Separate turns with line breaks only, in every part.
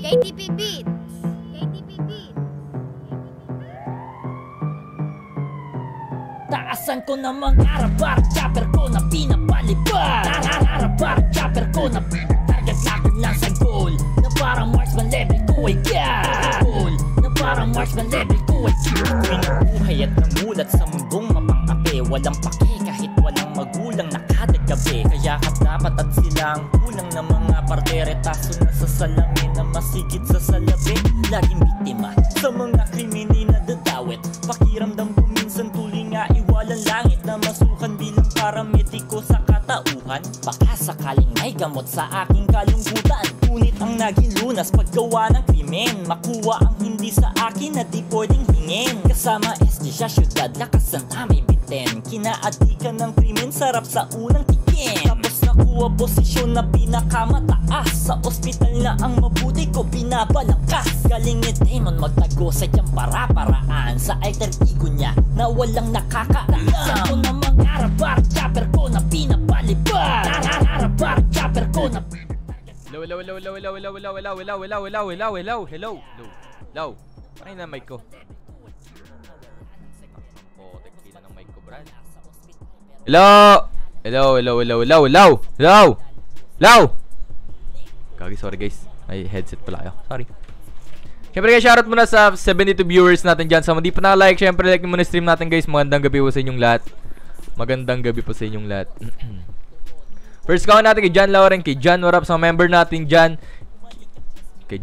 KTP Beats. KTP Beats.
Taasan ko na mga arabar, chopper ko na pinapalipad. Arabar, chopper ko na target lakin lang sa goal. Na parang marksman level ko ay goal. Na parang marksman level ko ay buhay at namulat sa mundong mapang-ape. Walang pake kahit walang magulang nakadagabi. Kaya dapat at sila ang kulang na mga partere. Taso na sa salamin na masigit sa salabi. Laging biktima sa mga krimini na dadawit. Pakiramdam ko minsan tuloy nga iwalang langit. Na masukan bilang paramediko sa katauhan. Baka sakaling may gamot sa aking kalungkutan. Ngunit ang naging lunas paggawa ng krimen. Makuha ang hindi sa akin na di pwedeng hingin. Kasama SG sa syudad, lakasan na may biten. Kinaadikan ng krimen, sarap sa unang tikin. Tapos nakuha posisyon na pinakamataas. Sa ospital na ang mabuti ko binabalangkas. Galing ni Damon magtago sa diyang para-paraan. Sa alter ego niya na walang nakakaalam. Sa ko na mga arabar, chopper ko na pinapalipad. Arabar, chopper ko na
Hello. Ay na mic ko. Oh, tekpila ng mic ko, brad. Hello. Kagi, sorry guys. May headset pala kayo. Sorry. Siyempre guys, shoutout muna sa 72 viewers natin dyan. Sa mga di pa na-like, siyempre like muna stream natin guys. Magandang gabi po sa inyong lahat. First count natin kay John Lauren, kay John Warap sa member natin dyan. Kay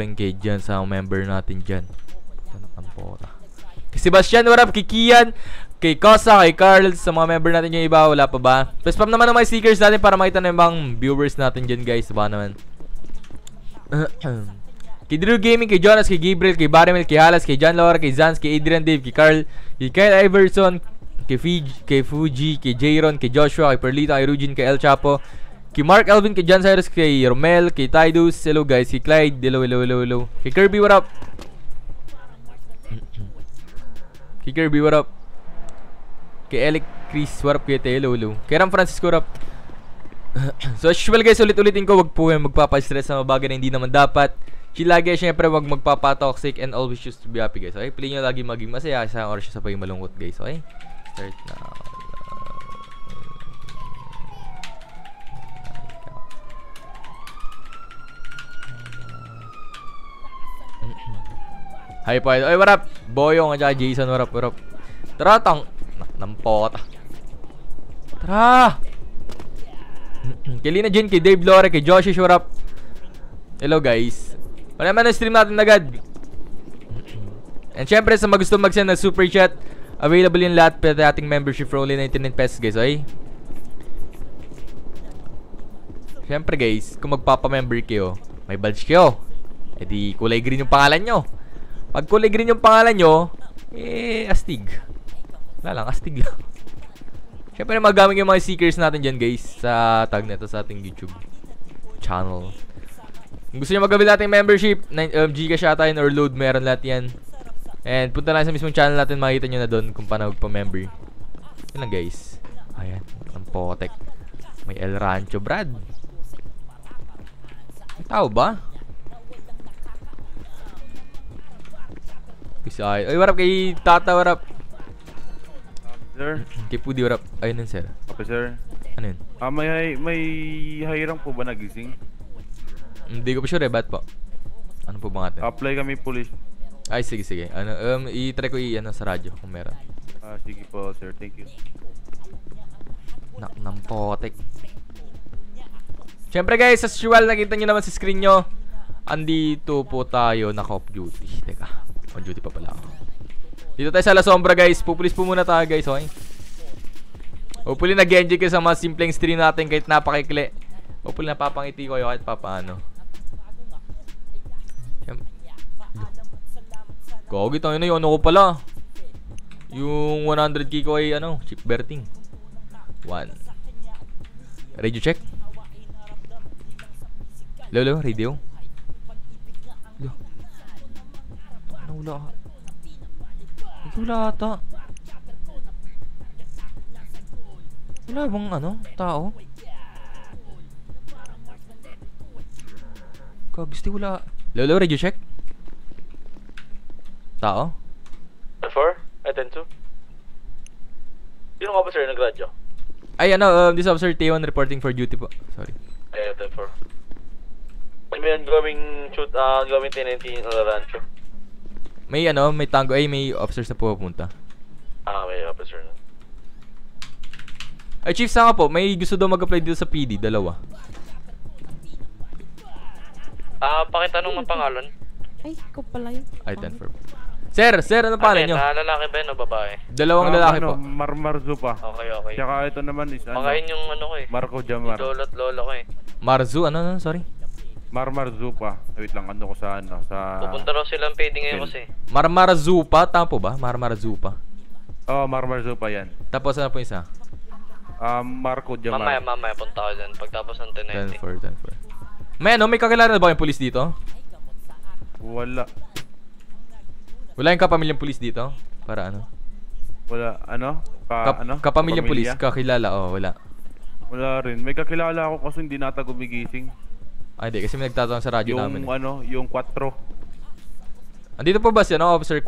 Sebastian Warap, kay Kian, kay Kosa, kay Carl, sa mga member natin yung iba, wala pa ba? Plus spam naman ng mga stickers natin para makita na yung mga viewers natin dyan guys. Ba naman? Kay Drew Gaming, kay Jonas, kay Gabriel, kay Barimel, kay Halas, kay John Laura, kay Zans, kay Adrian Dave, kay Carl, kay Kyle Iverson, kay Fuji, kay Jayron, kay Joshua, kay Perlita, kay Rugin, kay El Chapo, kay Mark Alvin, kay John Cyrus, kay Romel, kay Tidus, hello guys, kay Clyde, hello. Kay Kirby, what up? Kay Alec Chris, what up? Kay hello. Kay Ram Francisco, what up? So as usual guys, ulit-ulitin ko, wag po yung magpapastress sa mga bagay na hindi naman dapat. Chill lagi, syempre wag magpapatoxic and always choose to be happy guys. Okay, play nyo lagi maging masaya sa oras sa paging malungkot guys. Okay, start now. Hi po. Oy, what up? Boyong at Jason, what up? Tara, nampota. Tara! Kay Lina Jin, kay Dave Lore, kay Joshi, what up? Hello guys. Wala naman na stream natin agad. And syempre sa mga gusto mag-send ng super chat, available yung lahat pwede ating membership for only 99 pesos guys, okay? Syempre guys, kung magpapa-member kayo, may badge kayo, edi kulay green yung pangalan nyo. Pag kulay green yung pangalan nyo, astig. Wala lang, astig lang. Syempre magamit yung mga stickers natin dyan guys sa tag nito sa ating YouTube channel. Kung gusto nyo magabil natin membership, Gcash ata yun or load, meron lahat yan. And punta lang sa mismong channel natin, makikita nyo na doon kung paano magpa-member. Yun lang guys. Ayan, ang potek. May El Rancho, brad. May tao ba? Ay, warap kay Tata, warap.
Sir?
Kay Pudi, warap. Ayun yun, sir.
Okay, sir.
Ano yun?
May hirang po ba nagising?
Hindi ko pa sure, ba't po? Ano po ba natin?
Apply kami police.
Ay, sige. Ano, i-try ko sa radyo kung meron.
Sige po, sir. Thank you.
Nampotek. Siyempre guys, as usual, nakita nyo naman sa screen nyo. Andito po tayo, naka-off duty. Teka, on duty pa pala ako. Dito tayo sa La Sombra guys. Pupulis po muna tayo guys, okay? Hopefully nag-enjoy kayo sa mga simpleng stream natin kahit napakikli. Hopefully napapangiti ko kayo kahit papaano. Gagawin tayo na yung ano ko pala. Yung 100k ko ay chip berting. 1. Radio check. Lolo, radio. Wala. Wala ata. Wala bang tao? Kagusti wala. Lolo, radio check. Tao?
4? Ay, 10-2. Sino ka ba, sir, nag-radyo?
Ay, this officer T1 reporting for duty po. Sorry.
Ay, 10-4. May gawing shoot, gawing TNT na rancho.
May may tango, may officers na pupunta.
May officer na.
Ay, Chief, saan ka po? May gusto daw mag-apply dito sa PD, dalawa.
Pakitanong ang pangalan.
Ay, ikaw pala yun.
Ay, 10-4. Sir, ano pangalan nyo?
Lalaki ba yun o babae?
Dalawang lalaki po.
Marmarzo pa.
Okay.
Tsaka ito naman is
Pakain yung ano ko eh.
Marco Jamar.
Lolo at lolo ko eh.
Marzu, sorry.
Marmarzo pa. Wait lang, ano ko sa sa...
Pupunta raw silang pwede ngayon kasi.
Marmarzu pa, tama po ba? Marmarzu pa.
Oh, Marmarzo pa yan.
Tapos ano po isa?
Marco Jamar.
Mamaya punta ko dyan. Pagtapos ng 10-90.
10-4. May kakilala na ba yung police dito?
Wala.
Wala yung kapamilyang police dito? Para ano?
Wala,
Kapamilyang police, kakilala, wala.
Wala rin. May kakilala ako kasi hindi nata gumigising.
Ay, hindi. Kasi may nagtatanong sa radyo namin.
Yung 4.
Andito po ba si Officer 4?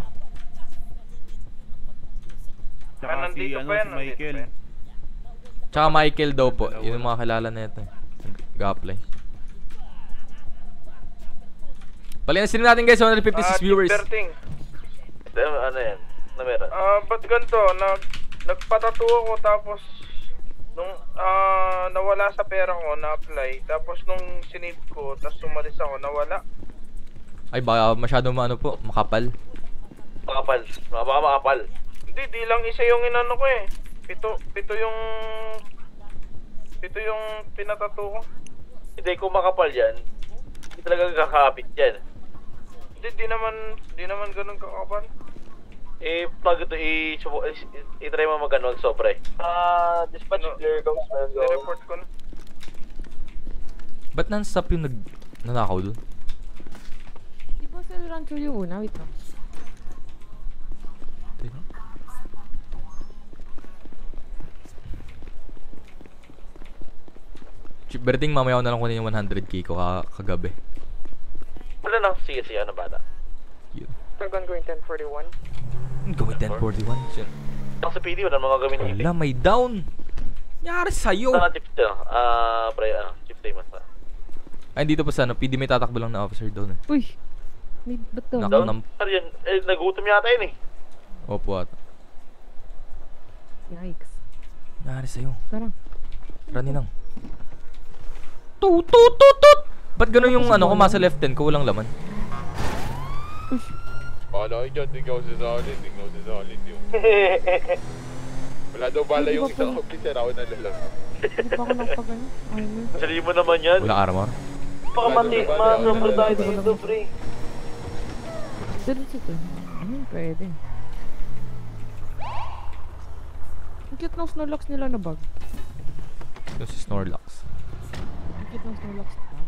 Tsaka si Michael.
Tsaka Michael daw po. Yun yung mga kilala na ito. Nag-apply. Palinasin natin guys, 156 viewers.
Ano yan? Na meron?
Ba't ganito? Nagpatato ako tapos nung nawala sa pera ko, na-apply. Tapos nung sinave ko, tapos sumalis ako, nawala.
Ay, baka masyadong makapal.
Baka makapal.
Hindi, di lang isa yung inano ko eh. Pito yung pinatato ko.
Hindi, kung makapal yan, hindi talaga kakapit yan.
Di naman ganun kakapal.
Pag ito, i-try mo mag-ano, sobre. Dispatch clear comes, man.
I-report ko na.
Ba't non-stop yung nanakaw dun?
Di ba sa rancho yung una? Wait lang.
Chief Berting, mamaya ko na lang kunin yung 100k ko kagabi.
Wala na, sige, ano bata?
Yun.
Tagan ko yung 1041.
Gawin 1041.
Sa PD, wala mga gawin
Wala, may down. Nangyari sa'yo.
Saan chip ito? Chip tayo mas.
Ay, dito pa sa PD may tatakbo lang na officer doon eh.
Uy! May ba't daw?
Down? Ano yan? Nagutom yata yun eh.
Opo ata.
Yikes.
Nangyari sa'yo.
Tara.
Raninang. Tut! Ba't ganun yung kung sa left 10 ko walang laman?
Wala kayo dyan, tingnan ko si Solid yun. Wala daw bala yung isang officer, ako na lang.
Hindi pa ako nagpagano. Armor.
Sali mo naman yan.
Walang armor?
Baka ma-suffer tayo dito, pre.
Dito ito. Pwede. Ang cute ng Snorlax nila na bag.
Ito si Snorlax.
Ang cute ng Snorlax na bag.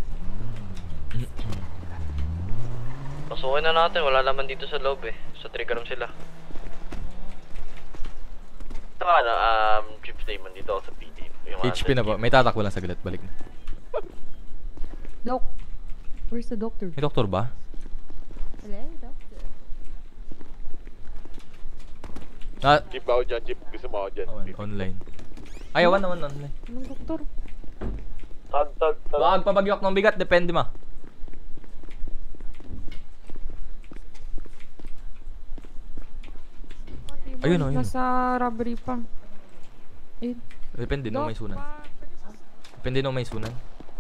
Pasukin na natin, wala naman dito sa loob eh. Sa trigger room sila. Saka chip statement dito ako sa PD.
HP na po. May tatakbo lang saglit. Balik na.
Doc! Where's the doctor?
May doktor ba?
Wala, doctor.
Jeep ako dyan, Jeep. Gusto mo ako dyan.
Online. Ayaw naman online.
Anong doktor?
Tag.
Wag pabagyok ng bigat. Depende ma. Ayun o, ayun.
Nasa robbery pa. Ayun.
Depende nung may sunan. Depende nung may sunan.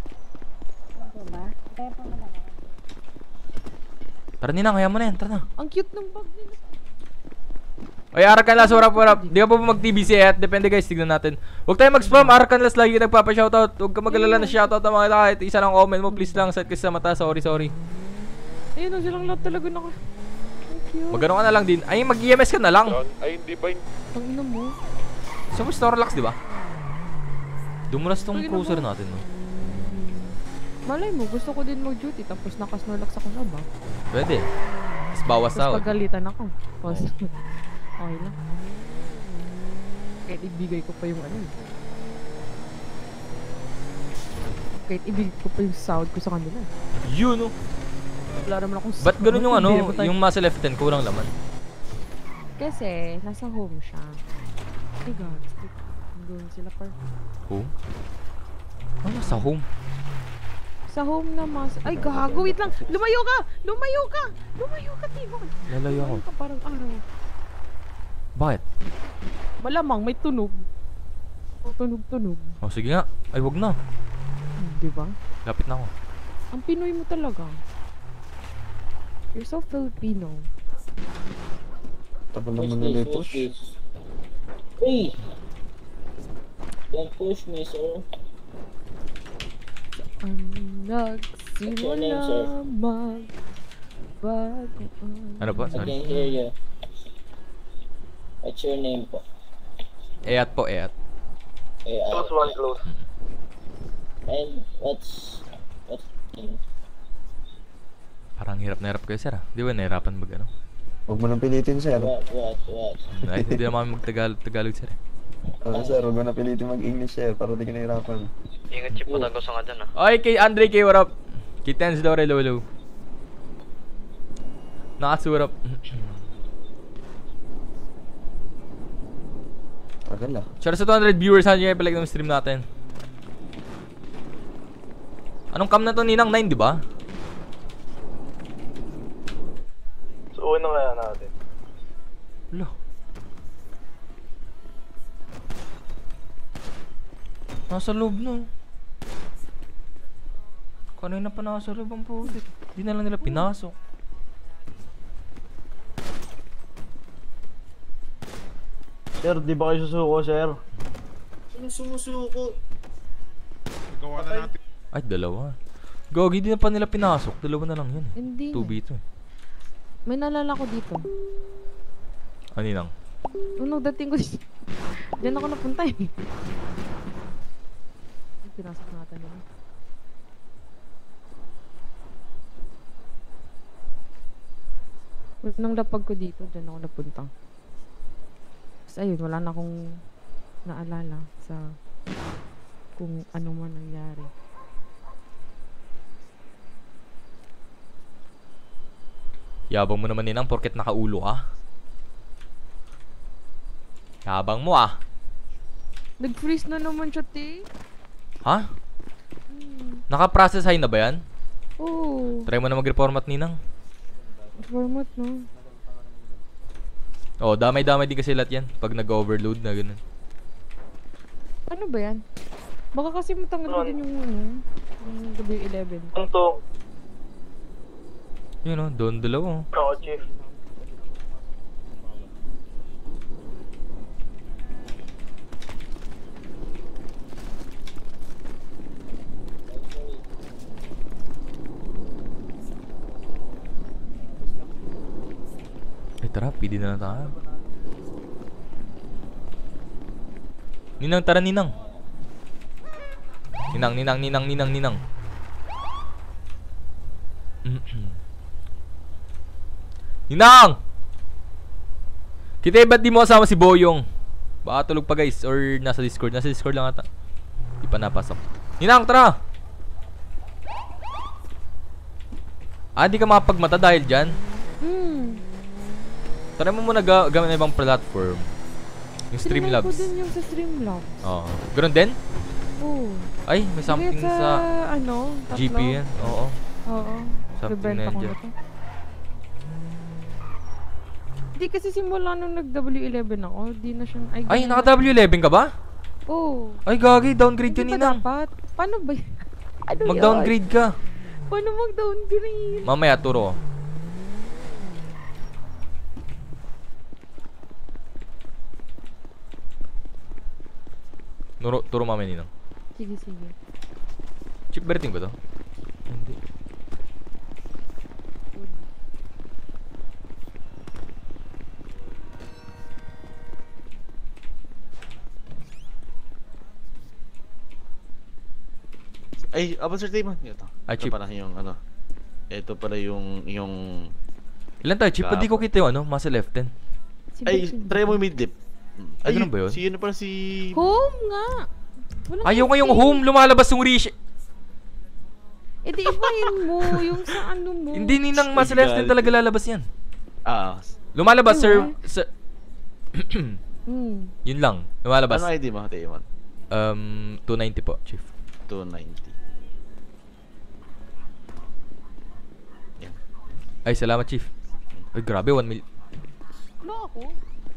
Tara Ninang, kaya mo na yan. Tara na.
Ang cute ng bag nila.
Ay, Arkanlas, warap. Di ka pa mag-TBC at depende guys, tignan natin. Huwag tayo mag-spam, Arkanlas lagi nagpapa-shoutout. Huwag ka mag-alala na shoutout ang mga kahit isa lang comment mo, please lang, set kasi sa mata, sorry.
Ayun o, silang lahat talaga naka...
Magano ka na lang din. Ay, mag-EMS ka na lang.
Ay, hindi ba yung...
Ang ina mo.
So, Snorlax, di ba? Dumulas tong cruiser natin, no?
Malay mo, gusto ko din mag-duty tapos naka-Snorlax ako na ba?
Pwede. Tapos bawas
Tapos
out.
pagalitan ako. Tapos, okay lang. Kahit ibigay ko pa yung ano eh. Kahit ibigay ko pa yung sound ko sa kanila.
Yun, no?
Wala naman akong
Ba't ganun yung
Hindi naman tayo-
yung muscle F10, kulang laman?
Kasi, nasa home siya. Ay, God. Nandun sila par.
Home? Ano sa home?
Sa home na mas... Ay, gago. Wait lang. Lumayo ka! Lumayo ka! Lumayo ka, Tibon.
Lalayo ako.
Ka parang araw.
Bakit?
Malamang may tunog. Tunog-tunog.
Oh, sige nga. Ay, wag na.
Di ba?
Lapit na ako.
Ang Pinoy mo talaga. You're so Filipino.
Tapos naman nalitos.
Hey! Don't push me, sir.
Ang
What's your name,
nagsimula
sir?
magbagoan.
Ano po?
I
Sorry.
can't hear you. What's your name po?
Eat po, eat.
Okay,
Close one, close.
and what's name?
Parang hirap na hirap kayo, sir. Di ba nahirapan mag ano?
Huwag mo nang pilitin, sir.
What?
Ay, hindi naman kami Tagalog, sir.
Sir, huwag mo na pilitin mag-English, sir. Para di ka nahirapan.
Ingat chip mo tago sa nga dyan
Oy, kay Andre, kay what up? Kay Tens Dore Lolo. Nakasurap.
Tagal ah.
Share sa 200 viewers, saan nyo kayo palike ng stream natin? Anong cam na to, Ninang? 9, di ba?
So, uwi na kaya natin.
Wala. Nasa loob na. Kanina pa nasa loob ang pulit. Di na lang nila pinasok.
Sir, di ba kayo susuko, sir?
Sino sumusuko?
Gawa na natin.
Ay, dalawa. Gogi, di na pa nila pinasok. Dalawa na lang yun.
Hindi.
2v2 eh.
May nalala ko dito.
Ano Ninang?
Nung dating ko dito. Diyan ako napunta eh. Ay, pinasok natin nila. Nang lapag ko dito, diyan ako napunta. Tapos ayun, wala na akong naalala sa kung ano man nangyari.
Yabang mo naman Ninang porket nakaulo ka. Yabang mo ah.
Nag-freeze na naman siya, te.
Ha? Naka-process high na ba yan?
Oo.
Try mo na mag-reformat Ninang.
Format, no?
Oh, damay-damay din kasi lahat yan pag nag-overload na ganun.
Ano ba yan? Baka kasi matanggal ko din yung yung W11.
Ang to?
Yun oh, doon dalawa oh.
Oo, chief.
Ay tara, pwede na lang tayo. Ninang, tara Ninang. Ninang. Ninang! Kita ba't di mo kasama si Boyong? Baka tulog pa guys, or nasa Discord. Nasa Discord lang ata. Di pa napasok. Ninang, tara! Ah, di ka makapagmata dahil dyan? Try mo muna gamit na ibang platform. Yung Streamlabs.
Tinry ko din yung sa Streamlabs.
Oo. Ganun din?
Oo.
Ay, may something
Kahit
sa
ano, tatlo.
GP yan. Oo.
Oo.
Something
Bebenta
na
ko
dyan.
na to. Hindi kasi simula nung nag-W11 ako, di na siya...
Ay, naka-W11 ka ba?
Oo.
Ay, gagi. Downgrade ka
Hindi pa
Ninang.
dapat. Paano ba yun? Ano yun?
Mag-downgrade ka.
Paano mag-downgrade?
Mamaya, turo ko. Turo mamaya Ninang.
Sige.
Chip berting ba to? Hindi.
Ay, abang sir Damon. Ito.
Ay,
Ito
chip.
pala yung ano. Ito pala yung
Ilan tayo, Chip? Ba't di ko kita yung ano? Muscle F10.
Ay, try mo mid-dip.
Ay, ganun ba yun?
Si yun pala si...
Home nga! Walang
Ayaw
FT.
ngayong home. Lumalabas yung Rishi.
Eh di ibahin mo yung sa ano mo.
Hindi ninang muscle left din talaga lalabas yan.
Ah.
Lumalabas, sir.
Hmm.
Yun lang. Lumalabas.
Ano ID mo, Taymon?
290 po, Chief.
290. Yan.
Ay, salamat, Chief. Ay, grabe, 1 million.
Wala ako.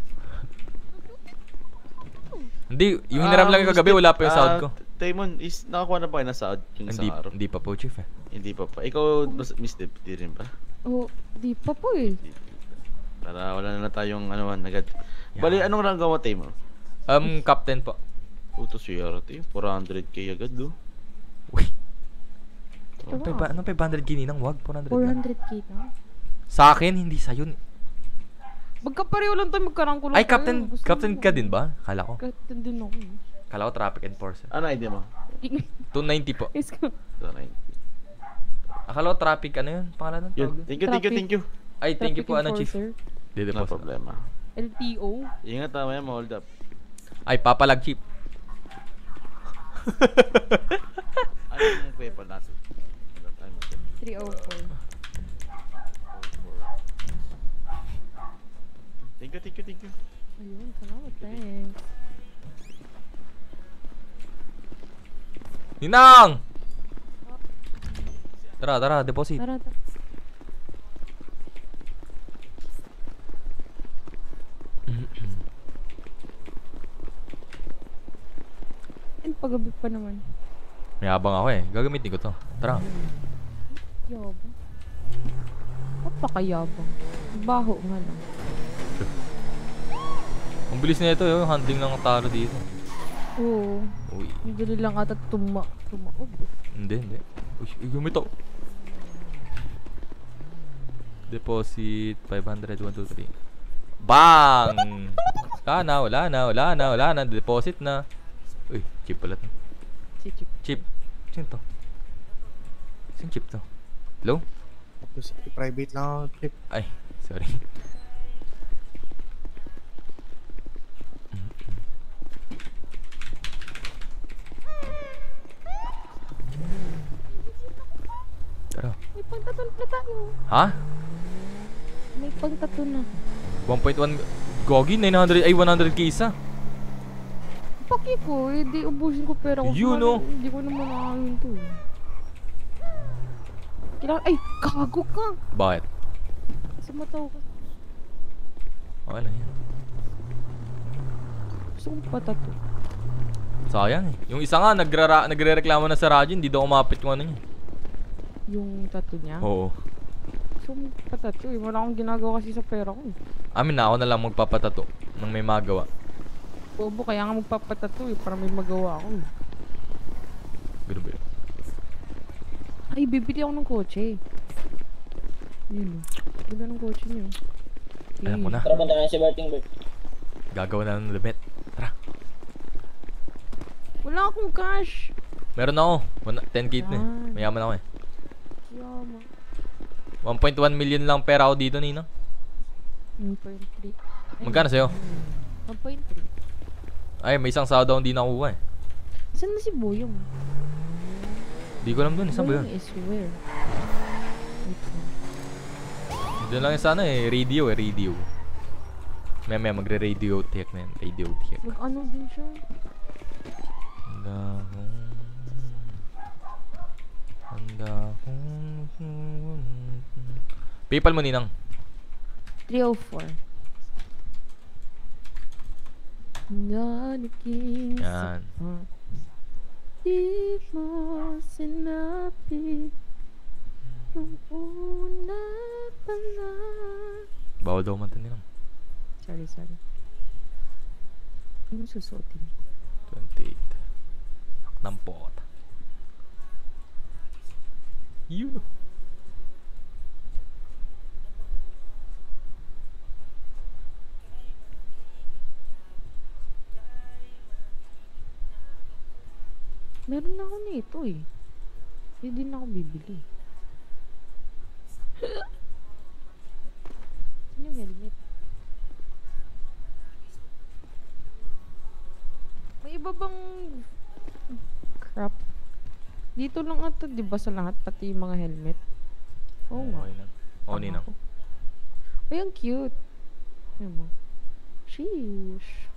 Hindi, yung hiniram lang yung kagabi, wala pa yung sahod ko.
Taymon, nakakuha na ba kayo na sahod yung isang araw?
Hindi pa po, Chief eh.
Hindi pa pa. Ikaw, Miss Dip, di rin ba?
Oh, di pa po eh.
Para wala na tayong anuan agad. Bali, anong rango mo, Taymon?
Captain po.
Puto swerte, 400k agad do.
Uy. Ano 500 gininang? Wag, 400 lang.
400k na.
Sa akin, hindi sa'yo.
Magkapareho lang tayo magkarangkulo.
Ay, Captain ka din ba? Kala ko.
Captain din ako.
Kala ko traffic enforcer.
Ano ID mo?
290 po.
290.
Akala ko traffic, ano yun? Pangalan ng tawag?
Thank you.
Ay, thank you po, ano, Chief. Dito
No
po.
problema.
LTO.
Ingat mamaya, hold up.
Ay, papalag, Chief.
Ano yung PayPal natin?
304.
Thank you.
Ayun, salamat. Thanks.
Ninang! Tara, deposit.
Tara. Pagabi pa naman.
May abang ako eh. Gagamitin ko to. Tara.
Yabang. Papakayabang. Baho nga lang.
Ang bilis na ito yung handling ng talo dito.
Oo.
Uy.
Ang dali lang ata tumaod.
Hindi. Uy, gamit ako. Deposit 500, 1, 2, 3. Bang! Wala na. Deposit na. Uy, chip pala to.
Si Chip.
Chip. Sino to? Sino chip to? Hello?
Private lang ako, Chip.
Ay, sorry. Tara.
May pagtaton na tayo.
Ha?
May pagtaton na.
1.1 Gogi, 900, ay 100k isa.
Paki ko, di ubusin ko pera ko.
Yun, no?
Hindi ko naman nakakain to. Ay, gago ka.
Bakit?
Sumataw ka.
Okay lang yan.
Gusto kong patato.
Sayang eh. Yung isa nga, nagre-reklamo na sa radyo, hindi daw umapit yung ano niya.
Yung tattoo niya?
Oo.
Gusto kong patato eh. Wala akong ginagawa kasi sa pera ko eh.
Amin na, ako na lang magpapatato nang may magawa.
Bobo, kaya nga magpapatato eh. Para may magawa ako eh.
Ganun ba yun?
Ay, bibili ako ng kotse. Yun. Ganda ng kotse niyo.
Alam ko na.
Tara, punta na si Berting Bert.
Gagawa na ng limit. Tara.
Wala akong cash.
Meron ako. 10k na eh. Mayaman ako eh.
Yaman.
1.1 million lang pera ako dito, Nino.
1.3.
Magkano sa'yo?
1.3.
Ay, may isang sahod akong di nakuha eh.
Saan na si Boyong?
Di ko alam dun. Saan ba yun?
Boyong is where?
Doon lang yung sana eh. Radio. Maya magre-radio tech na yun. Radio tech.
Mag-ano din siya?
PayPal mo, Ninang.
304. Nalaging
Yan.
di mo sinabi nung una pa lang.
Bawal daw man ito, Ninang.
Sorry. Ano susuotin?
28. Ng pota. Yun.
Meron na ako nito eh. Hindi na ako bibili. Saan yung helmet? May iba bang crap Dito lang ata, di ba sa lahat? Pati yung mga helmet. Oo nga.
Okay na. Oo, ninang.
Ay, ang cute. Ayan mo. Sheesh.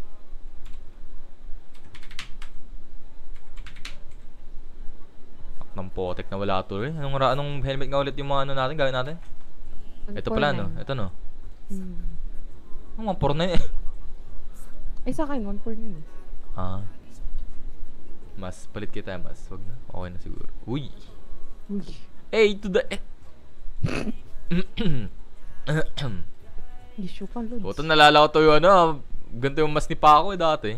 Ng potek na wala to eh. Anong helmet nga ulit yung mga ano natin, gawin natin? Ito pala no, ito no. Ang 1.4 na eh.
Ay sa akin, 1.4 na eh.
Ah. Mas, palit kita mas. Wag na, okay na siguro. Uy!
Uy.
A to the E.
Issue ka, Lods.
Buto nalala ko to yung ano, ganito yung mas ni Paco eh dati.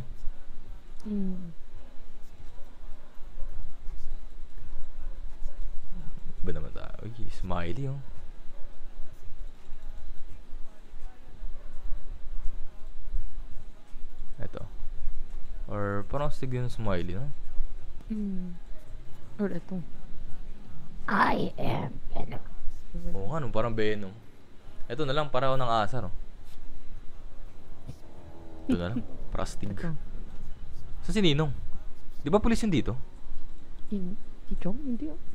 Ba naman tayo? Uy, smiley oh. Ito. Or parang stig din yung smiley, no?
Or ito.
I am Venom.
Oo nga, no, parang Venom. Ito na lang, para ako ng asar, oh. Ito na lang, para stig. Saan si Ninong? Di ba pulis yun dito?
Si Chong? Hindi ah.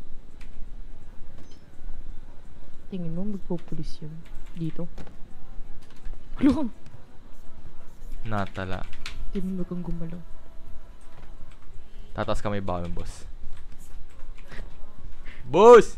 Tingin mo, magpupulis yun. Dito. Ano?
Natala.
Tingin mo kang gumalaw.
Tatas kamay ba kami, boss? Boss!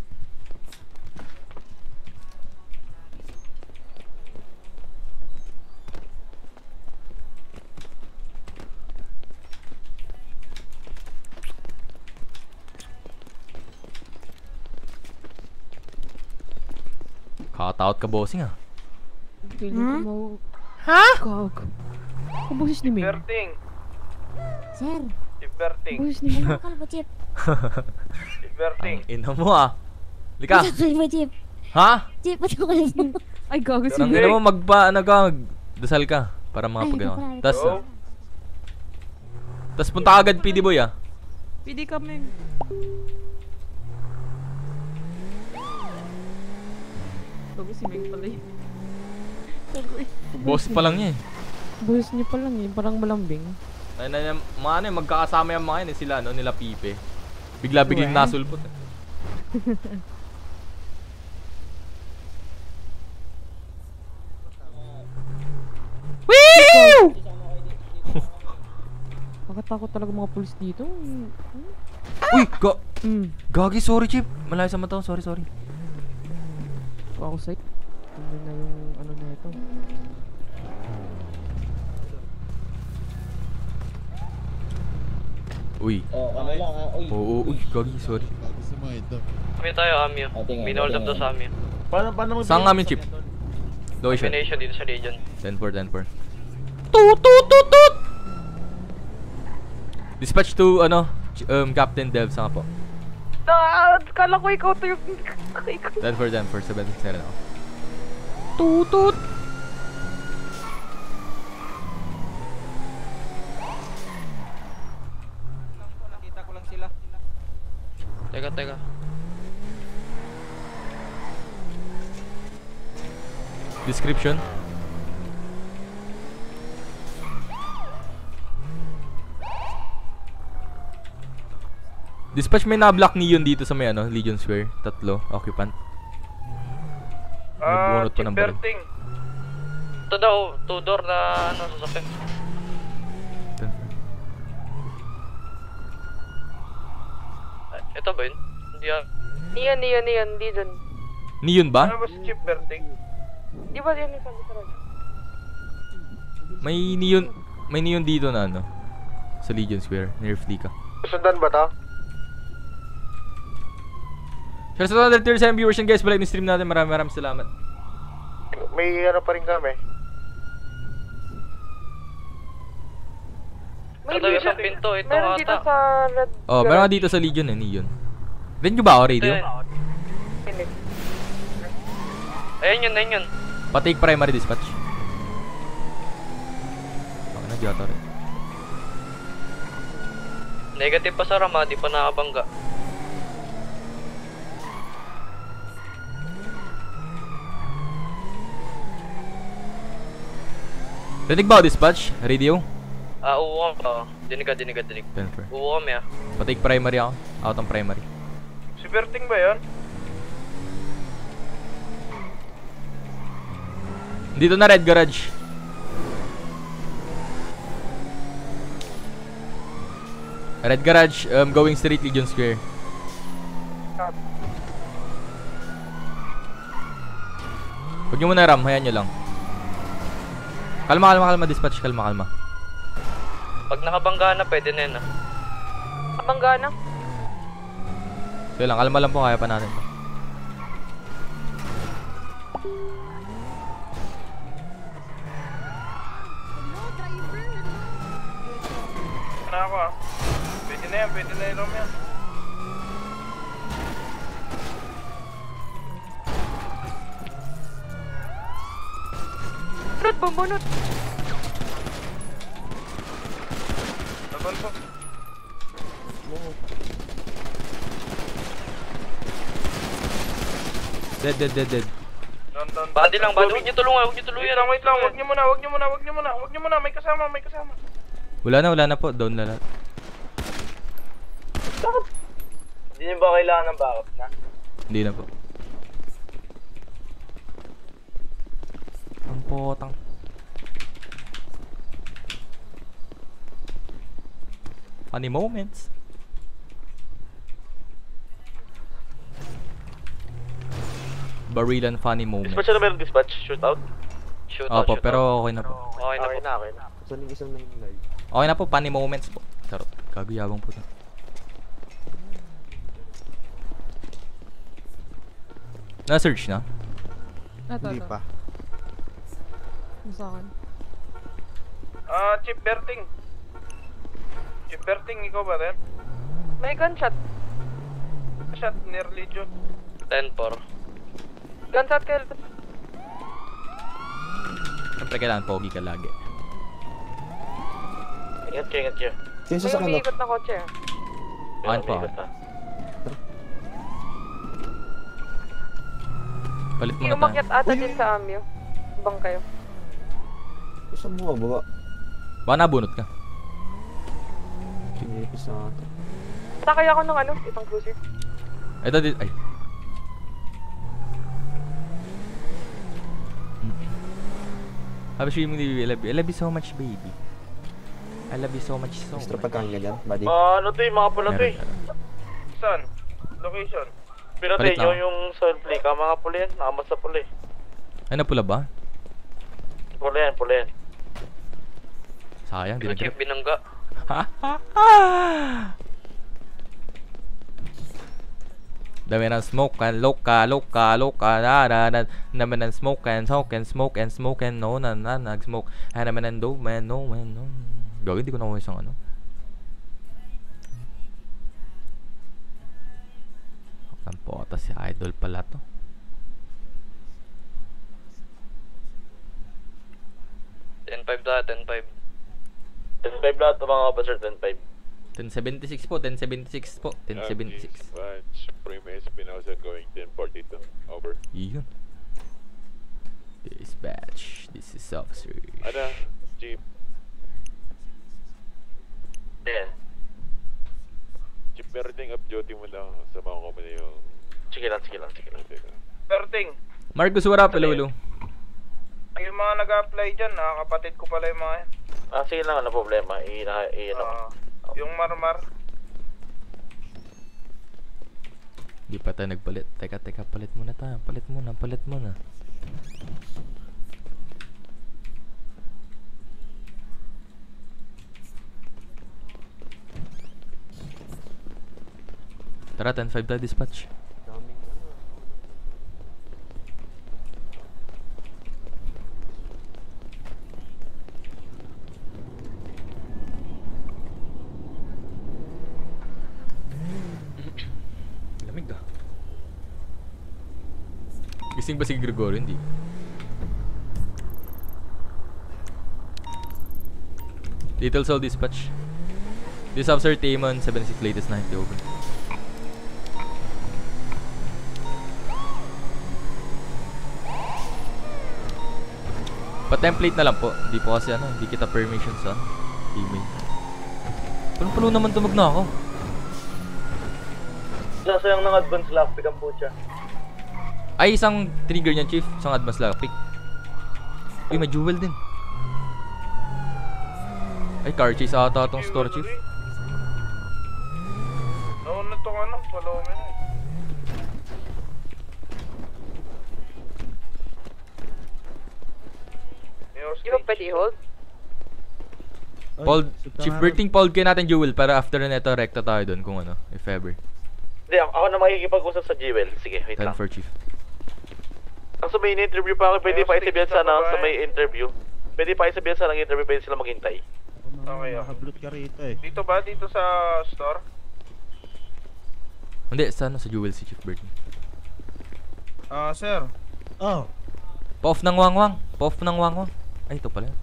Kakatakot ka, bossing ah.
Feeling ko mau...
Ha?
Gag. Ang boses ni Ming.
Berting.
Sir.
Si Berting.
Boses ni Ming.
Bakal ba, Chip?
Si Berting.
Ang ina mo ah. Lika.
Bakal ba, Chip?
Ha?
Chip, ba't ako lang?
Ay, gago si
Ang
Ming.
ina mo magdasal ka. Para makapag ano. Tas punta ka agad PD boy ah.
PD ka, Ming. Bago si Ming pala yun.
Boss pa lang niya eh.
Boses niya pa lang eh. Parang malambing.
Mga ano eh, magkakasama yung mga yun eh sila, no? Nila Pipe. Bigla-bigling nasulpot eh.
Woo! Nakatakot talaga mga pulis dito.
Uy! Gagi, sorry Chip. Malayo sa mata ko, sorry.
Ako sa'yo. Ano na yung ano na ito.
Uy. Oo, uy, gagi, sorry.
Kami tayo, Amyo. Binold up daw sa Amyo.
Paano mo
Saan kami, Chip? Location.
Combination dito sa region.
10-4. Tut! Dispatch to, Captain Dev, saan ka po?
Kala ko ikaw to yung...
10-4, 7-6 ako.
Tutut!
Nakita ko lang sila.
Teka.
Description? Dispatch, may na-block neon dito sa may Legion Square. 3, occupant. Nagbunot pa ng baril.
Berting.
Ito daw, 2-door na sasakyan. Ito ba yun? Hindi ah.
Neon, di dun.
Neon ba?
Ano ba si Chip Berting?
Di ba yan yung sabi sa radyo?
May neon dito na sa Legion Square, near Flica.
Sundan ba to?
Share sa 137 viewers and guys, balik ni stream natin. Maraming salamat.
May ano pa rin kami.
Ito yung isang pinto, ito ata.
Oh, meron nga dito sa Legion neon. Rin nyo ba ako radio?
Ayun yun.
Patake primary dispatch. Baka na, diyata rin.
Negative pa sa Rama, di pa nakabangga.
Rinig ba ako dispatch? Radio?
Oo. Dinig.
10-4.
Uwo kami ah.
Patake primary ako. Out ang primary.
Si Berting ba yun?
Dito na red garage. Red garage, going straight Legion Square. Huwag nyo muna ram, hayaan nyo lang. Kalma, dispatch, kalma.
Pag nakabangga na, pwede na yun ah.
Kabangga na.
So lang, kalma lang po, kaya pa natin.
Na ako ah. Pwede na yan, Romeo.
Bumbunot.
Tabal po.
Dead.
Down.
Body lang, huwag niyo tuluyan.
Wait lang. Wag niyo muna. May kasama.
Wala na po, down na lahat.
Hindi niyo ba kailangan ng backup na?
Hindi na po. Ang potang. Funny moments. Barilan funny moments.
Dispatch na meron dispatch? Shootout?
Opo, pero okay na po.
Okay na.
Saan yung isang name live?
Okay na po, funny moments po. Charot, kaguyabang po na. Na-search na?
Hindi pa.
Sa akin.
Chief Berting. Chief Berting, ikaw ba rin?
May gunshot.
Shot near Legion.
10-4.
Gunshot kayo.
Siyempre kailangan pogi ka lagi.
Ingat kayo.
Sino sa
May
kanila?
umiikot na kotse.
Ayan po. Palit mo
Hindi
na tayo.
umakyat ata din sa amyo. Bang kayo.
Saan mo baba?
Baka nabunot ka.
Pinipis na ata.
Sakay ako ng isang cruiser.
Ito din. Ay. Happy streaming baby. I love you so much, baby. I love you so much, so
Extra
much.
pagkain ka dyan, buddy?
Ano to yung mga pula to eh.
Saan? Location?
Pinatay
Palit
nyo
na.
yung soil flake. Mga pula yan. Nakamas na pula eh.
Ay, napula ba?
Pula yan.
Sayang, di
Yung chief
nag-grip.
binangga.
Dami ng smoke and loka, dami ng smoke and no, nag-smoke. Ay, dami ng dope, man, no. Gawin, di ko nakuha isang ano. Ang pota si Idol pala to.
lahat. 10-5 lahat ng mga officer, 10-5.
1076 po, 1076 po, 1076.
Supreme Espinosa going 1042. Over.
Yun. Dispatch. This is officer.
Ano? Chief.
Yeah.
Chief, meron up duty mo lang. Sama ko muna yung...
Sige lang.
Berting,
Marcus, what up? Hello.
yung mga nag-apply dyan, kapatid ko pala yung mga yan.
Sige lang, ano problema?
Yung Marmar.
Di pa tayo nagpalit. Teka, palit muna tayo. Palit muna. Tara, 10-5 tayo dispatch. Lamig ah. Gising ba si Gregorio? Hindi. Little Soul dispatch. This officer Tamon 76 latest 90 over. Pa-template na lang po. Hindi po kasi hindi kita permission sa email. Pulo naman tumag na ako.
Sasayang ng advance lockpick ang putya.
Ay, isang trigger niyan, Chief. Isang advance lockpick. Uy, may jewel din. Ay, car chase ata itong store, Chief.
Nauna to ano, follow me na.
Di ba pwede hold?
Paul, Chief Berting, Paul kayo natin jewel para after na ito, rekta tayo doon kung ano, if ever.
Hindi, ako na makikipag-usap sa Jewel. Sige, wait
10
lang.
for Chief.
Ang sa may interview pa ako, pwede pa isabihan sana sa may interview. Pwede pa isabihan sa ng interview, pwede sila maghintay.
Okay,
Nakablot ka rito eh.
Dito ba? Dito sa store?
Hindi, sana sa jewel si Chief Berting.
Sir.
Oh.
Pa-off ng wangwang. Pa-off ng wangwang. Ay, ito pala.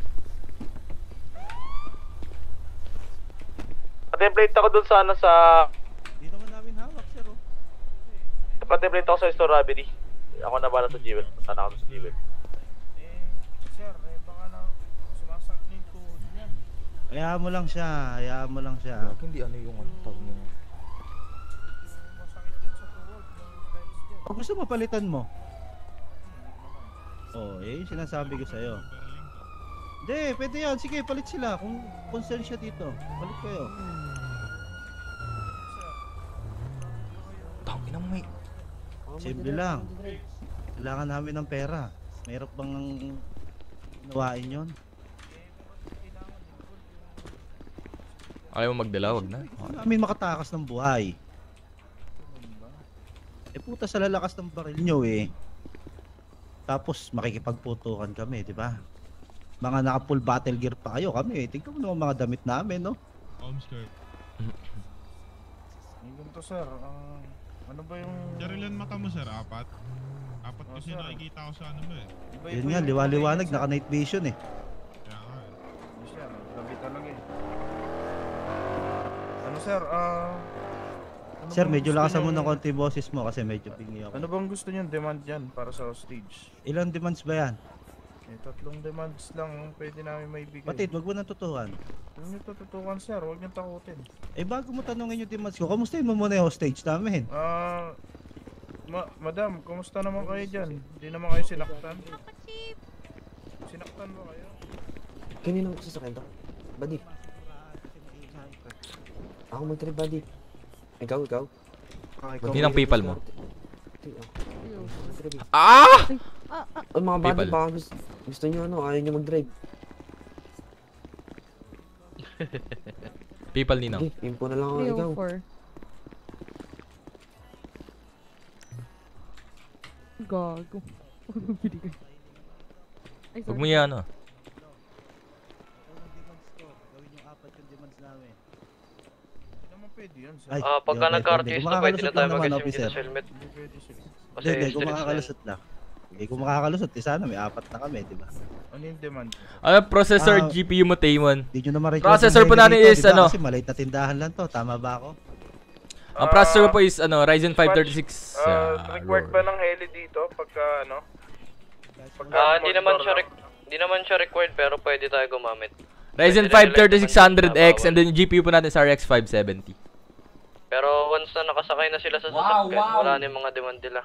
Pa-template ako dun sana sa...
Di naman namin hawak, sir. Oh.
Pa-template ako sa store robbery. Ako na bala sa Jewel. Sana ako sa Jewel.
Sir, baka na sumasakit na yung tuhod niyan.
Hayaan mo lang siya. Hayaan mo lang siya.
Hindi ano yung ano tawag niya.
Masakit din sa tuhod.
O gusto mo palitan mo? Oh, sinasabi ko sa'yo. Hindi, pwede yan. Sige, palit sila. Kung concern siya dito, palit kayo.
Tangin ang may...
Simple lang. Kailangan namin ng pera. Mahirap bang nawain yon?
Ayaw mo magdala, wag na.
Hindi namin makatakas ng buhay. Puta sa lalakas ng baril nyo eh. Tapos makikipagputukan kami, di ba? Mga naka full battle gear pa kayo kami. Tingnan mo naman mga damit namin, no?
Yung ganito, sir. Ano ba yung...
Sir, ilan mata mo, sir? Apat? Apat kasi nakikita ko sa ano mo eh.
Yun nga, liwa-liwanag, naka night vision eh.
Kaya nga eh.
Sir, gabi talaga eh. Ano, sir?
Sir, medyo lakasan mo ng konti boses mo kasi medyo pingi ako.
Ano bang gusto niyo demand yan para sa hostage?
Ilang demands ba yan?
Tatlong demands lang ang pwede namin maibigay.
Batid, wag mo nang tutuhan.
Huwag niyo tututukan, sir. Huwag niyo takutin.
Bago mo tanongin yung demands ko, kamustahin mo muna yung hostage namin?
Madam, kumusta naman kayo dyan? Hindi naman kayo sinaktan? Sinaktan ba kayo?
Kanina ko sasakyan to? Buddy. Ako mag-trip, buddy. Ikaw?
Hindi ng PayPal mo.
Ah! Mga buddy, baka gusto nyo ano, ayaw nyo mag-drive.
PayPal ni Nang.
Info na lang ako ikaw.
304. Gago.
Huwag mo yan ano.
Gawin yung apat yung demands namin.
Hindi naman pwede yun, sir.
Pagka nagka-artist na pwede na tayo mag-assume
officer.
sa helmet. Kasi
Hindi, kung makakalusot lang. Kung makakalusot, sana may apat na kami, di ba?
Ano yung demand?
Ano processor GPU mo, Taymon?
Di nyo naman
Processor po natin is ano?
Kasi maliit na tindahan lang to, tama ba ako?
Ang processor po is ano, Ryzen 536.
Required ba ng heli dito pagka ano?
Hindi naman siya required pero pwede tayo gumamit.
Ryzen 5 3600X and then yung GPU po natin is RX 570.
Pero once na nakasakay na sila sa sasakyan, wala na yung mga demand nila.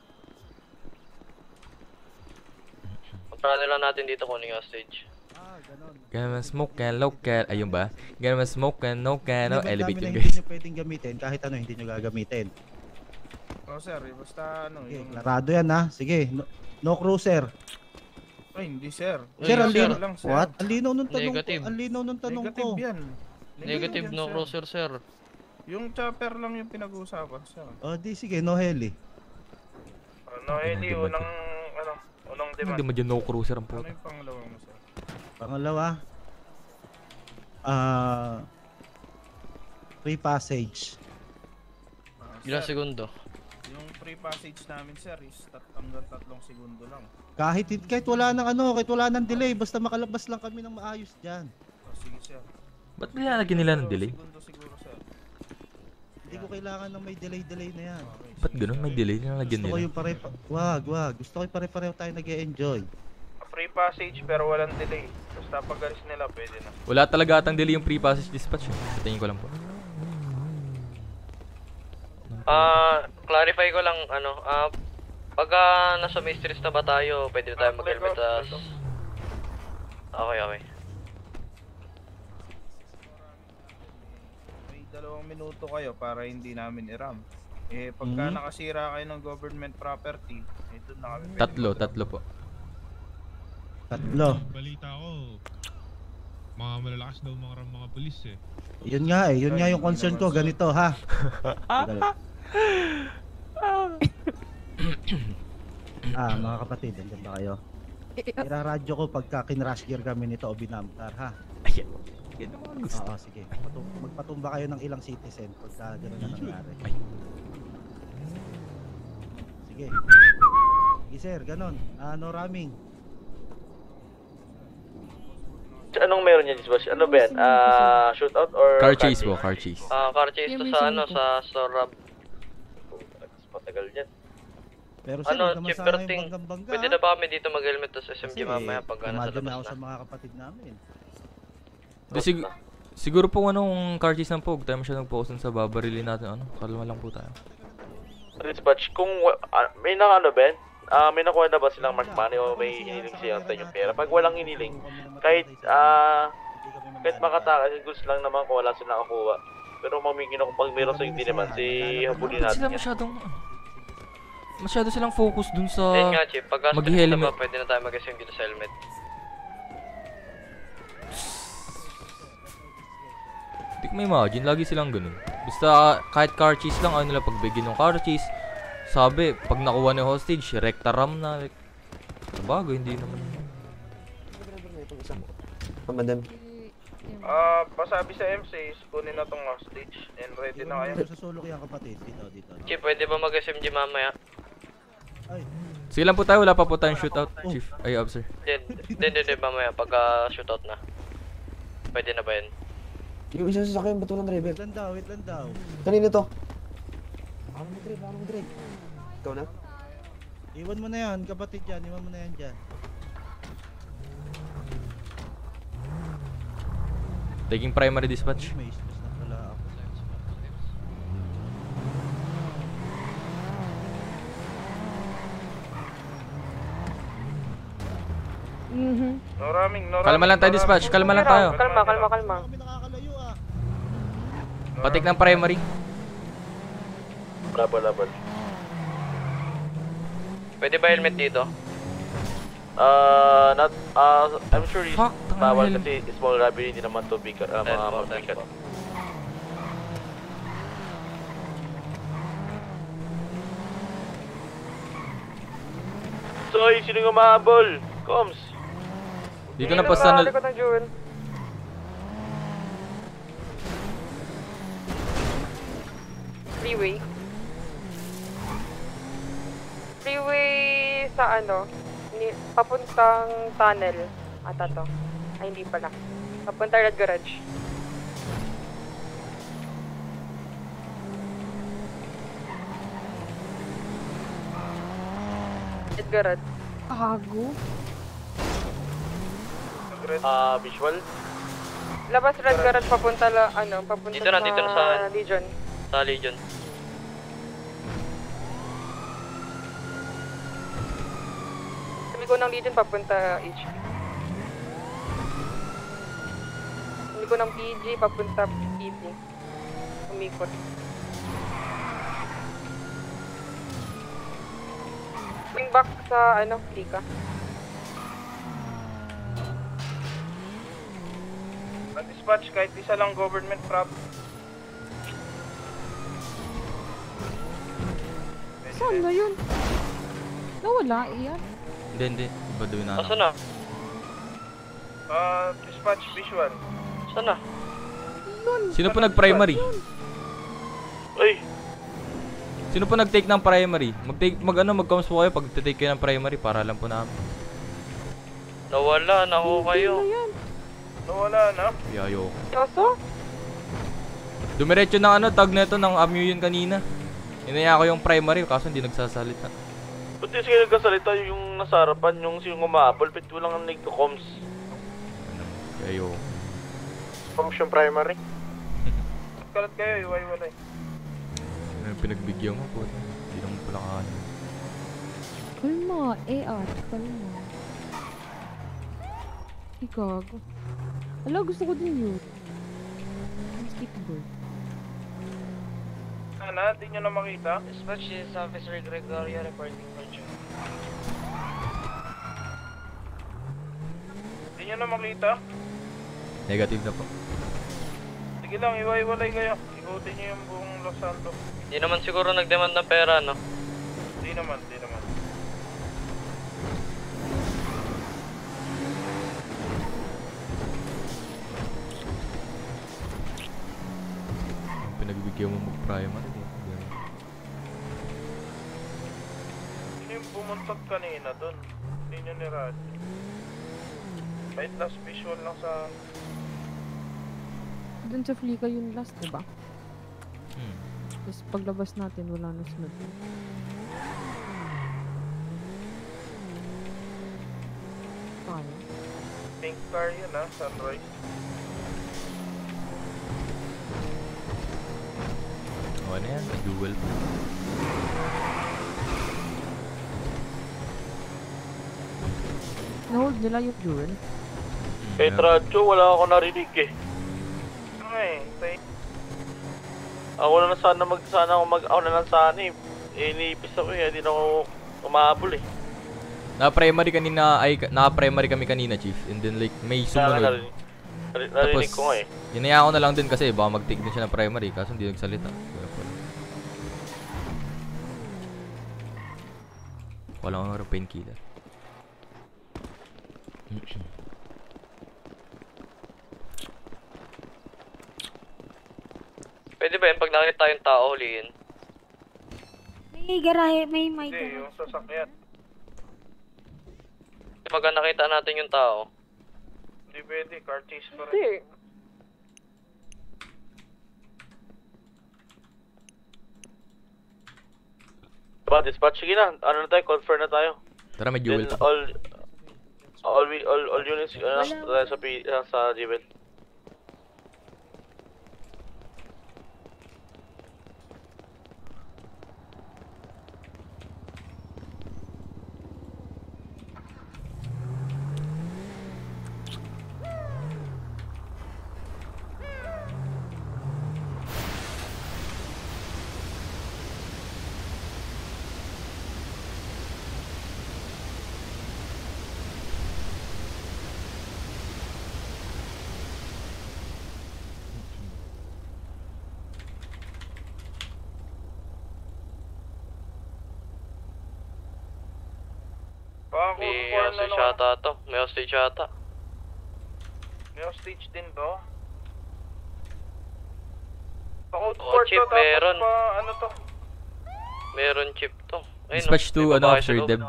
Magpara lang natin dito kunin yung hostage.
Gonna smoke and local. Ayun ba? Gonna smoke and no can. Elevate yun,
Hindi
guys.
nyo pwedeng gamitin, kahit ano hindi nyo gagamitin.
Sir, basta ano yung...
Larado yan ha, sige. No cruiser.
Ay, hindi sir.
Sir, ang lino.
Lang, sir.
What? Ang linaw nung tanong
Negative.
ko. Ang linaw nung tanong
Negative
ko.
yan.
Negative no
yan,
cruiser, sir.
Yung chopper lang yung pinag-uusapan, sir.
Oh, di sige, no heli.
No heli, unang demand.
Hindi mo dyan no cruiser ang
Ano
puta.
yung pangalawa mo, sir?
Pangalawa, free passage.
Ilang segundo?
Yung free passage namin, sir, is hanggang 3 segundo lang.
Kahit wala nang ano, kahit wala nang delay, basta makalabas lang kami ng maayos diyan.
Sige, sir.
Ba't nilalagyan nila ng delay?
Segundo siguro, sir.
Hindi ko kailangan ng may delay na yan.
Ba't ganun? May delay nilalagyan
Gusto ko
nila.
yung wag. Gusto ko yung pare-pareho tayo nag-e-enjoy.
Free passage pero walang delay. Basta basta pag-alis nila, pwede na.
Wala talaga atang delay yung pre-passage dispatch. Sa tingin ko lang po.
Clarify ko lang, pagka nasa mysteries na ba tayo, pwede na tayo mag-helmet Okay.
May 2 minuto kayo para hindi namin iram. Pagka nakasira kayo ng government property, doon na kami.
Tatlo po.
Balita ko, mga malalakas daw mga pulis eh.
Yun nga yung concern ko, ganito ha. Mga kapatid, andyan ba kayo? Iraradyo ko pagka kinrush gear kami nito o binamtar ha.
Ayan. Yan ang mga gusto.
Oo, sige. Magpatumba kayo ng ilang citizen pagka gano'n na nangyari. Sige. Sige sir, gano'n. No ramming.
Anong meron niya, dispatch? Ano ba yan? Shootout or
car chase po, car chase.
Car chase to sa Sorab.
Matagal yan.
Pero sir,
Chief Berting, pwede na ba kami dito mag-helmet to sa SMG mamaya pag nasa labas
ako
na?
sa mga kapatid namin.
Siguro po anong car chase ng Pog, tayo masyadong focus sa babarilin natin. Kalma lang po tayo.
Dispatch, kung may may nakuha na ba silang mark money o may hiniling siya sa inyong pera? Pag walang hiniling, kahit makatakas, gusto lang naman kung wala silang nakuha. Pero mamingin ako pag meron sa hindi naman, habulin natin yan.
Masyado silang focus dun sa
Ayun nga, Chief, pagka
mag-helmet.
ba, pwede na tayo mag-assume dito sa helmet.
Hindi ko ma-imagine, lagi silang ganun. Basta kahit car chase lang, nila pagbigyan ng car chase. Sabi, pag nakuha ni hostage, rekta ram na. Sabagay, hindi naman.
Madam.
Pasabi sa MC, kunin na tong hostage and ready na kayo.
Susulok yan kapatid, dito.
Chief, pwede ba mag-SMG mamaya?
Sige lang po tayo, wala pa po tayong shootout, Chief. Ay, officer.
Hindi, mamaya, pagka shootout na. Pwede na ba yan?
Yung isang sasakyan, ba't walang driver?
Wait lang daw.
Kanino to? Baka mag-drive. Ikaw na?
Iwan mo na yan, kapatid dyan. Iwan mo na yan dyan.
Taking primary dispatch.
May istos na pala ako.
No ramming.
Kalma lang tayo dispatch, kalma lang tayo.
Kalma.
Patik ng primary.
Labal.
Pwede ba helmet dito?
I'm sure bawal kasi small robbery, hindi naman to big, mga mabigat. Soy, sino yung umahabol? Coms.
Dito na po sa
Freeway sa papuntang tunnel. Ata to. Ay, hindi pala. Papuntang Red Garage. Red Garage. Kago.
Visual?
Labas Red Garage papunta
Dito na sa
Legion.
Sa Legion.
Sabi ko ng Legion papunta HQ. Sabi ko ng PG papunta PD. Umikot. Bring back sa Lika.
Dispatch, kahit isa lang government prop.
Saan na yun? Nawala iyan.
Hindi. Iba doon na.
Saan na?
Dispatch visual.
Saan na?
Sino po nag-primary?
Uy!
Sino po nag-take ng primary? Mag-coms po kayo pag take kayo ng primary para alam po namin.
Nawala na ho kayo.
Nawala na?
Yayo.
Kaso?
Dumiretso ng tag neto ng AMU yun kanina. Inaya ko yung primary kaso hindi nagsasalita.
Ba't di sige nagkasalita yung nasa harapan, yung sino umahabol, pwede mo lang ang nagko-coms.
Kayo.
Commission primary. Kalat kayo, iwaiwalay.
Ano yung pinagbigyan mo po? Hindi naman pala kaano.
Kalma, AR, kalma. Ikago. Ala, gusto ko din yun. Skateboard.
Sana, di nyo na makita?
Dispatch is Officer Gregorio reporting for you.
Di nyo na makita?
Negative na po.
Sige lang, iwaiwalay kayo. Ikutin nyo yung buong Los Santos.
Di naman siguro nag-demand ng pera, no?
Di naman, di naman.
Pinagbigyan mo mag-primary.
Sino yung pumuntot kanina dun? Hindi nyo ni Radyo. Kahit last visual lang sa...
Doon sa Flica yung last, diba? Tapos paglabas natin, wala na sunod. Kaya.
Pink car yun ha, sunrise.
O ano yan? Dual pa.
Na-hold nila yung duel.
Kahit radyo, wala ako narinig eh. Ako na lang sana ako na lang sana eh. Iniipis ako eh, hindi na ako umahabol eh.
Na-primary kami kanina, Chief. And then like, may sumunod.
Narinig ko nga eh.
Hinayaan ko na lang din kasi baka mag-take din siya ng primary kaso hindi nagsalita. Walang nga painkiller.
Pwede ba yun pag nakita yung tao, huliin?
May garahe, may
Hindi, yung sasakyan.
Pag nakita natin yung tao.
Hindi pwede, car chase pa rin.
Hindi.
Diba, dispatch, sige na. Ano na tayo, confirm na tayo.
Tara, may duel
Then
pa.
all units sa Jewel.
May hostage yata to. May hostage yata.
May hostage din to? Pakot
Oh,
court
chip,
to, tapos
meron.
pa, ano to?
Meron chip to. Ayun,
Dispatch
may
to ano,
babae sa
Officer
loob.
Deb.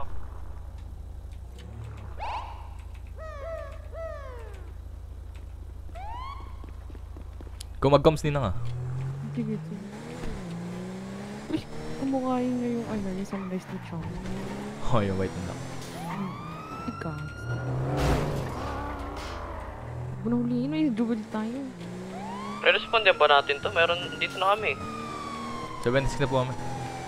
Kumag-coms din na nga.
Sige, sige. Uy, kumukhain niya yung ano, yung sunrise na chong.
Oh, yung white na.
Ikaw. Huwag na huliin, may duel tayo.
Re-respondan ba natin to? Meron, dito na kami.
76 na po kami.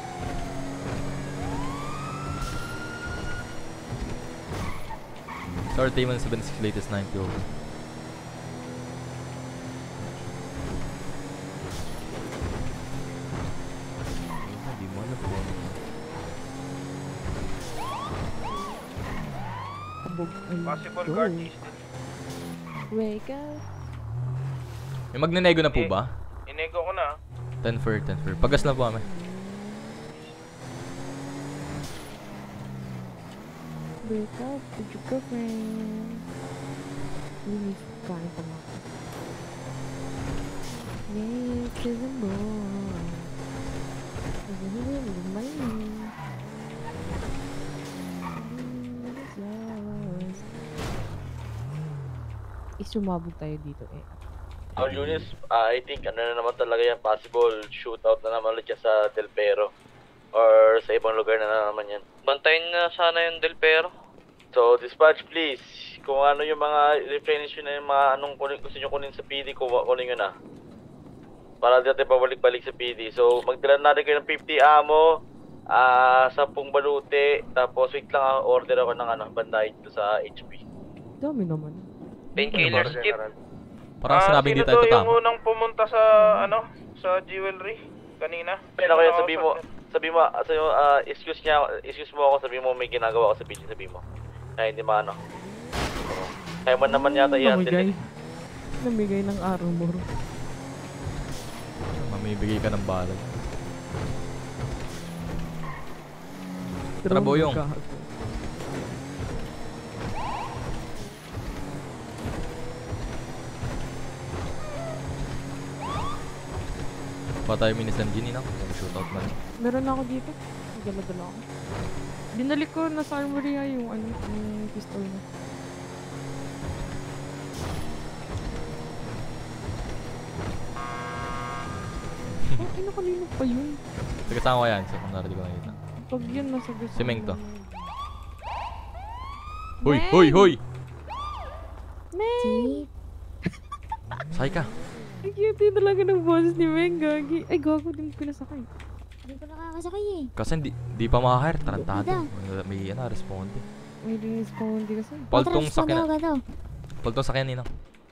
Sorry, Taman 76 latest 90 over. Di mo na po.
Possible car chase din.
Wake up.
May magnenego na po ba?
Inego ko na.
10 for. Pagas na po kami.
Wake up with your girlfriend. Really, kain pa nga. Yeah, kiss and boy. Sumabog tayo dito eh.
All units, I think ano na naman talaga yan, possible shootout na naman ulit yan sa Del Pero. Or sa ibang lugar na naman yan.
Bantayin na sana yung Del Pero.
So, dispatch please. Kung ano yung mga reference na yung mga anong gusto nyo kunin sa PD, kunin nyo na. Para di natin pabalik-balik sa PD. So, magdala natin kayo ng 50 ammo, 10 balute, tapos wait lang, order ako ng banday dito sa HP.
Dami naman.
Painkillers, Chip.
Parang sinabing di tayo
Sino to yung
tatama.
unang pumunta sa, sa jewelry kanina?
Pero kaya sabi mo, excuse mo ako, sabi mo may ginagawa ako sa building, sabi mo. Kaya hindi maano. Kaya mo naman yata i-handle.
Namigay ng armor.
Mamibigay ka ng balag. Traboyong. Pa tayo minisan Gini na. Shootout man.
Meron ako dito. Dala ako. Dinalik ko na sa armory yung yung pistol na. Ano kanino pa yun?
Kasama ko yan. So kung narinig ko nakita.
Pag yun nasa gusto.
Si Meng to. Hoy! Hoy! Hoy!
Meng!
Sakay ka.
Ang cute talaga ng boses ni Meng, gagi. Ay, gago, di mo pinasakay.
Hindi ko nakakasakay eh.
Kasi di pa makahire. Tarantado. May responde.
May responde kasi.
Paltong sakyan. Paltong sakyan nino.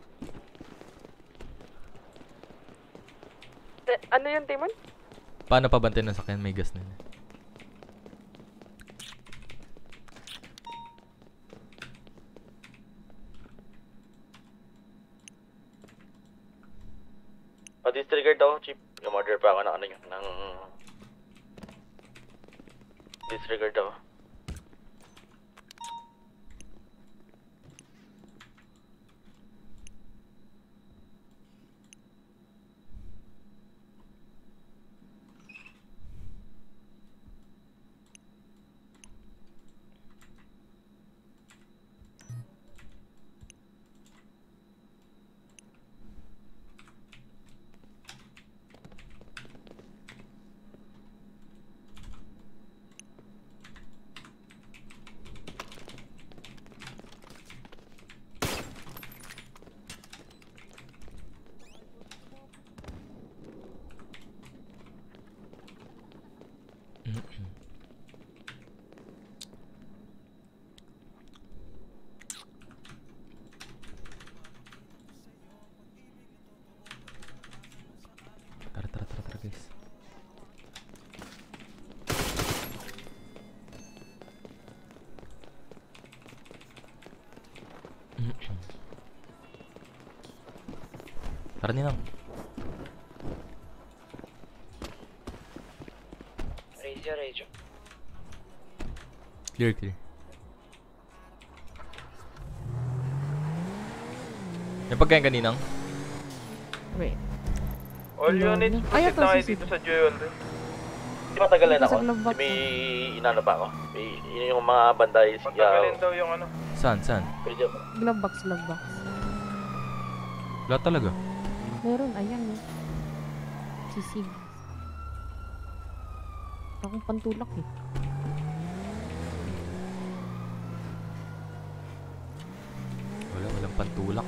Ano yun, Timon?
Paano pabantin ng sakyan? May gas na yun.
Pa-disregard ako, Chief. Yung-order pa ako ng disregard ako.
Tara guys. Tara ninang.
Radio.
Clear. May pagkain kaninang?
Wait.
All units, proceed na kayo dito sa jewelry.
Di matagalan ako. May inano pa ako. May yung mga banday.
Matagalin daw yung ano.
Saan?
Glove box.
Wala talaga.
Meron, ayan eh. Sisig. Akong pantulak eh.
Walang pantulak.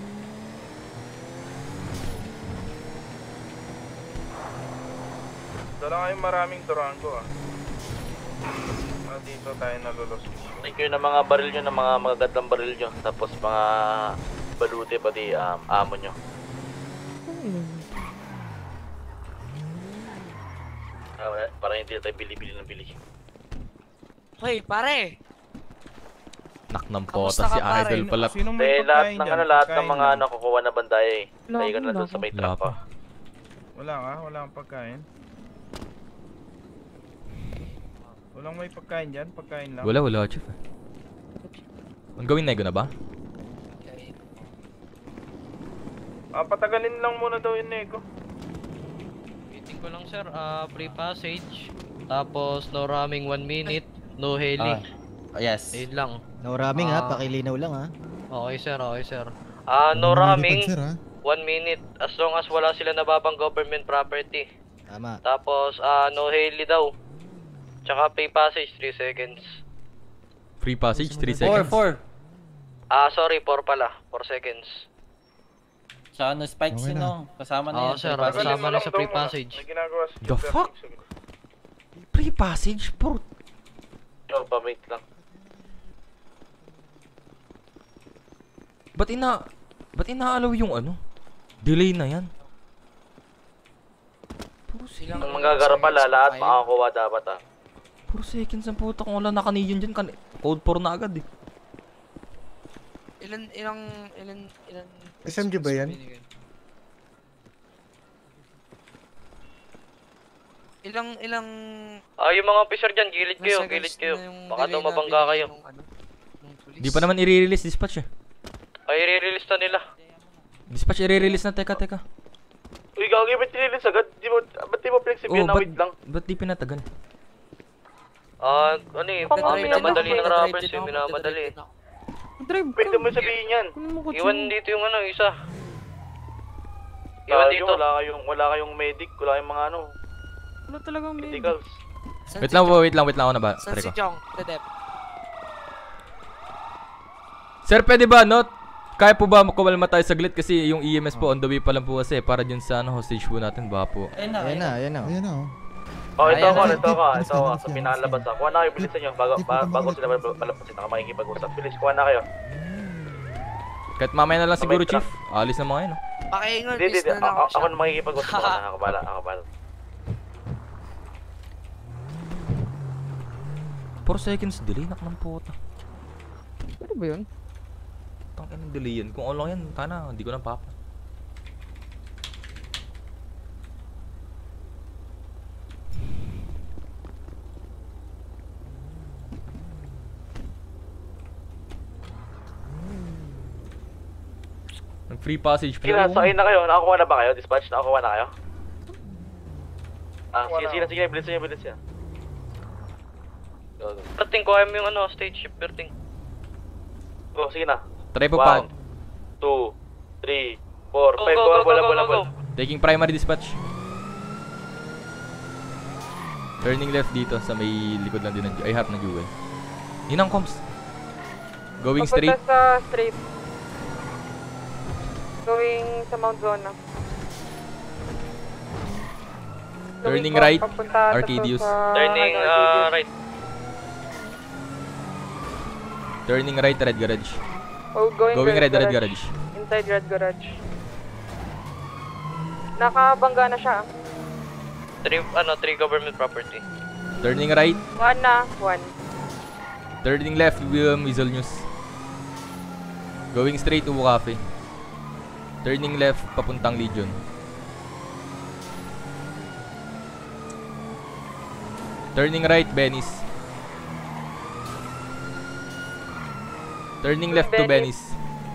Dala kayong maraming Durango dito tayo nalulos.
Thank you ng mga baril nyo, ng mga magagandang baril nyo. Tapos mga balute pati amo nyo. Parang hindi tayo bili-bili ng bili.
Hoy, pare!
Nak ng pota si Idol pala.
Lahat ng mga nakukuha na banday. Tayo ka na doon sa may truck pa.
Wala kang pagkain. Walang may pagkain dyan, pagkain lang.
Wala, Chief. Ang gawin nego na ba?
Patagalin lang muna daw yung nego.
Waiting ko lang sir, free passage. Tapos no ramming 1 minute, no heli.
Yes.
Ayun lang.
No ramming pakilinaw lang ha.
Okay sir. No ramming 1 minute as long as wala sila nababang government property.
Tama.
Tapos no heli daw. Tsaka free passage 3 seconds.
Free passage, 3 seconds.
4.
Sorry, 4 pala. 4 seconds.
Sa ano, spikes
Okay
yun,
na.
no? Kasama na
Oo,
yan.
sir. Kasama na sa free passage.
May ginagawa si
The fuck? Free passage? Bro.
Yo, pamit lang.
Ba't inaalaw yung ano? Delay na yan.
Ang manggagara pala, lahat makakuha dapat ah.
Puro seconds ang puta. Kung wala nakaniyon dyan, code 4 na agad eh.
Ilan
SMG ba yan?
Ilang
Yung mga officer dyan, gilid kayo. Baka daw mabangga kayo.
Di pa naman i-release dispatch eh.
Ay, i-release na nila.
Dispatch i-release na, teka.
Uy, gagi, ba't nililis agad? Ba't di mo flexible na wait lang?
Ba't di pinatagal?
Minamadali ng robbers eh, minamadali.
Pwede mo sabihin yan.
Iwan dito yung isa.
Iwan dito. Wala kayong medic, wala kayong mga ano.
Wala talagang
medicals.
Wait lang ako na ba?
San si Chong, Tedep.
Sir, pwede ba, no? Kaya po ba kumalma tayo saglit kasi yung EMS po on the way pa lang po kasi para dyan sa hostage po natin ba po?
Ayan na.
Oh, ito ako. Sa pinalabas ako. Kuha na kayo, bilisan nyo. Bago sila palapasin, makikipag-usap. Bilis, kuha na kayo.
Kahit mamaya na lang siguro, Chief. Alis na mga yun, no?
Pakiingon,
Hindi.
na lang ako siya.
Ako na makikipag-usap. Ako bala.
Four seconds delay, naknang puta.
Ano ba yun?
Tangin ng delay yan. Kung online yan, tana, hindi ko na papa. Free passage po.
Sakay na kayo. Nakakuha na ba kayo? Dispatch? Nakakuha na kayo? Sige. Bilis niya.
Perting, kuha mo yung stage ship, Perting.
Oh, sige na.
Try po pa.
1, 2, 3, 4, 5. Bola.
Taking primary dispatch. Turning left dito sa may likod lang din ng harap ng Jewel. Yun ang comms. Going straight.
Papunta sa straight. Going sa Mount Zona.
Turning right, Arcadius.
Turning right.
Turning right, Red Garage.
Going
Red Garage.
Inside Red Garage. Nakabangga na siya.
3 government property.
Turning right.
1 na, 1.
Turning left, William Weasel News. Going straight, Ubo Cafe. Turning left, papuntang Legion. Turning right, Venice. Turning left to Venice.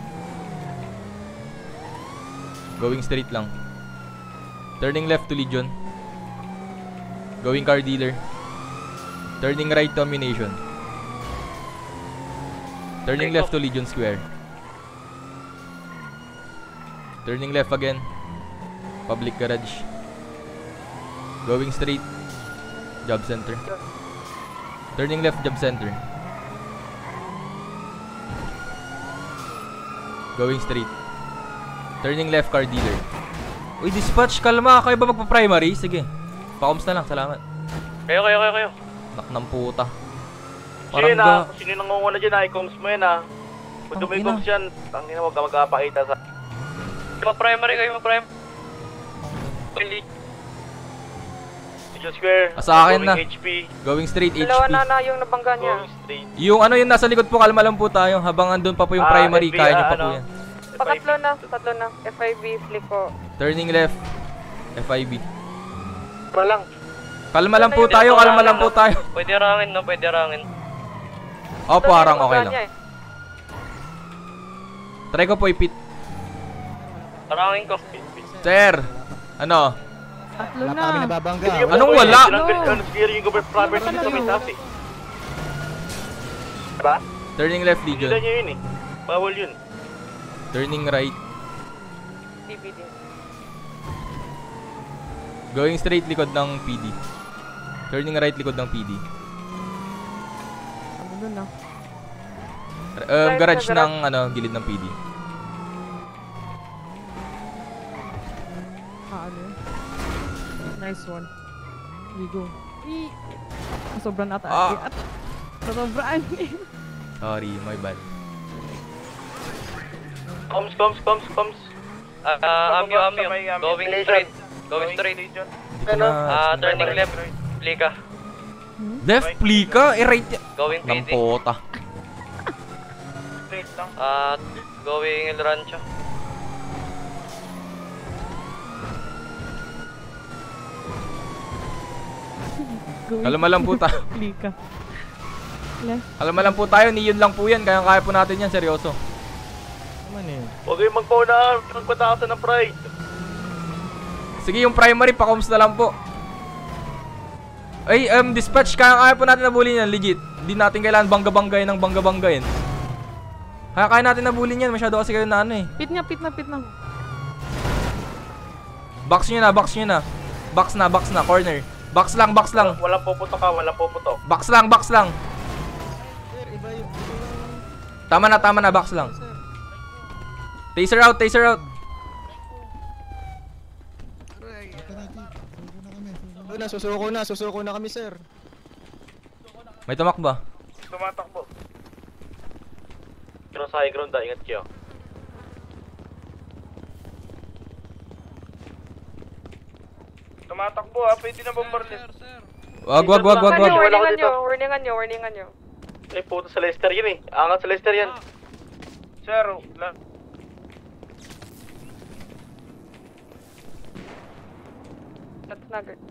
Going straight lang. Turning left to Legion. Going car dealer. Turning right to Ammunition. Turning left to Legion Square. Turning left again. Public garage. Going straight. Job center. Turning left, job center. Going straight. Turning left, car dealer. Uy, dispatch, kalma. Kayo ba magpa-primary? Sige. Pa-coms na lang, salamat.
Kayo.
Nak ng puta.
Sige na, kung sino nangunguna dyan, i-coms mo yan ha. Kung dumi-coms yan, tangina, huwag ka magkapakita sa...
Ma-primary kayo, ma-primary.
Legion Square,
sa akin na.
HP.
Going straight, HP.
Dalawa na yung nabangga niya.
Yung yung nasa likod po, kalma lang po tayo. Habang andun pa po yung primary, kaya nyo pa po yan.
Tatlo na. FIB, Flico.
Turning left, FIB.
Kalma lang.
Kalma lang po tayo.
Pwede arangin.
Opo, harang okay lang. Try ko po ipit.
Arangin ko.
Sir, ano?
Tatlo
Wala pa kami nababangga.
Anong wala?
Sinang yung government property sa Mintas eh. Diba?
Turning left, Legion.
Hindi nyo yun eh. Bawal yun.
Turning right.
TPD.
Going straight, likod ng PD. Turning right, likod ng PD.
Ano na?
Garage ng ano, gilid ng PD.
Ano? Nice one. Ligo. Sobrang ata. Sobrang.
Sorry, my bad.
Comes.
Amyo. Going straight. Turning left. Plika.
Left plika? Right.
Going PD.
Nampota.
Straight lang.
Going El Rancho.
Kalma lang po tayo.
Plika.
Kalma lang po tayo, niyon lang po yan. Kaya po natin yan, seryoso.
Huwag kayong magpauna, magpatakasan ng pride.
Sige, yung primary, pa-coms na lang po. Ay, dispatch, kaya po natin nabulin yan, legit. Hindi natin kailangan bangga-banggayin ng bangga-banggayin. Kaya natin nabulin yan, masyado kasi kayo na ano eh.
Pit na.
Box nyo na. Box na, corner. Box lang.
Walang puputok.
Box lang. Tama na, box lang. Taser out.
Susuko na kami, sir.
May tumak ba?
Tumatakbo.
Pero sa high ground, ingat kayo.
Tumatakbo pwede na bombarlin.
Wag.
Warningan nyo.
Eh, puto sa Lester yun eh. Angat sa Lester yan.
Sir,
That's not good.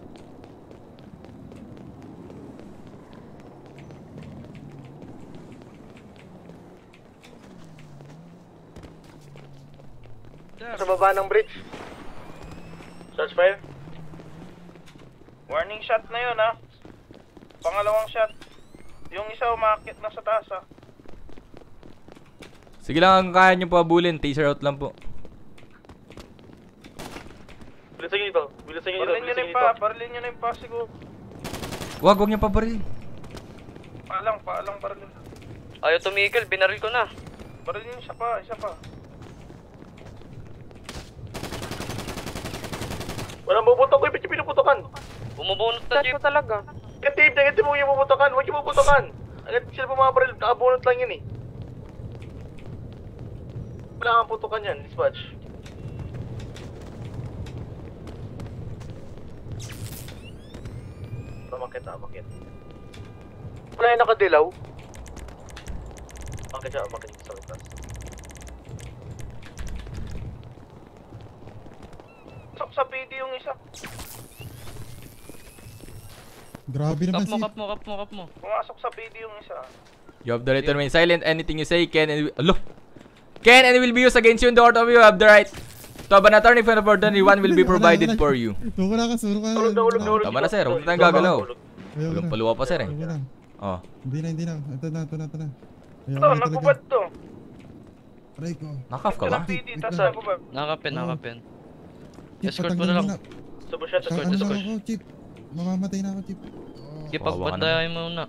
sa baba ng bridge.
Shots fire.
Warning shot na yun Pangalawang shot. Yung isa umakit na sa taas
Sige lang, kaya nyo po abulin. Taser out lang po.
Bilisan nyo dito.
Barilin nyo na yung pa siguro.
Wag nyo pa barilin.
Paalang barilin.
Ayaw tumigil, binaril ko na.
Barilin isa pa.
Walang bubutok ko, ba't yung pinuputokan?
Bumubunot na jeep.
Talaga.
Negative mo yung bubutokan, huwag yung bubutokan. Agad sila bumabaril, nakabunot lang yun eh. Wala kang putokan yan, dispatch. Umakit. Wala yung nakadilaw. Umakit sa litas.
Sok sa PD yung isa.
Grabe naman
Kap mo.
Pumasok sa PD yung isa.
You have the right to remain silent. Anything you say can and will be used against you in the court of you. Have the right to have an attorney for the opportunity. One will be provided for you.
Tulog ka.
Tama na, sir. Huwag tayong gagalaw. Walang paluwa pa, sir eh. Oh.
Hindi na. Ito na.
Ito, nagubad to.
Aray ko.
Nakaf ka ba?
Nakapin. Escort mo na lang.
Subushat.
Chip. Mamamatay na ako, Chip.
Sige, pagbandayin mo muna.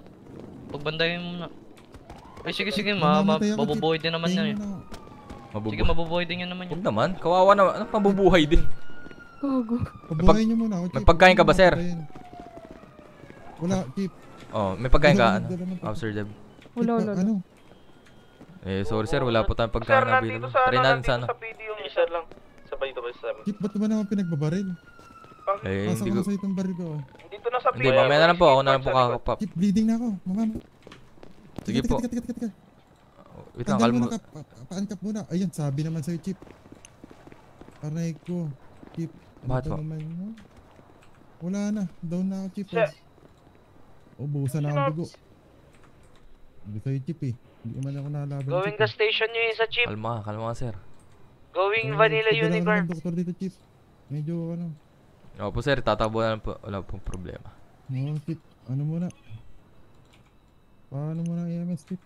Ay, sige, mabubuhay din naman yan eh. Sige, mabubuhay din yan naman yan.
Huwag naman, kawawa naman. Anong mabubuhay din?
Gogo.
Pabuhayin niyo muna ako, Chip.
May pagkain ka ba, sir?
Wala, Chip.
Oh, may pagkain ka, Officer Deb.
Wala.
Sorry sir, wala po tayong pagkain na available. Try natin sana.
Isa lang. Sabay ito sa amin.
Chip, ba't naman ako pinagbabaril?
Hindi ko.
Sa itong baril ko.
Dito na sa PD.
Hindi, mamaya na lang po. Ako na lang po kakapap.
Chip, bleeding na ako. Mamama.
Sige po.
Teka.
Wait lang, kalma.
Paankap muna. Ayun, sabi naman sa'yo, Chip. Aray ko. Chip.
Bakit po?
Wala na. Down na ako, Chip. Buhusan na ako dugo. Hindi sa'yo, Chip eh. Hindi man ako nalaban.
Going ka station nyo yung sa Chip.
Kalma sir.
Going Vanilla Unicorn.
Doktor dito, Chip. Medyo
Po sir, tatakbo na lang po. Wala pong problema.
Chip. Ano muna? Paano muna EMS, Chip?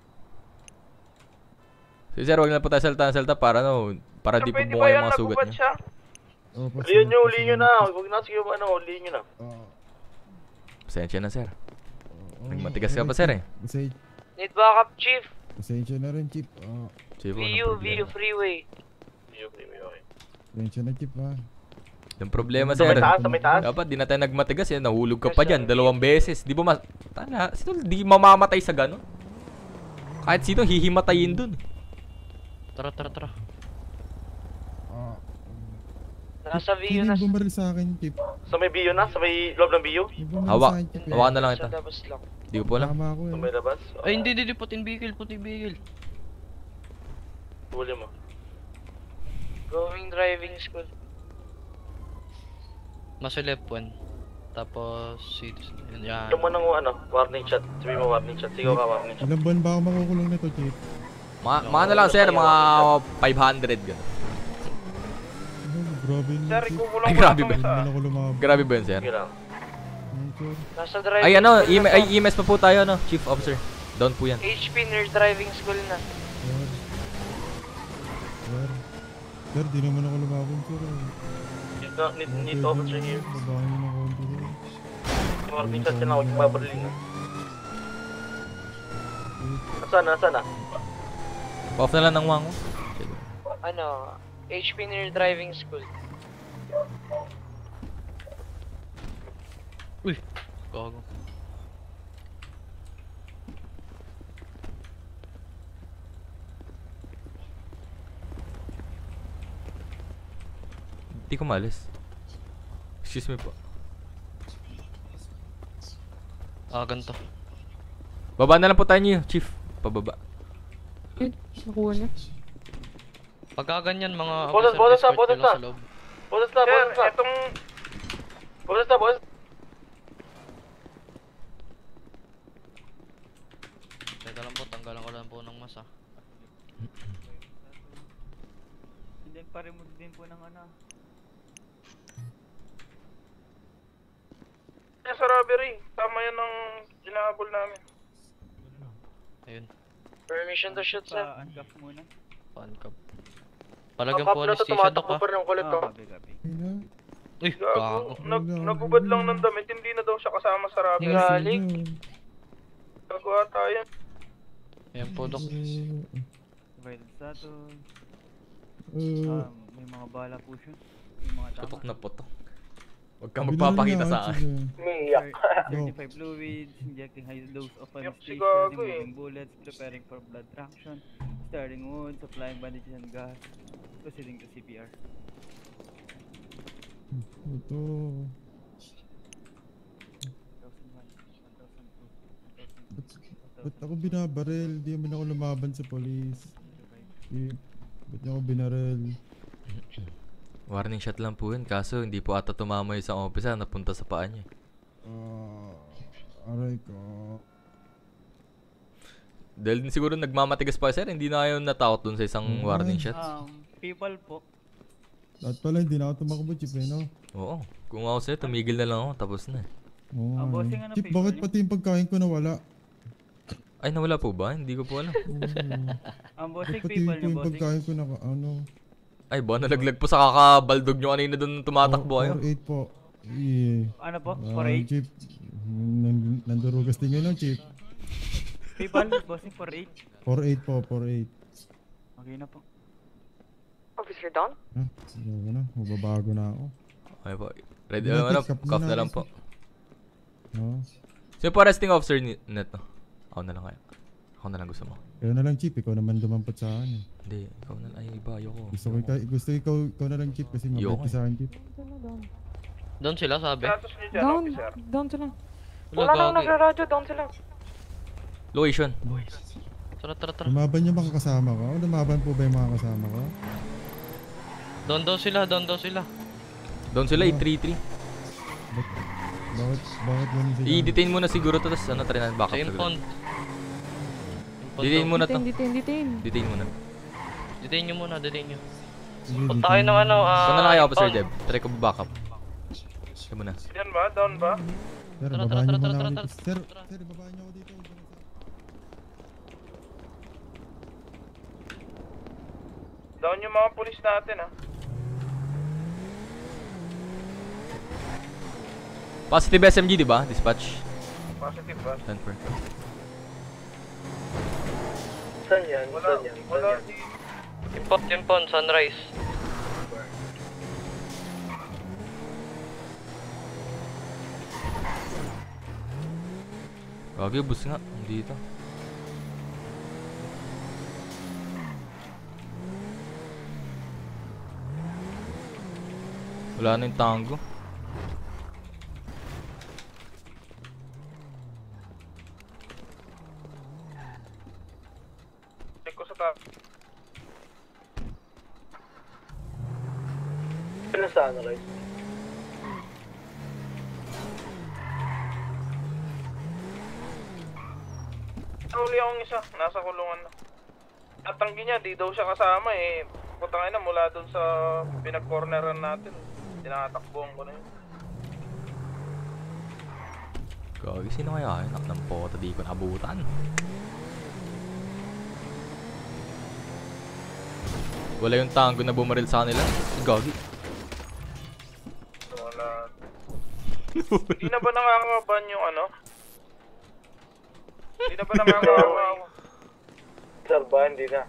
Sige sir, huwag na po tayo salta para di po buka yung mga sugat niya.
Ulihin nyo na. Huwag na sige ulihin nyo na.
Pasensya na sir. Nagmatigas ka pa sir eh.
Need backup, Chief.
Pasensya na rin, Chip.
Sige po,
VU Freeway.
Pasensya na, Chip, ha.
Yung problema,
Sa
sir.
may taas, sa may taas.
Dapat di na tayo nagmatigas, nahulog ka pa dyan 2 beses. Di ba sino di mamamatay sa gano'n? Kahit sino hihimatayin dun.
Tara.
Nasa VU
Sino
na.
yung bumaril sa akin, Chip?
Sa may BU na? Sa may loob ng BU?
Yung bumaril
Hawak.
sa akin, Chip,
Hawakan na lang ito.
Sa labas lang.
Di ko po alam.
Tama ako,
Sa
eh.
may labas?
Ay, hindi, puting bigil.
Huli mo.
Going driving school.
Masulep 1. Tapos, citizen. Yan.
Yung mo nang warning shot. Sabi mo warning shot. Sigaw ka warning shot.
Ilang buwan ba ako makukulong nito, Chip?
Mga ano lang, sir, mga 500 gano'n.
Grabe yun,
Sir,
Chip.
ikukulong
Ay,
ko
grabe
na
ba?
to isa.
Ako lumabas.
Grabe ba yun, sir?
Sige lang.
Nasa driving
Ay, ano,
school na to.
EMS pa po tayo, no? Chief Officer. Down po yan.
HP near driving school na.
Sir, di naman ako lumabas, sir.
Need officer here.
Babahan mo ng konti, sir.
Warning shot sila ako magbabaril na. Nasaan na?
Off na lang ng wango.
Ano, HP near driving school.
Uy, gago.
Hindi ko malis. Excuse me po.
Ganito.
Baba na lang po tayo niyo, Chief. Pababa.
Nakuha niya.
Pagka ganyan, mga
Boses
officer,
na.
escort nyo lang sa loob.
Boses
Sir,
na.
etong...
Boses.
Teka lang po, tanggalan ko lang po ng masa.
And then pa-remove din po ng ano.
Sa robbery. Tama yan ng ginahabol namin.
Ayun.
Permission to shoot, sir.
Pa-uncuff muna.
Pa-uncuff. Palagyan po anesthesia, Dok, ha? Uy, gago.
Nagubad lang ng damit, hindi na daw siya kasama sa robbery.
Galing.
Gagawa tayo.
Ayan po, Dok.
Vital status. May mga bala po siya. May mga tama.
Putok na putok. Huwag kang magpapakita sa akin.
35 fluids, injecting high dose of anesthesia, removing bullets, preparing for blood traction, starting wounds, applying bandages and gas, proceeding to CPR.
Ito. Ba't ako binabaril? Di naman ako lumaban sa police. Ba't niya ako binaril?
Warning shot lang po yun, kaso hindi po ata tumama yung isang officer, napunta sa paa niya.
Aray ko.
Dahil din siguro nagmamatigas pa sir, hindi na kayo natakot dun sa isang warning shot.
People po.
At pala hindi na ako tumakbo, Chip, eh, no?
Oo, kung ako sir, tumigil na lang ako, tapos na eh.
Oo, Chip, bakit pati yung pagkain ko nawala?
Ay, nawala po ba? Hindi ko po alam.
Ang bossing
Pati
people niyo,
yung
bossing.
pagkain ko ano?
Ay, ba, nalaglag po sa kakabaldog nyo kanina dun tumatakbo kayo?
4-8 po. Yeah.
Ano po? 4-8?
Chip, nandurugas din yun, no, Chip?
People, bossing 4-8.
4-8 po, 4-8.
Okay na po.
Officer Don?
Ayoko na, mababago na ako.
Okay po. Ready, cuff na lang po. Sino po arresting officer net, no? Ako na lang kaya. Ako na lang gusto mo.
Kaya na lang, Chip, ikaw naman dumampot sa akin.
Hindi, ikaw na lang. Ay, iba, ayoko.
Gusto ikaw na lang, Chip, kasi mabait ka sa akin, Chip.
Doon sila, sabi.
Down sila.
Wala nang nagra-radyo, down sila.
Location.
Tara.
Lumaban yung mga kasama ko? Lumaban po ba yung mga kasama ko?
Doon daw sila.
Doon sila, 833.
Bakit ganun sila?
I-detain mo na siguro to, tapos ano, try na backup.
Sa impound.
Detain muna to.
Detain
muna.
Detain nyo muna.
Punta kayo ng ano,
Saan na lang kayo, Officer Deb? Try ko backup. Sige muna.
Yan ba? Down ba?
Sir, babaan niyo muna ako dito. Sir, babaan niyo ako dito.
Down yung mga pulis natin, ha?
Positive SMG, di ba? Dispatch.
Positive ba?
10 per.
Saan yan? Wala.
Impon, Sunrise.
Gagi, bus nga. Dito. Wala na yung tango.
Check ko sa top. Ano sa Sunrise? Huli akong isa, nasa kulungan na. At tanggi niya, di daw siya kasama eh. Putangin na mula dun sa pinag-corneran natin. Tinatakbuhan ko na yun.
Gagi, sino kaya yun? Nak ng pota, di ko nabutan. Wala yung tango na bumaril sa kanila. Gagi.
Wala. Di na ba nakakaban yung ano? Di na ba nakakaban? Sir ba, hindi na.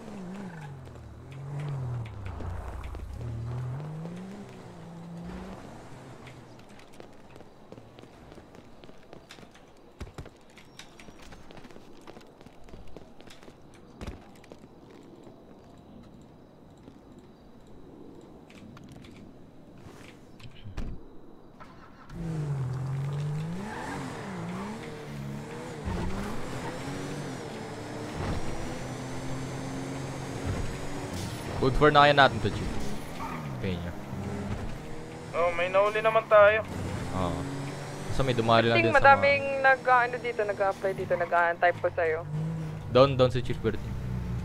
Good for na kaya natin to, Chief. Peña.
Oh, may nahuli naman tayo.
Oo. So may dumali lang din sa mga...
madaming nag-apply dito, nag-a-type po sa'yo.
Down si Chief Bertie.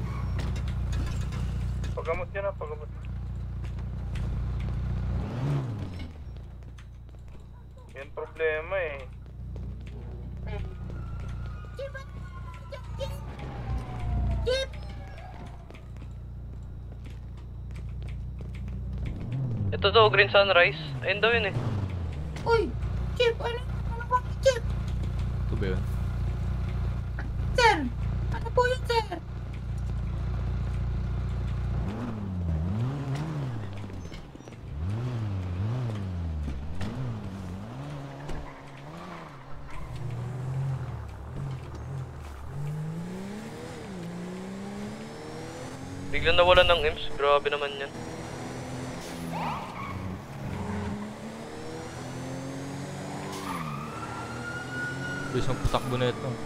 Pagamot yun na, pagamot. Yan problema eh.
Ito to, Green Sunrise. Ayun daw yun eh.
Uy! Chip! Ano ba? Chip!
Ito ba yun?
Sir! Ano po yun, sir?
Biglang nawalan ng IMS. Grabe naman yan.
Isang patakbo na ito.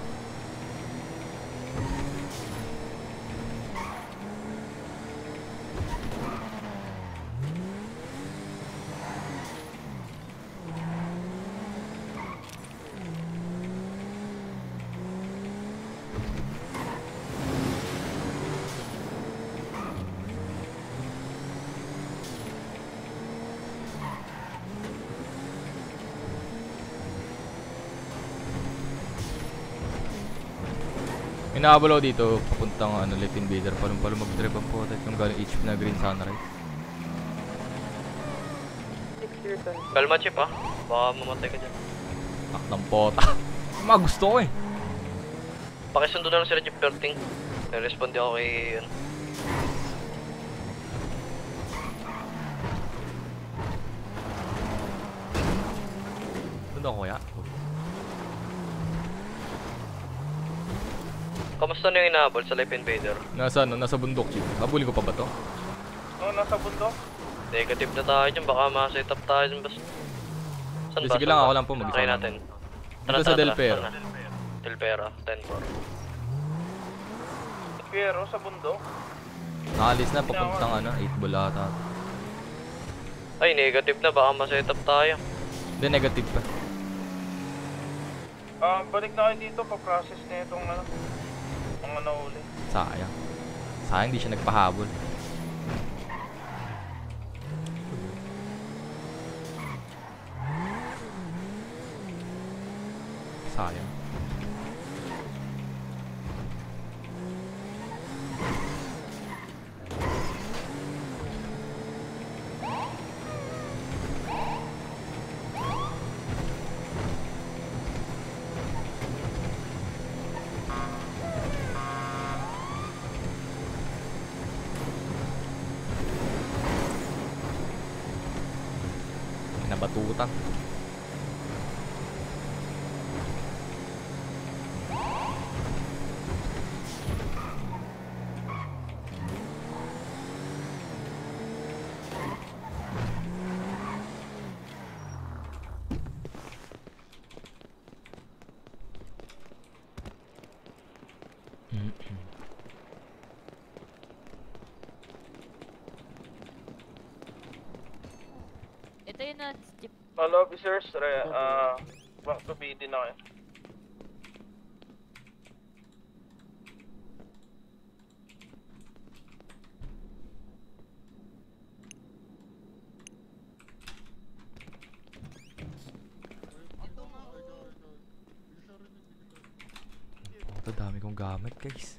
Inaabalaw dito, papuntang left invader, palong mag-drive ang potet yung galing HP na Green Sunrise.
Kalma, Chip ah. Baka mamatay ka dyan.
Ak ng pota. Mga gusto ko eh.
Pakisundo na lang sila Chip Berting. Nare-respond ako kay...
Doon ako kaya?
Kamusta na yung inahabol sa Life Invader?
Nasa bundok, Chief. Habulin ko pa ba to?
Oo, nasa bundok.
Negative na tayo dyan, baka ma-set up tayo dyan. Saan ba?
Sige lang, ako lang po mag-isa.
Try natin.
Dito sa Del Pero.
Del Pero, 10-4.
Del Pero, sa bundok?
Nakalis na, papuntang 8 ball ata.
Ay, negative na, baka ma-set up tayo.
Hindi, negative pa.
Balik na kayo dito, pa-process na itong mga nahuli.
Sayang. Sayang di siya nagpahabol. Sayang. Batutan.
Ito yun na chip.
All officers, back to PD na kayo.
Ito, dami kong gamit, guys.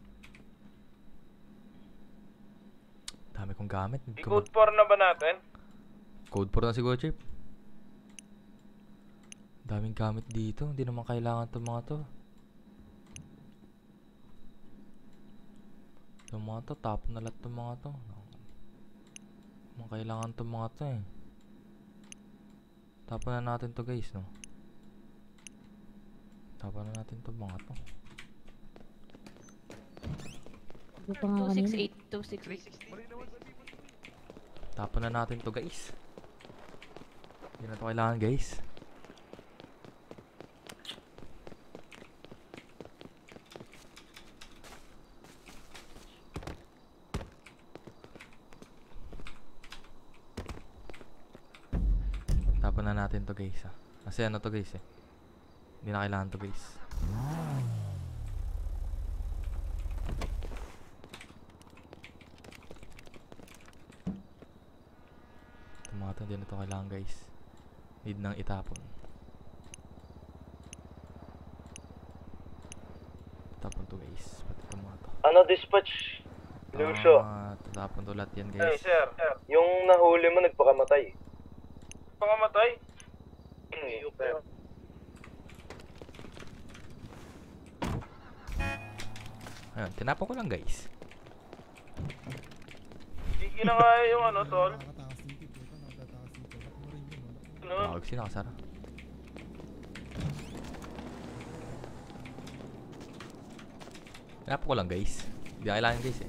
Dami kong gamit.
I-code 4 na ba natin?
Code 4 na siguro, Chip. Daming gamit dito. Hindi naman kailangan itong mga to. Itong mga to, tapon na lahat itong mga to. Hindi naman kailangan itong mga to eh. Tapon na natin to, guys, no? Tapon na natin itong mga to.
268, 268.
Tapon na natin to, guys. Hindi na to kailangan, guys. Tapon na natin to, guys. Kasi ano to, guys, eh. Hindi na kailangan to, guys. Hindi na ito kailangan, guys. Need nang itapon. Tapon to, guys. Pati ito mga to.
Ano dispatch? Lucio.
Tatapon to lahat yan,
Hey,
guys.
sir.
Yung nahuli mo nagpakamatay.
Pakamatay?
Ayun, tinapon ko lang, guys.
Hindi na nga yung ano, tol.
Tawag sino kasara. Tinapon ko lang, guys. Hindi na kailangan, guys, eh.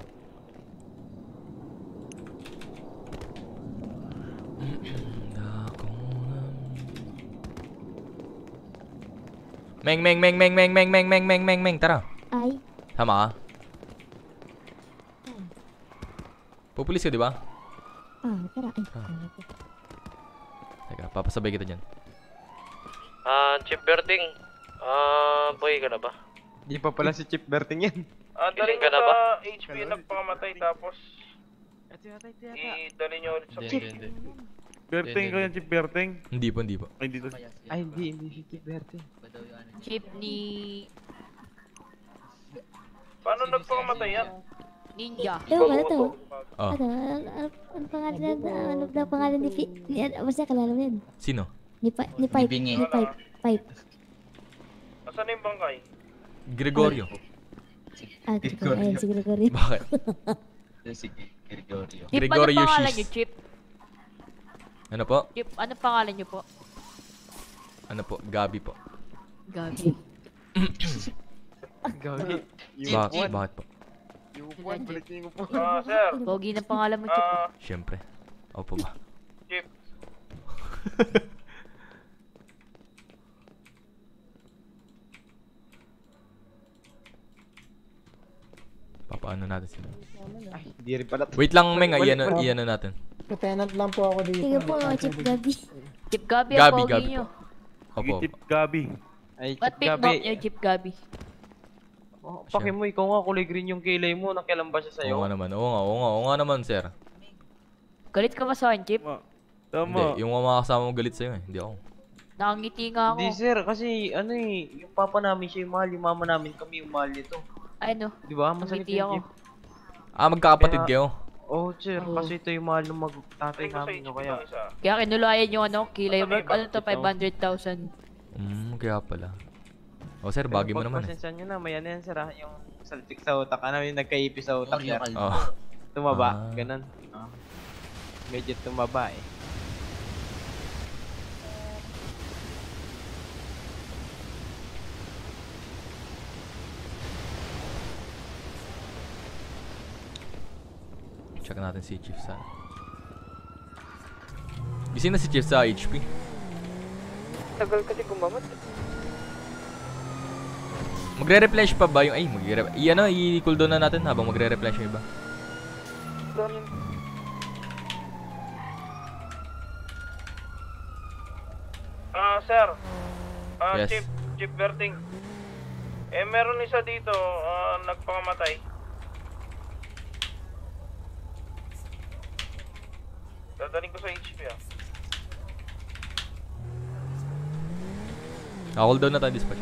Meng, tara.
Ay.
Tama ka? Pupulis ka, di ba?
Tara. Ay,
Teka, papasabay kita dyan.
Chip Berting. Boy ka na ba?
Di pa pala si Chip Berting yan.
Dali
ka
nyo
na ba?
sa HP nagpakamatay tapos i-dali nyo ulit sa
Hindi.
Berting ka yan, Chip Berting.
Hindi po.
Ay, dito.
Ay, hindi si Chip Berting.
Chip ni...
Paano nagpakamatay yan?
Ninja.
Ewan ko na to.
Oh.
Ano pangalan na pangalan ni basta kalala mo yan.
Sino?
Ni Pipe. Ni Pipe.
Asan na yung bangkay?
Gregorio.
Ayun, si Gregorio.
Bakit?
Si Gregorio.
Chip, ano pangalan nyo, Chip?
Ano po?
Chip, ano pangalan nyo po?
Ano po? Gabi po.
Gabi.
Gabi.
Bakit po?
Yupan, balikin ko po.
Sir.
Pogi na pangalan mo, Chip.
Siyempre. Opo ba?
Chip.
Papaano natin sila?
Ay, hindi rin pala.
Wait lang, Meng. Iyan natin.
Tenant lang po ako dito.
Sige po, Chip Gabi.
Chip Gabi ang pogi
Gabi
nyo.
Opo.
Chip Gabi.
Ay,
Ba't
Chip
pick
Gabi.
nyo, Chip Gabi?
Oh, paki mo, ikaw nga kulay green yung kilay mo. Nakialam ba siya sa'yo?
Oo nga naman, sir.
Galit ka ba sa akin, Chip?
Hindi, yung mga kasama mo galit sa'yo eh. Hindi ako.
Nakangiti nga ako.
Hindi sir, kasi ano eh, yung papa namin siya yung mahal, yung mama namin kami yung mahal nito.
Ay no.
Di ba? Masakit
Nakangiti ako.
yung Chip.
Magkakapatid kayo?
Oo, sir. Kasi ito yung mahal ng mag-tatay namin. No, kaya...
Kaya kinulayan yung ano, kilay work. Ano to, 500,000.
Kaya pala. O sir, bagay mo naman eh.
Pagpasensya nyo na, may ano yan sir ha, yung saltik sa utak. Ano yung nagkaipis sa utak sir?
Oo.
Tumaba, ganun. Medyo tumaba eh.
Check natin si Chief sa... Gising na si Chief sa HP.
Tagal kasi gumamat.
Magre-replenish pa ba yung... Ay, i-cooldown na natin habang magre-replenish yung iba.
Sir.
Yes.
Chief Berting. Meron isa dito, nagpakamatay. Dadaling ko sa HP
Cooldown na tayo dispatch.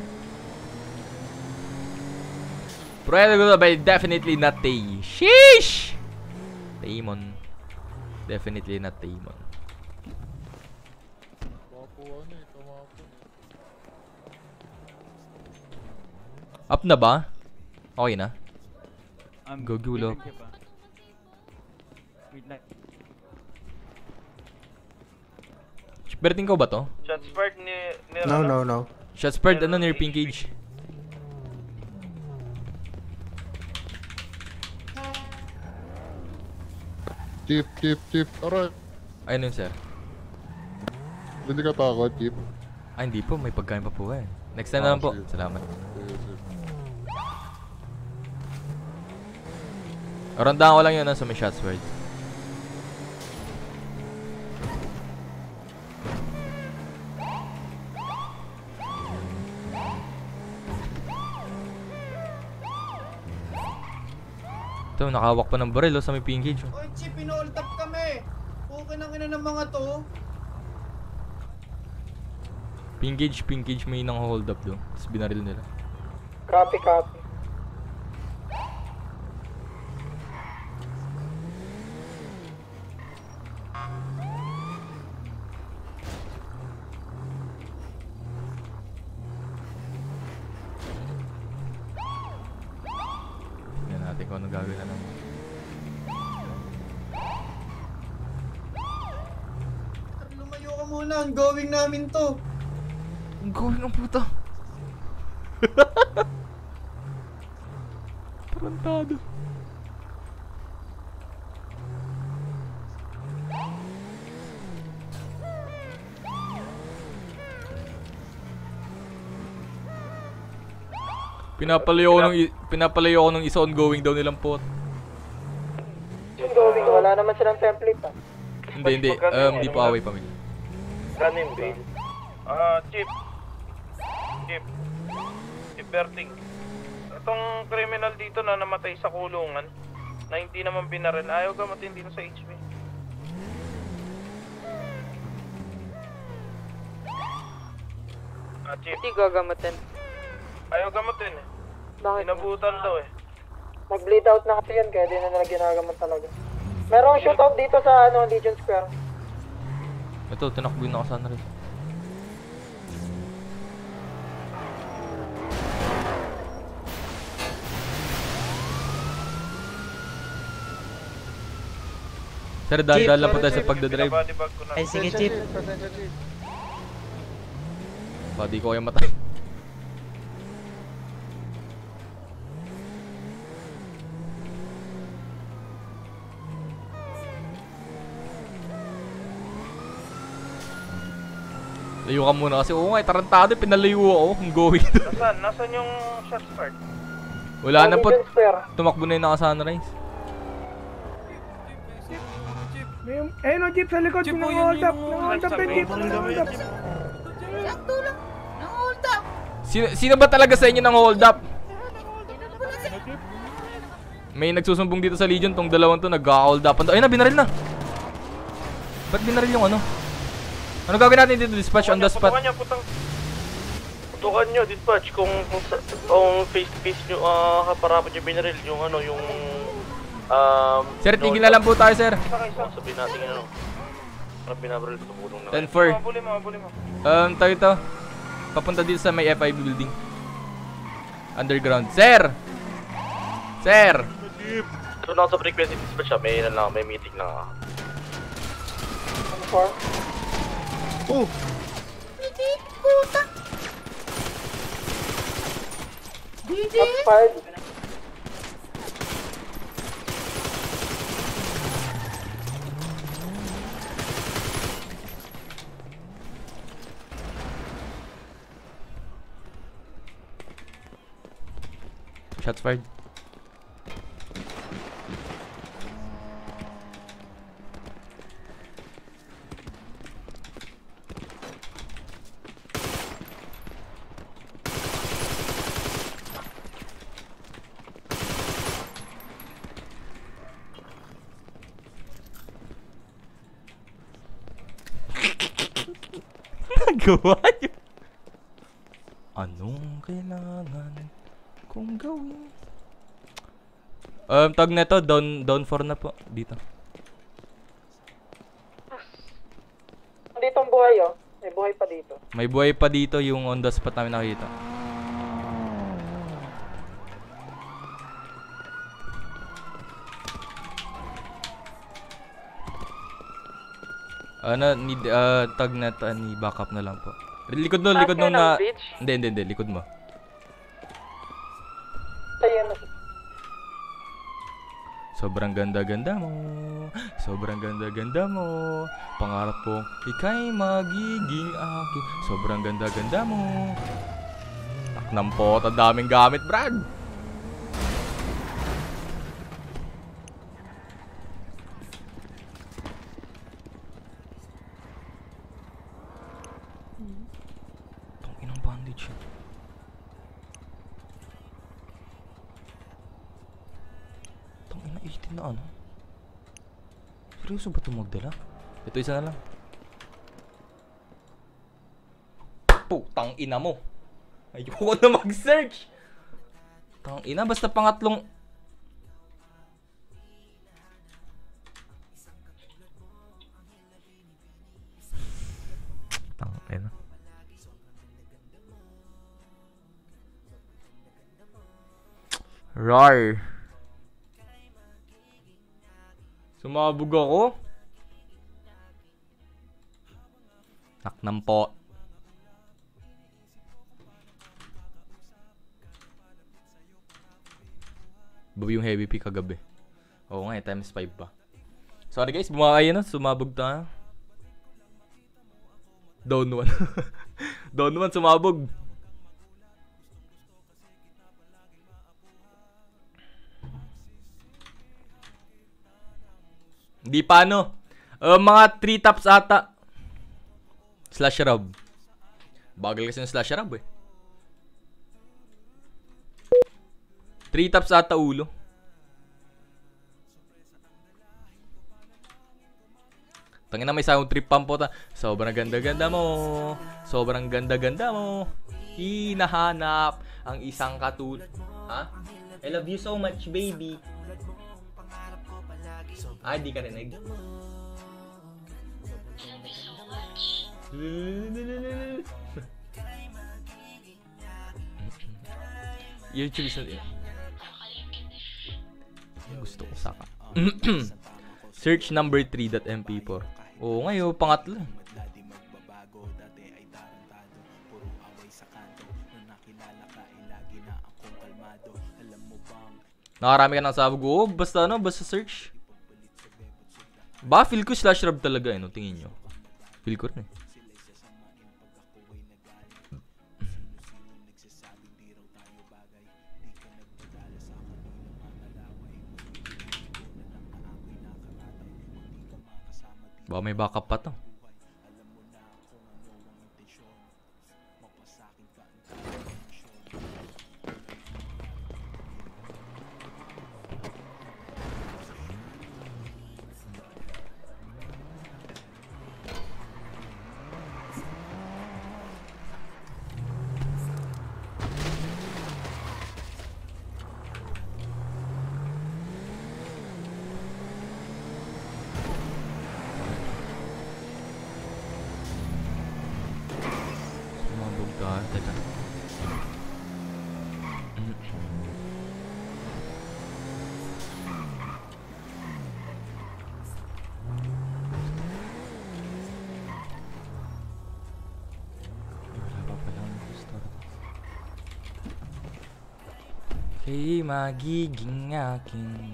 Pwede ko na ba? Definitely not Tay. Sheesh! Taymon. Definitely not Taymon. Up na ba? Okay na? Go gulo. Berting ko ba to?
Shots fired ni
No.
Shots fired near pink cage.
Chief. Aray.
Ayun yun, sir.
Hindi ka takot, Chief.
Hindi po. May pagkain pa po eh. Next time na lang po. Salamat. Randaan ko lang yun sa may shots fired. Ito, nakahawak pa ng baril sa may pink cage.
Oy, Chip, pinold up kami. Okay nang ina ng mga to.
Pink cage may nang hold up doon. Tapos binaril nila.
Copy.
Tingnan natin kung anong gagawin na naman.
Lumayo ka muna, ang going namin to.
Ang going ang puta. Tarantado. Pinapalayo ko ng isa ongoing daw nilang pot.
Ongoing, wala naman silang template
Hindi. Di pa away pa mi.
Running bail. Chief Berting. Itong criminal dito na namatay sa kulungan na hindi naman binaril, ayaw gamatin dito sa HP. Chief.
Hindi gagamatin.
Ayaw gamatin eh.
Bakit?
Inabutan daw eh.
Nag-bleed out na kasi yan, kaya di na nila ginagamit talaga. Merong shootout dito sa Legion Square.
Ito, tinakbo yun ako sana rin. Sir, dahan-dahan lang po tayo sa pagdadrive.
Ay, sige, Chief.
Di ko kaya matay. Layo ka muna kasi oo nga, tarantado, pinalayo ako. Ang going.
Nasaan yung shots fired?
Wala na po. Tumakbo na yung naka-sunrise.
Ayun o, Jeep, sa likod. Nang-hold up na Jeep.
Sakto lang. Nang-hold up.
Sino ba talaga sa inyo nang-hold up? May nagsusumbong dito sa Legion, tong dalawang to nag-hold up. Ayun na, binaril na. Ba't binaril yung ano? Ano gagawin natin dito, dispatch on the spot?
Putukan nyo, dispatch, kung face-to-face nyo, kaparapan nyo binaril, yung ano, yung...
Sir, tigil na lang po tayo, sir.
Sabihin natin yung ano, parang binabaril sa bulong na.
10-4.
Mabuli mo.
Tayo to. Papunta dito sa may FI building. Underground. Sir!
Ito na ako sa frequency dispatch, may meeting na.
Oh! Puta! DJ!
Shots fired. Nagawa yun. Anong kailangan kong gawin? Tag na to, down 4 na po. Dito.
Dito ang buhay oh. May buhay pa dito.
May buhay pa dito yung on the spot namin nakita. Need tag na to, ni backup na lang po. Likod no na. Hindi, likod mo.
Ayun.
Sobrang ganda-ganda mo. Sobrang ganda-ganda mo. Pangarap kong ika'y magiging akin. Sobrang ganda-ganda mo. Taknang po, ang daming gamit, Brad. Tangina bandage yun. Tangina 18 na ano? Seryoso ba ito magdala? Ito isa na lang. Putang ina mo. Ayoko na mag-search. Tang ina, basta pangatlong. Tang ina. Rar. Sumabog ako. Taknam po. Babi yung heavy pick kagabi. Oo nga, times 5 pa. Sorry guys, bumakay na. Sumabog tayo. Down 1. Down 1, sumabog. Hindi pa ano. Mga 3 taps ata. Slash rub. Bagal kasi yung slash rub eh. 3 taps ata ulo. Tangina may sound trip pang po ta. Sobrang ganda-ganda mo. Sobrang ganda-ganda mo. Hinahanap ang isang katulad. Ha? I love you so much, baby. Ah, di ka rinig. YouTube is not it. Gusto ko saka. Search number 3.mp4. Oo ngayon, pangatlo. Nakarami ka ng sabog. Oo, basta ano, basta search. Ba, feel ko slash rub talaga eh, no? Tingin nyo. Feel ko rin eh. Baka may backup pa to. Teka. Kay magiging akin.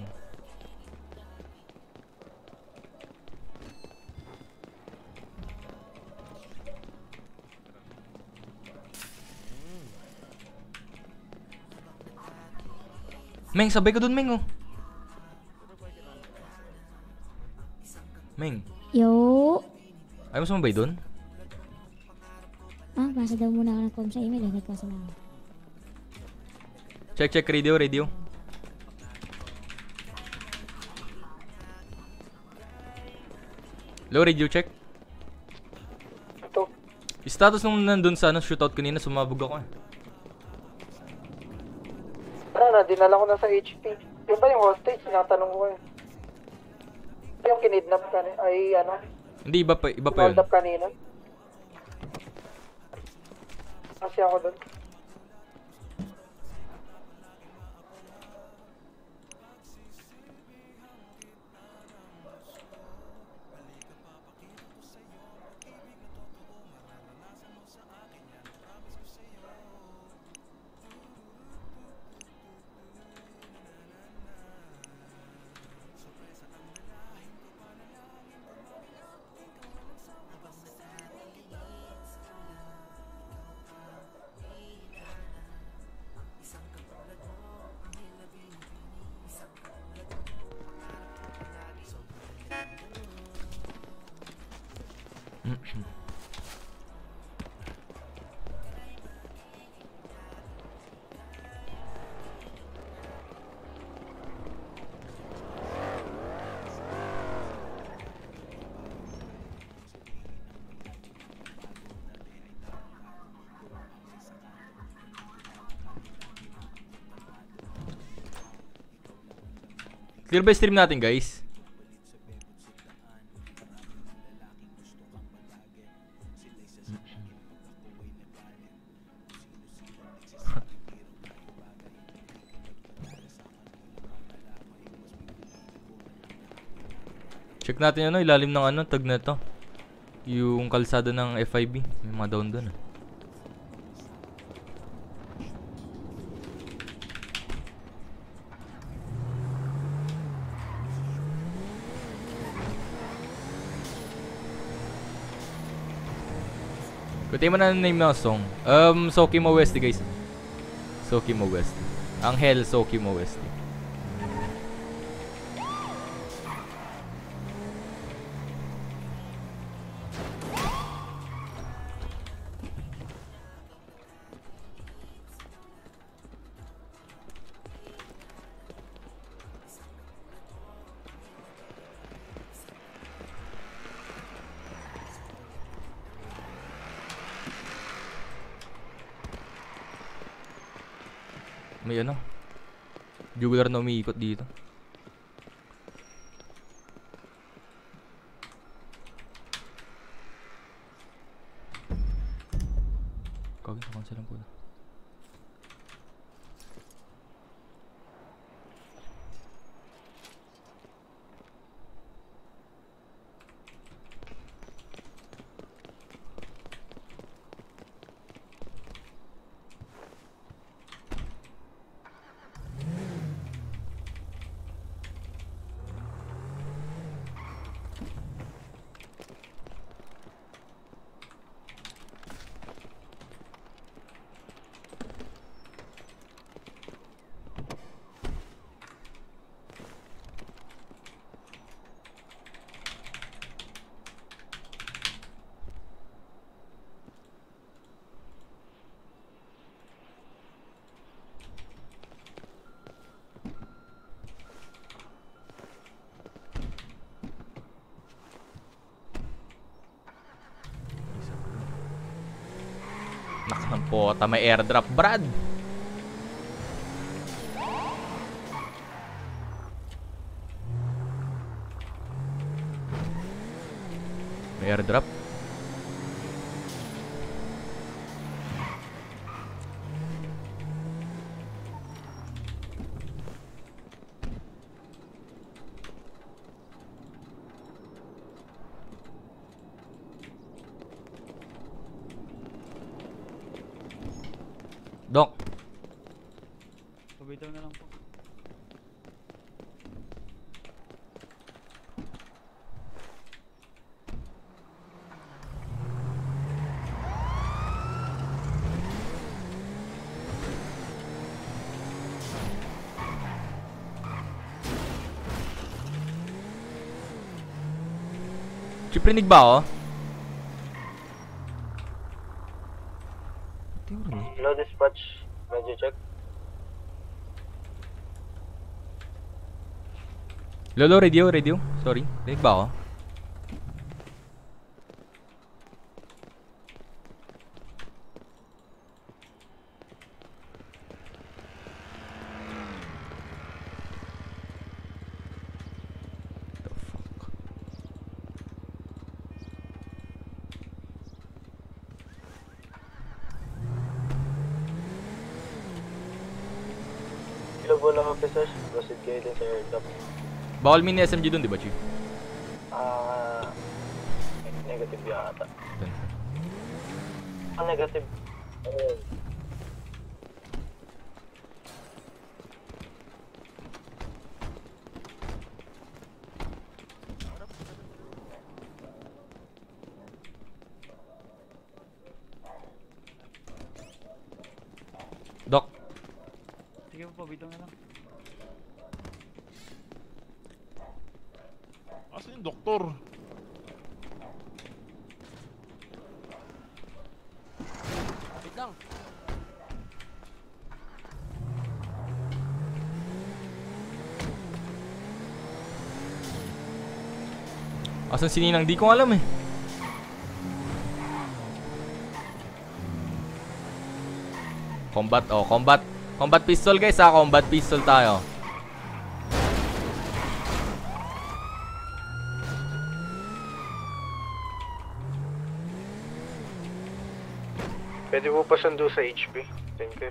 Meng, sabay ka dun, Meng, oh. Meng.
Yo.
Ayaw mo sumabay dun?
Ah, basa daw muna ako ng com sa email. Nagpasa na ako.
Check, radio. Low radio check.
Ito.
Status nung nandun sa shootout kanina, sumabog ako eh.
Dinala ko na sa HP. Yung ba yung hostage? Tinatanong ko eh. Yung kinidnap kanina, ay ano?
Hindi, iba pa yun.
Hold up kanina. Kasi ako doon.
Clear ba stream natin, guys? Check natin ilalim ng tag na to. Yung kalsada ng FIB. May mga down doon. Kutin mo na name ng song. Sokimo West, guys. Sokimo West. Angel Sokimo West. May jugular na umiikot dito. Kagin sa cancel lang po na. Nakakampota, may airdrop, Brad. May airdrop. Dok.
Pabitaw na lang po.
Chief, rinig ba ako?
Hello, dispatch. Medyo check.
Lolo, radio. Sorry, rinig ba ako?
Available na officers, proceed kayo din sa airdrop.
Bawal mini SMG dun, di ba, Chief?
Negative yata. Negative.
Doc.
Sige po, bitaw na lang.
Asan yung doktor?
Wait lang.
Asan si Ninang? Di ko alam eh. Combat pistol guys ha, combat pistol tayo.
Pwede po pa sundo sa HP. Thank you.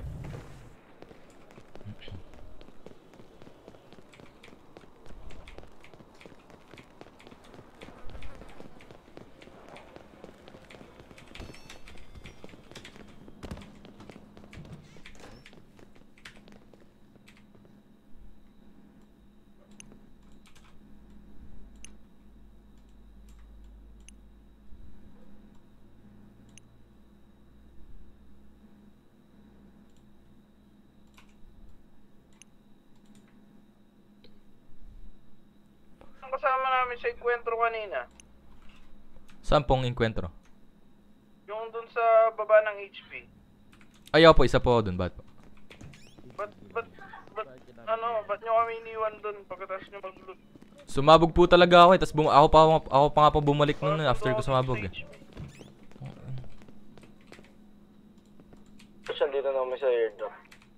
Kasama namin sa enkwentro kanina.
Saan pong enkwentro?
Yung dun sa baba ng HP.
Ayaw po, isa po dun. Ba't po?
Ba't nyo kami iniwan dun pagkatapos nyo mag-loot?
Sumabog po talaga ako eh. Tapos ako pa nga po bumalik nun after ko sumabog eh.
Kasi dito na kami sa airdrop.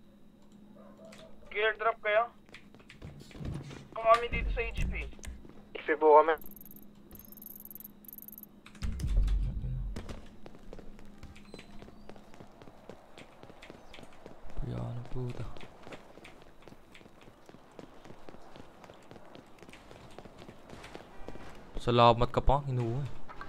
Airdrop kayo? Ako kami dito sa HP. HP po kami.
Yan, puta. Salamat ka pa, inuwi.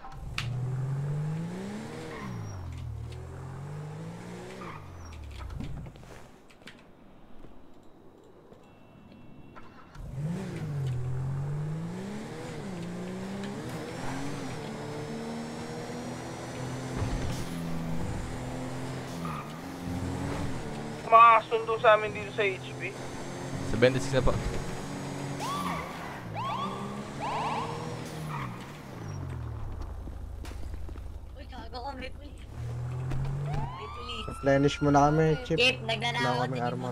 Makakasundo sa amin dito sa HP.
76 na pa.
Replenish mo na kami, Chip.
Chip,
Wala
nagnanakaw
kaming armor.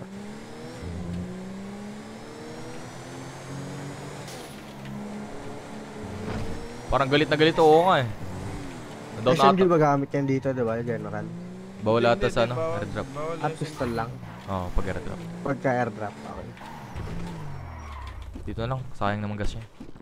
Parang galit na galit oo nga eh.
SMG ba gamit yan dito, diba? General.
Bawal ata sa ano, airdrop.
At pistol lang.
Oo, pag airdrop.
Pagka airdrop, okay.
Dito na lang, sayang naman gas niya.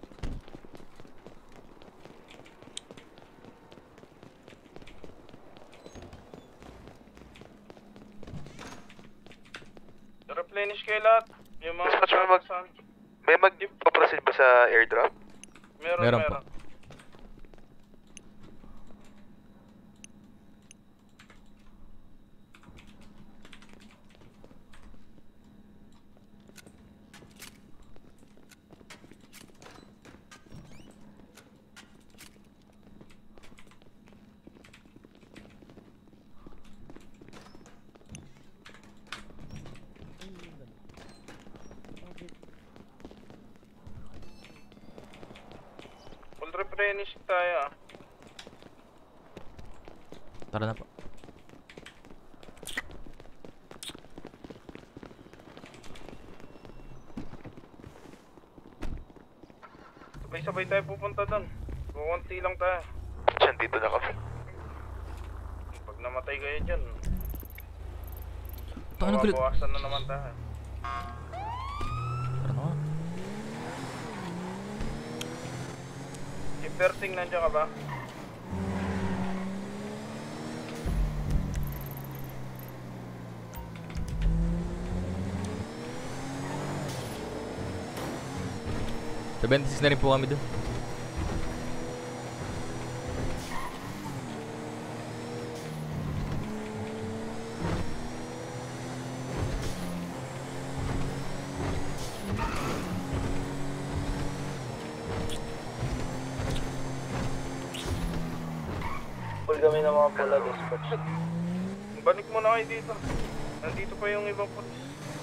Replenish kayo lahat. Yung mga
May mag-proceed ba sa airdrop?
Meron pa.
Mag-replenish tayo ah.
Tara na po.
Sabay-sabay tayo pupunta doon. Kukunti lang tayo.
Diyan, dito na kami.
Pag namatay kayo dyan,
Ano kulit?
mabawasan na naman tayo.
Tara na.
Si Persing, nandiyan ka ba?
Sa 26 na rin po kami doon.
Full kami ng mga pula dispatch.
Balik mo na kayo dito. Nandito pa yung ibang polis.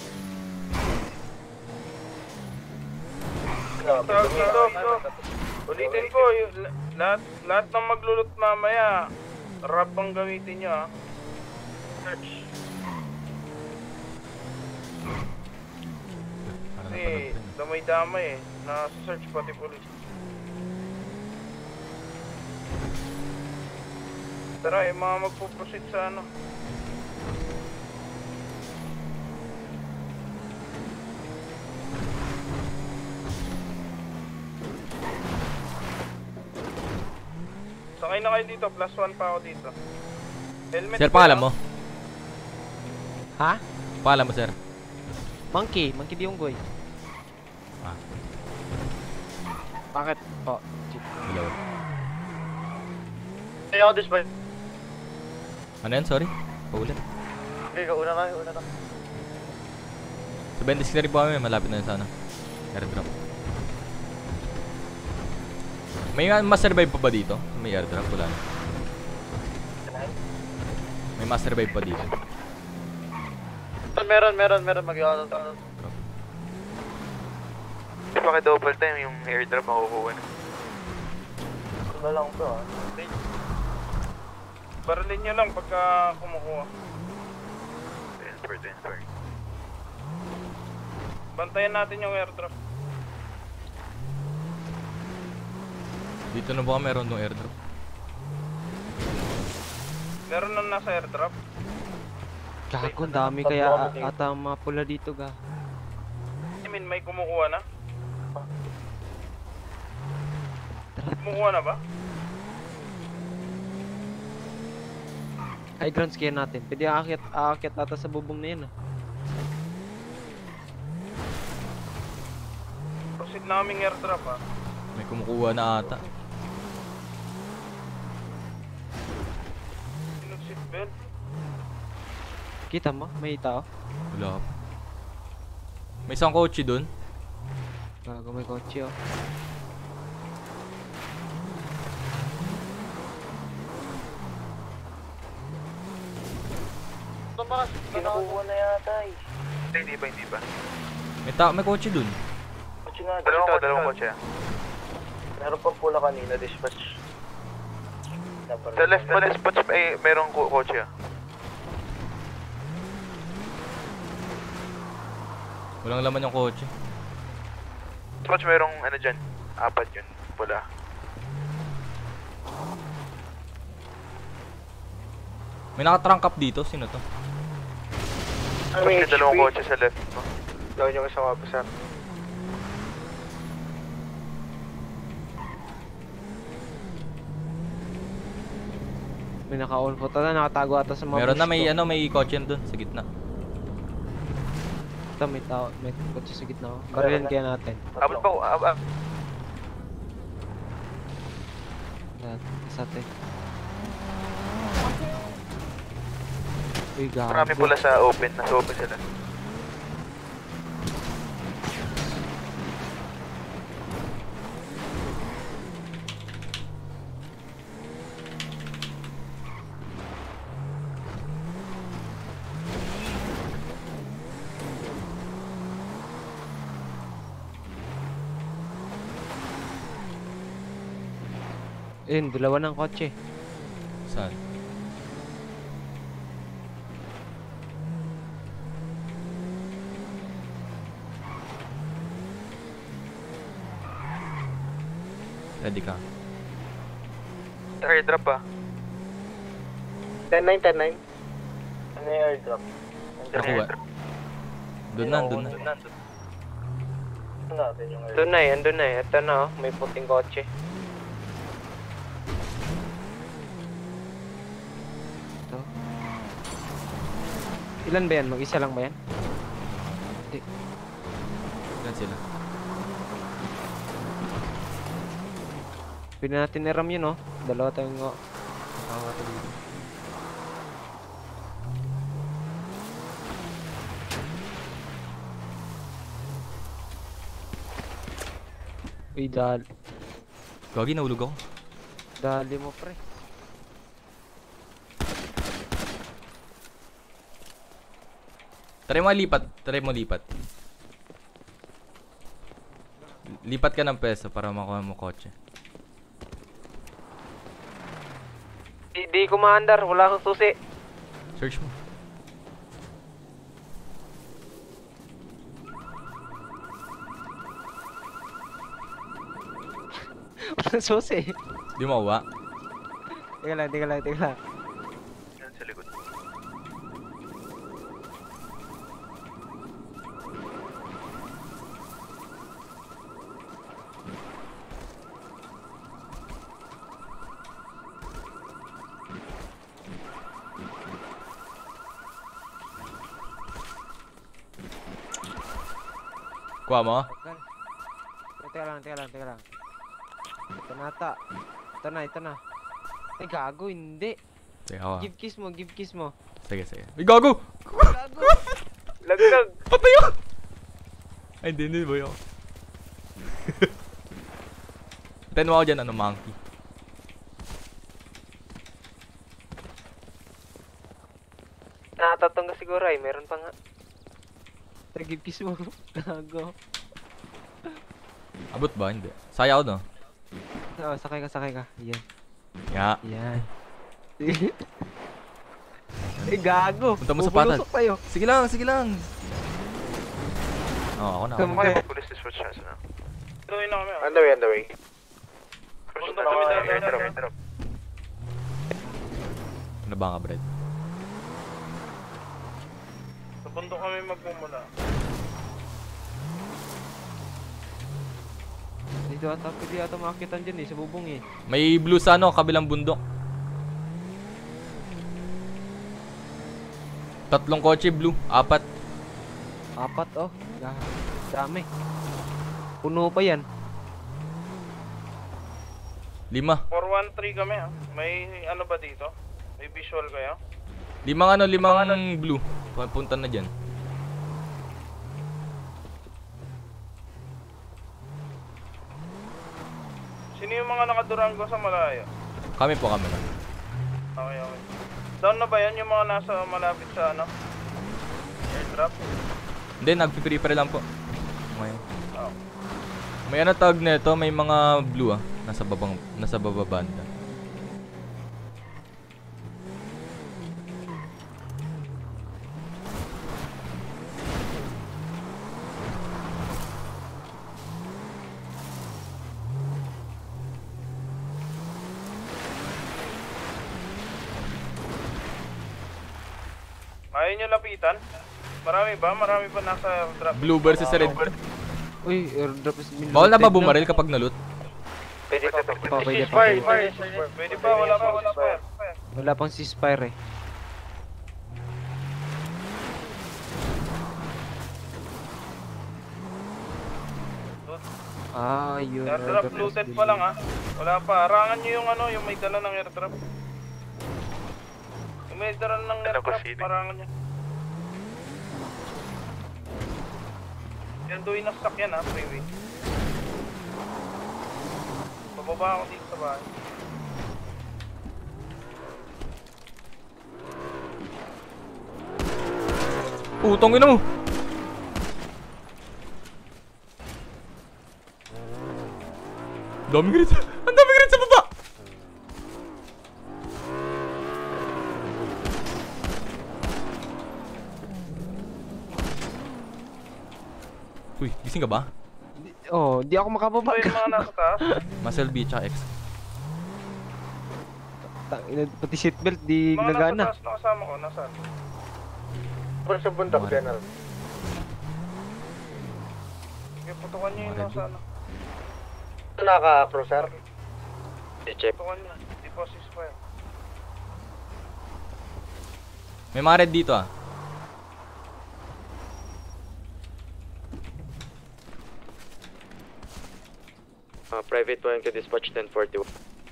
Ulitin ko, lahat ng maglulot mamaya, rap ang gamitin nyo ha. Search. Kasi damay-damay nasa-search pati police. Tara, yung mga magpuproceed sa ano. Sakay na kayo dito, +1 pa ako dito. Helmet
Sir, pangalan mo?
Ha?
Pangalan mo, sir?
Monkey Diunggoy.
Ah.
Bakit po?
Hello.
Ay, ako dispatch.
Ano yan? Sorry? Paulit.
Okay, una na.
Sa 26 na rin po kami. Malapit na yun sa ano. Airdrop. May ma-survive pa ba dito? May airdrop, wala na. May ma-survive pa dito.
Meron mag-i-auto.
Di ba kay double time yung airdrop makukuha na?
Ano lang to ah.
Baralin nyo lang pagka kumukuha.
Transfer.
Bantayan natin yung airdrop.
Dito na ba meron ng airdrop?
Meron na nasa airdrop.
Gago, dami kaya ata mga pula dito ga.
I mean, may kumukuha na? Kumukuha na ba?
High ground scare natin. Pwede aakyat ata sa bubong na yun ah.
Proceed naming airdrop ah.
May kumukuha na ata.
Seatbelt.
Kita mo? May tao?
Wala pa. May isang kotse dun.
Gago, may kotse oh.
Kinukuha na yata eh.
Hindi ba?
May kotse dun.
Kotse nga.
Dalawang kotse.
Meron pang pula kanina, dispatch.
Sa left mo dispatch merong kotse ah.
Walang laman yung kotse.
Dispatch merong ano dyan. 4 yun. Pula.
May nakatrunk up dito. Sino to?
May dalawang kotse sa left mo.
Gawin yung isang officer.
May naka-on foot ata, nakatago ata sa mga
Meron na,
bush to.
may kotse dun sa gitna.
Ito, may tao, may kotse sa gitna. Barilin kaya natin.
Abot ba?
Sa atin. Uy, gago.
Marami pula sa open. Nasa open sila.
Ayun, dalawa ng kotse.
Saan? Ready ka?
Airdrop ba?
10-9, 10-9.
Ano yung airdrop?
Nakuha. Doon na.
Natin yung airdrop.
Doon na eh, andun na eh. Ito na oh, may puting kotse. Ito. Ilan ba yan? Mag-isa lang ba yan? Hindi.
Ilan sila?
Pwede natin niram yun oh. Dalawa tayong nakakata dito. Uy,
Gagi, nahulog ako.
Dali mo, pre.
Try mo lipat. Lipat ka ng peso para makuha mo kotse.
Di commander, wala akong susi.
Search mo.
Walang susi.
Di mo makuha?
Teka lang.
Yan sa likod.
Kuha mo?
Teka lang. Ito na ata. Ito na. Ay, gago, hindi.
Teka.
Give kiss mo.
Sige. Ay, gago!
Laglag.
Patay ako! Ay, hindi boy ako. Tayo mo ako dyan, monkey.
Nakatatong ka siguro ay, meron pa nga. Give kiss mo. Gago.
Abot ba? Hindi. Saya ako no?
Oo, sakay ka. Yan.
Yan.
Eh, gago.
Punta mo sa patag.
Pupulusok tayo.
Sige lang. Oo, ako na.
Okay, police dispatch na.
Tuloy na kami.
On the way.
Punta kami airdrop.
Ano ba nga, Brad?
Sa bundok kami magmumula.
Pwede ata makakitan dyan eh, sa bubong eh.
May blue sa kabilang bundok. 3 kotse blue, 4.
4 oh, dami. Puno pa yan.
5.
413 kami ha. May ano ba dito? May visual kayo?
5 blue. Punta na dyan.
Sino yung mga nakadurango sa malayo?
Kami na.
Okay. Down na ba yan yung mga nasa malapit sa airdrop?
Hindi, nag-prepare lang po. Ngayon.
Oh.
May tag nito, may mga blue nasa baba banda.
Ayaw nyo lapitan? Marami ba nasa airdrop?
Blue versus red.
Uy, airdrop is been
Bawal na ba bumaril kapag na-loot?
Pwede pa.
Pwede pa, wala pa.
Wala pang ceasefire eh. Yun.
Airdrop looted pa lang ha. Wala pa. Harangan nyo yung yung may dala ng airdrop. Yung may dala ng airdrop, harangan nyo. Yan doon na stock yan ha, freeway. Bababa ako dito sa bahay.
Putong ina mo! Ang daming grenade sa baba! Uy, gising ka ba?
Oh, di ako makababa.
Ito yung mga nasa taas.
Muscle B tsaka X.
Pati seatbelt di
Mga
gagana.
nasa taas na kasama ko, nasaan?
Pero sa bundok, General.
Sige, putukan nyo yung nasa ano.
Naka-cruiser?
I-check.
Putukan nyo, di po ceasefire.
May mga red dito ah.
Private 1 ka dispatch 1041.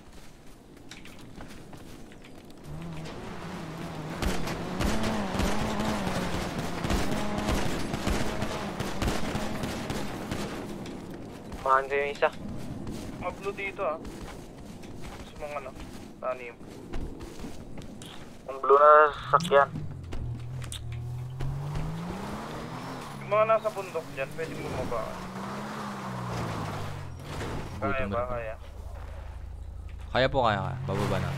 Mahan ko yung isa.
Mga blue dito ah. Gusto mong ano, tanim.
Ang blue na sasakyan.
Yung mga nasa bundok dyan, pwedeng bumaba. Kaya ba? Kaya.
Kaya po, kaya. Bababa na.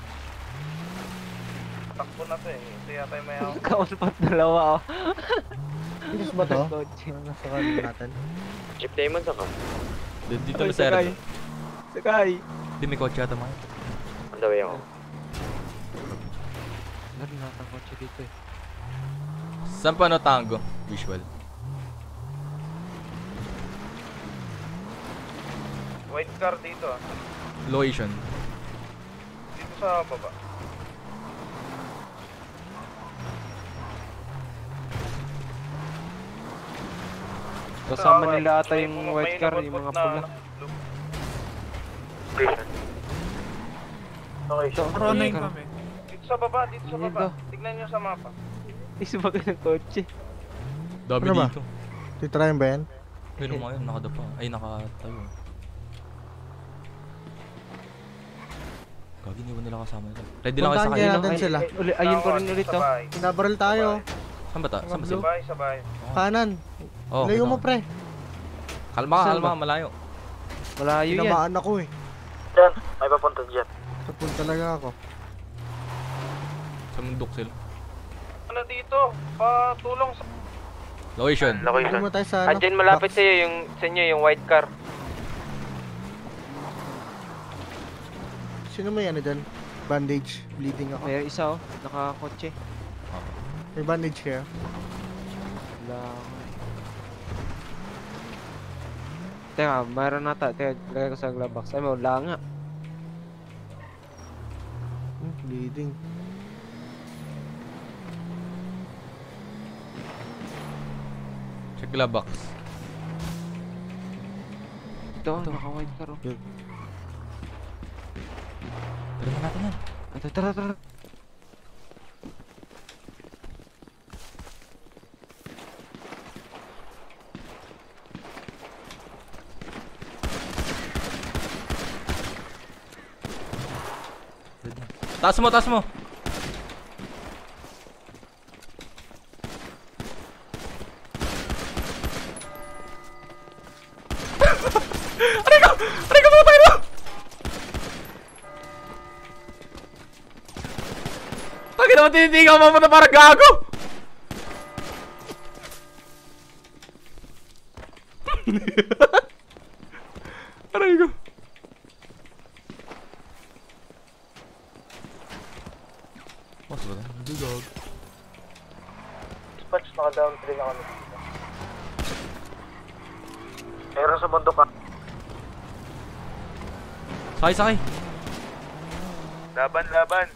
Takbo na to eh. Ito yata yung may ako.
Kauspat dalawa oh.
Bilis ba ito? Nasa kanin natin.
Chip Damon, saka?
Dito na sa red.
Sakay.
Hindi may kotse ata mga.
On the way ako.
Meron na ang kotse dito eh.
Saan pa no tango? Visual.
White car dito ah.
Location.
Dito sa baba.
Kasama nila ata yung white car, yung mga pula.
Okay,
so
running kami. Dito sa baba, dito sa baba. Tignan nyo sa mapa.
Isubagay ng kotse.
Dami
Ano ba?
dito.
Titrayan ba yan?
Meron mga yun, nakadapa. Ay, nakatayo. Gagi, niwan nila kasama nila. Ready lang kayo sa
Puntahan
kayo.
natin sila.
Ayun pa rin ulit oh.
Pinabaril tayo.
Saan ba ta? Saan ba sila?
Sabay, sabay.
Kanan.
Oh,
Layo mo, pre.
Kalma ka,
Saan
kalma
ba?
ka, malayo.
Malayo yan.
Tinamaan ako eh.
Diyan, may papunta dyan.
Tapon talaga ako.
Sa mundok sila.
Ano dito? Patulong sa...
Location.
Location. Mo tayo sa ano?
Andyan malapit sa iyo yung sa inyo yung white car.
Sino may ano dyan? Bandage. Bleeding ako.
May isa oh, nakakotse.
May bandage kaya?
Wala. Teka, mayroon nata. Teka, lagay ko sa glove box. Ay, wala nga.
Bleeding.
Check glove box.
Ito, naka-white car oh.
Tara na natin yan.
Tara, tara.
Taas mo, taas mo. Aray ko, mga tayo! Bakit naman tinitingaw mo na parang gago? Aray ko. Mas ba na? Dugog.
Dispatch, naka-down 3 na kami dito. Meron sa bundok ka.
Sakay, sakay.
Laban, laban.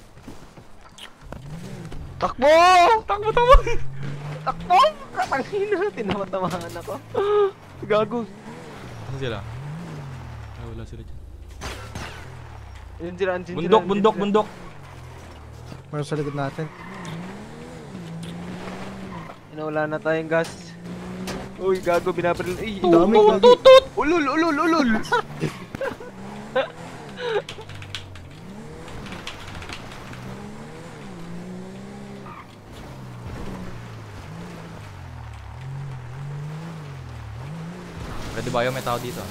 Takbo!
Takbo, takbo!
Takbo! Katangina, tinamatamaan ako. Gago.
Saan sila? Ay, wala sila dyan.
Ayun sila, andyan sila.
Bundok, bundok, bundok.
Meron sa likod natin.
Wala na tayong gas. Uy, gago, binabaril. Ay,
Dami,
tut, tut, tut! Ulul, ulul, ulul!
Ready ba yun? May tao dito.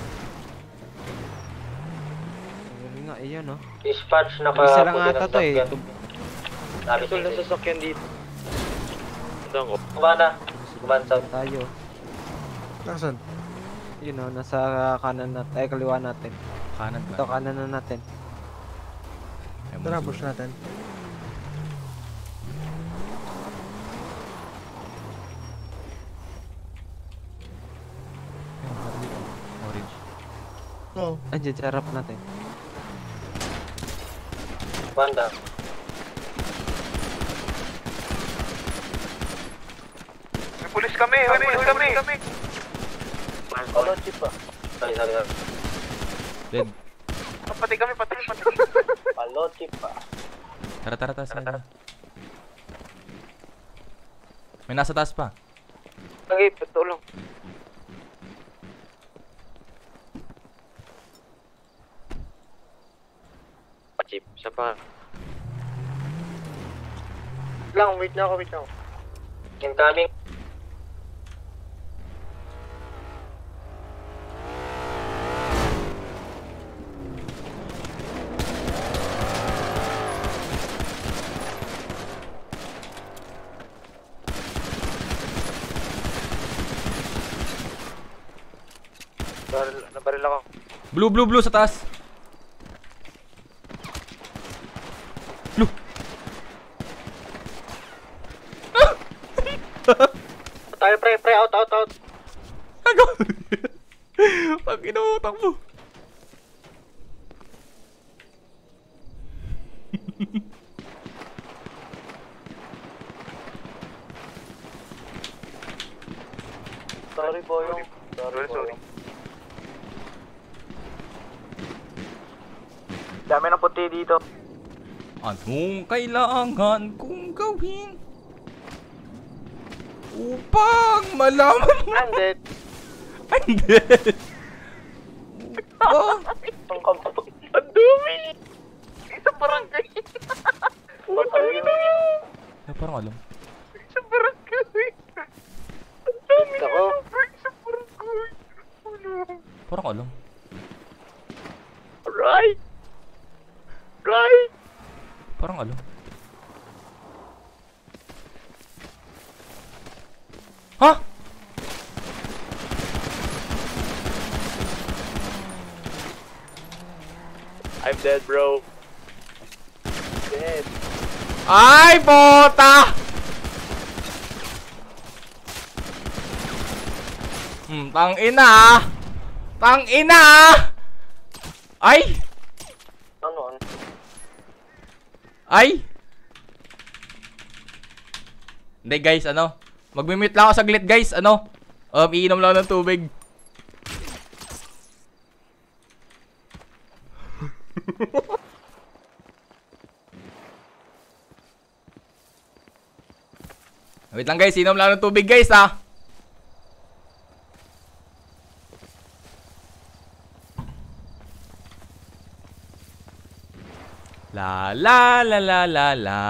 Ano nga, ayan oh.
Dispatch,
Isa lang ata to eh.
Ito
na sasakyan dito.
Kumana. Kumansa.
Tayo.
Nasaan?
Yun o, nasa kanan natin. Ay, kaliwa natin.
Kanan ba?
Ito, kanan na natin.
Tara, push natin.
Orange.
Oo.
Andiyan, sa harap natin.
Banda.
May pulis kami, may pulis kami.
Palo chip pa. Sorry.
Dead.
Pati kami.
Palo chip pa.
Tara. May nasa taas pa.
Okay, patulong.
Chip, isa pa.
Wait na ako.
Incoming.
Nabaril ako.
Blue sa taas. Blue.
Tayo pre, out.
Ako. Pag inuutang mo.
Sorry, Boyong. Sorry.
Dami ng puti dito.
Anong kailangan kong gawin upang malaman mo?
I'm dead.
Ang dumi! Isang barangay!
Parang alam.
Isang barangay! Ang dumi!
Ako?
Isang barangay!
Parang alam.
Right!
Parang alam. Ha?
I'm dead, bro.
Dead.
Ay, bota! Tang ina! Ay!
Ano?
Ay! Hindi guys, magmi-mute lang ako saglit guys, iinom lang ng tubig. Wait lang guys, inom lang ng tubig guys ha. La la la la la la.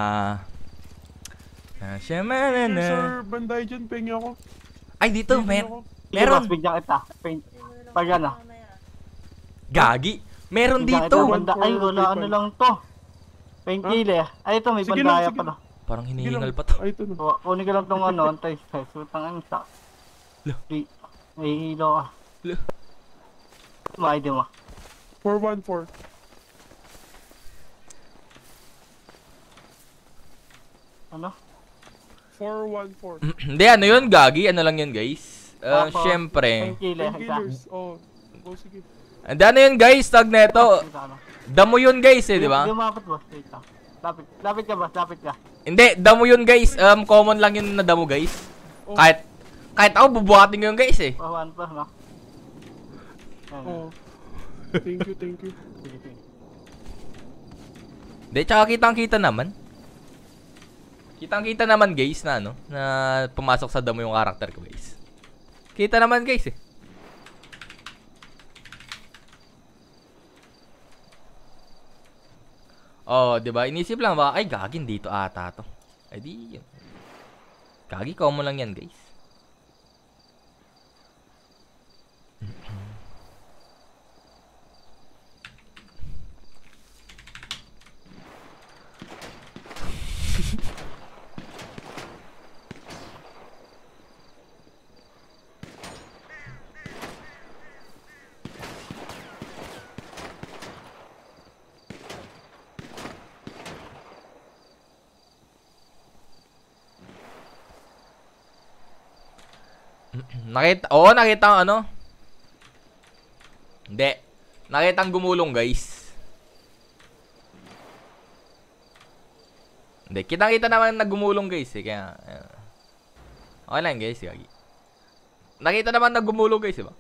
Sir, banday dyan, pengi ako.
Ay, dito, meron.
Bigyan kita. Pag yan ah.
Gagi. Meron dito.
Ay, wala lang to. Painkiller. Ay, ito, may bandaya pa to.
Parang hinihingal pa to.
Ay, ito na.
Kunin ko lang tong anti-stress. Utang ang sa. May hilo ah. Maide mo.
414.
Ano?
414.
Hindi, ano yun, Gagi? Ano lang yun, guys? Syempre.
Painkillers. Oh, sige.
Hindi, ano yun, guys? Tag neto. Damo yun, guys, di ba?
Hindi umapit, boss. Lapit ka, boss. Lapit ka.
Hindi, damo yun, guys. Common lang yun na damo, guys. Kahit ako, bubuhatin ko yun, guys, eh.
414, no?
Oh. Thank you.
Hindi, tsaka kitang-kita naman. Kitang-kita naman guys na na pumasok sa damo yung karakter ko guys. Kita naman guys eh. Oh, 'di ba? Inisip lang ba ay gagin dito ata to. Ay di. Gagi common lang yan guys. Nakita ang ano? Hindi. Nakita ang gumulong, guys. Hindi, kita naman naggumulong, guys. Kaya, okay lang, guys. Gagi. Nakita naman naggumulong, guys, diba?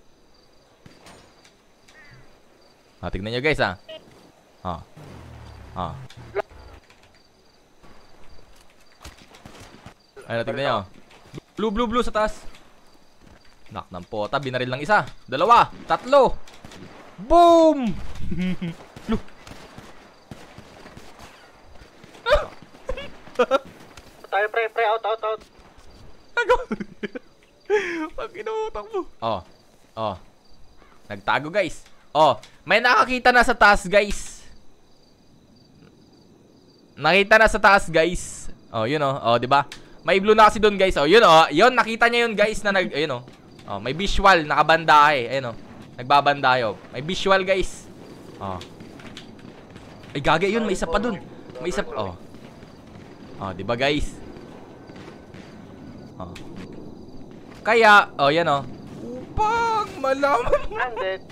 Tignan nyo, guys, ha. Ayun, tignan nyo. Blue sa taas. Nak ng pota, binaril ng isa. 2, 3. Boom!
Tayo, pre, out.
Pag inuutang mo. Nagtago, guys. May nakakita na sa taas, guys. Nakita na sa taas, guys. Yun diba? May blue na kasi doon, guys. Yun, nakita niya yun, guys, na ayun may visual, nakabandahe. Ayun nagbabandayo. May visual, guys. Ay, gagi yun, may isa pa doon. May isa pa. Diba, guys? Kaya, yan upang malaman mo.
Undead.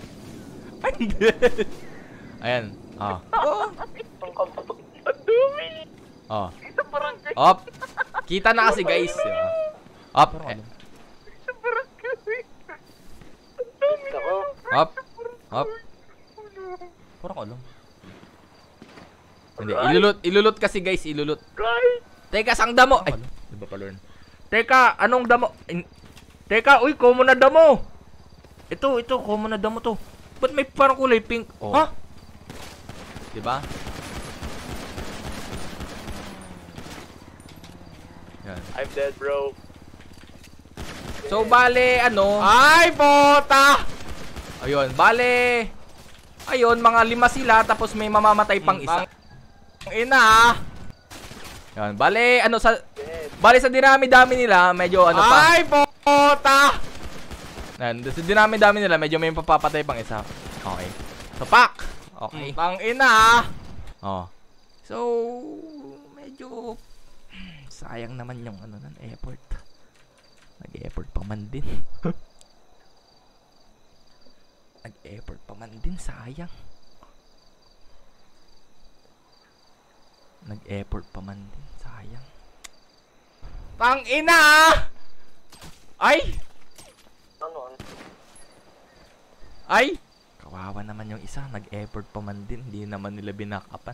Ayan. Kita na kasi, guys. Pura ko lang. Hindi, ilulot kasi, guys, ilulot. Teka, sang damo. Ay, diba pala yun? Teka, anong damo? Teka, uy, common na damo. Ito, common na damo to. Ba't may parang kulay pink? Ha? Diba? Yan.
I'm dead, bro.
So, bale, ay, bota! Ayun, bale. Ayun, mga 5 sila, tapos may mamamatay pang isa. Ina. Yan, bale, bale sa dinami-dami nila, medyo pa. Ay, bota! Yan, sa dinami-dami nila, medyo may papapatay pang isa. Okay. So, pak! Okay. Pang ina. So, medyo sayang naman yung effort. Nag-effort pa man din. Nag-effort pa man din, sayang. Nag-effort pa man din, sayang. Pang ina! Ay! Ay! Kawawa naman yung isa, nag-effort pa man din, hindi naman nila binakapan.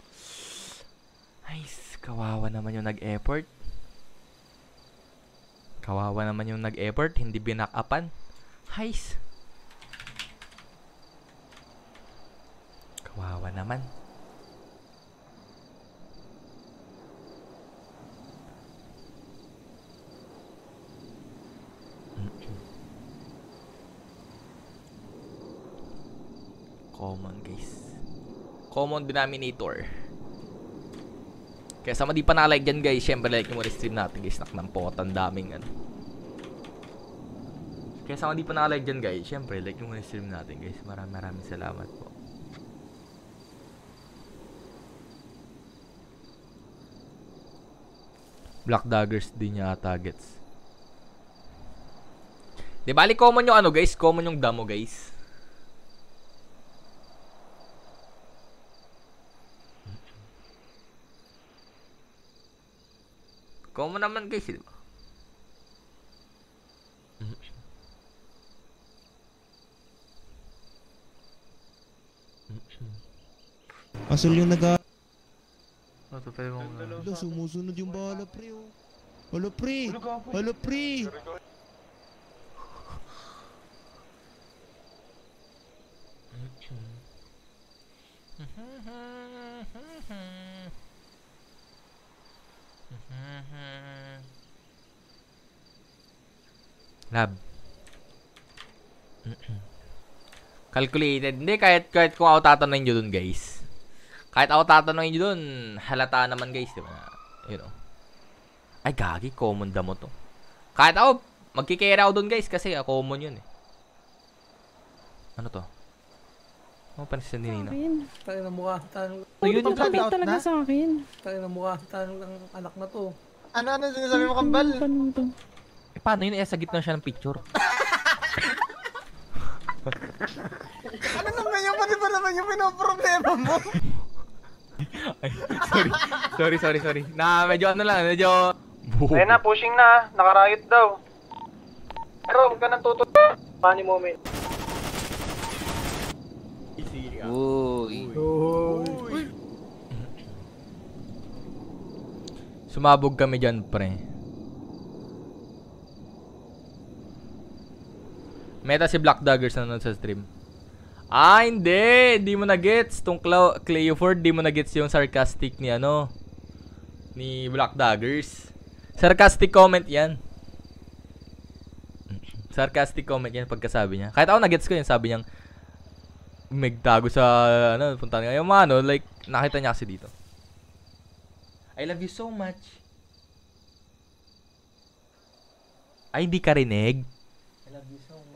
Ay, kawawa naman yung nag-effort. Kawawa naman yung nag-effort, hindi binakapan. Hays. Kawawa naman. Common, guys. Common denominator. Kaya sama di pa na-like dyan, guys. Siyempre like nyo muna stream natin, guys. Naknampot, ang daming Kaya sama di pa na-like dyan, guys. Siyempre like nyo muna stream natin, guys. Maraming salamat po. Black Daggers din niya targets. Di bali common yung guys. Common yung damo, guys. Common naman, guys, di ba?
Asol yung
sumusunod
yung bala, pre. Hala, pre. Hala, pre.
Lab. Calculated. Hindi, kahit kung ako tatanungin nyo dun, guys. Kahit ako tatanungin nyo dun, halata naman, guys, diba? You know. Ay, gagi, common damo to. Kahit ako, magkikera ako dun, guys, kasi common yun, eh. Ano to? Ano pansin din Nina?
Tayo na mukha.
Yun yung kapit talaga sa akin.
Tayo na mukha. Tayo ng anak na to.
Ano sinasabi mo, Kambal?
Eh, paano yun? Sa gitna siya ng picture.
Ano naman yung pati ba naman yung pinoproblema mo?
Ay, sorry. Na, medyo ano lang, medyo...
Ayun na, pushing na. Nakarayot daw. Pero huwag ka nang tutut. Funny moment.
Sumabog kami dyan, pre. Meta si Black Daggers na nanonood sa stream. Ah, hindi! Di mo na-gets. Tong Cleoford, di mo na-gets yung sarcastic ni ano, ni Black Daggers. Sarcastic comment yan. Sarcastic comment yan pagkasabi niya. Kahit ako na-gets ko yun, sabi niyang magtago sa, ano, punta niya. Yung ano, like, nakita niya kasi dito. I love you so much. Ay, hindi ka rinig. I love you so much.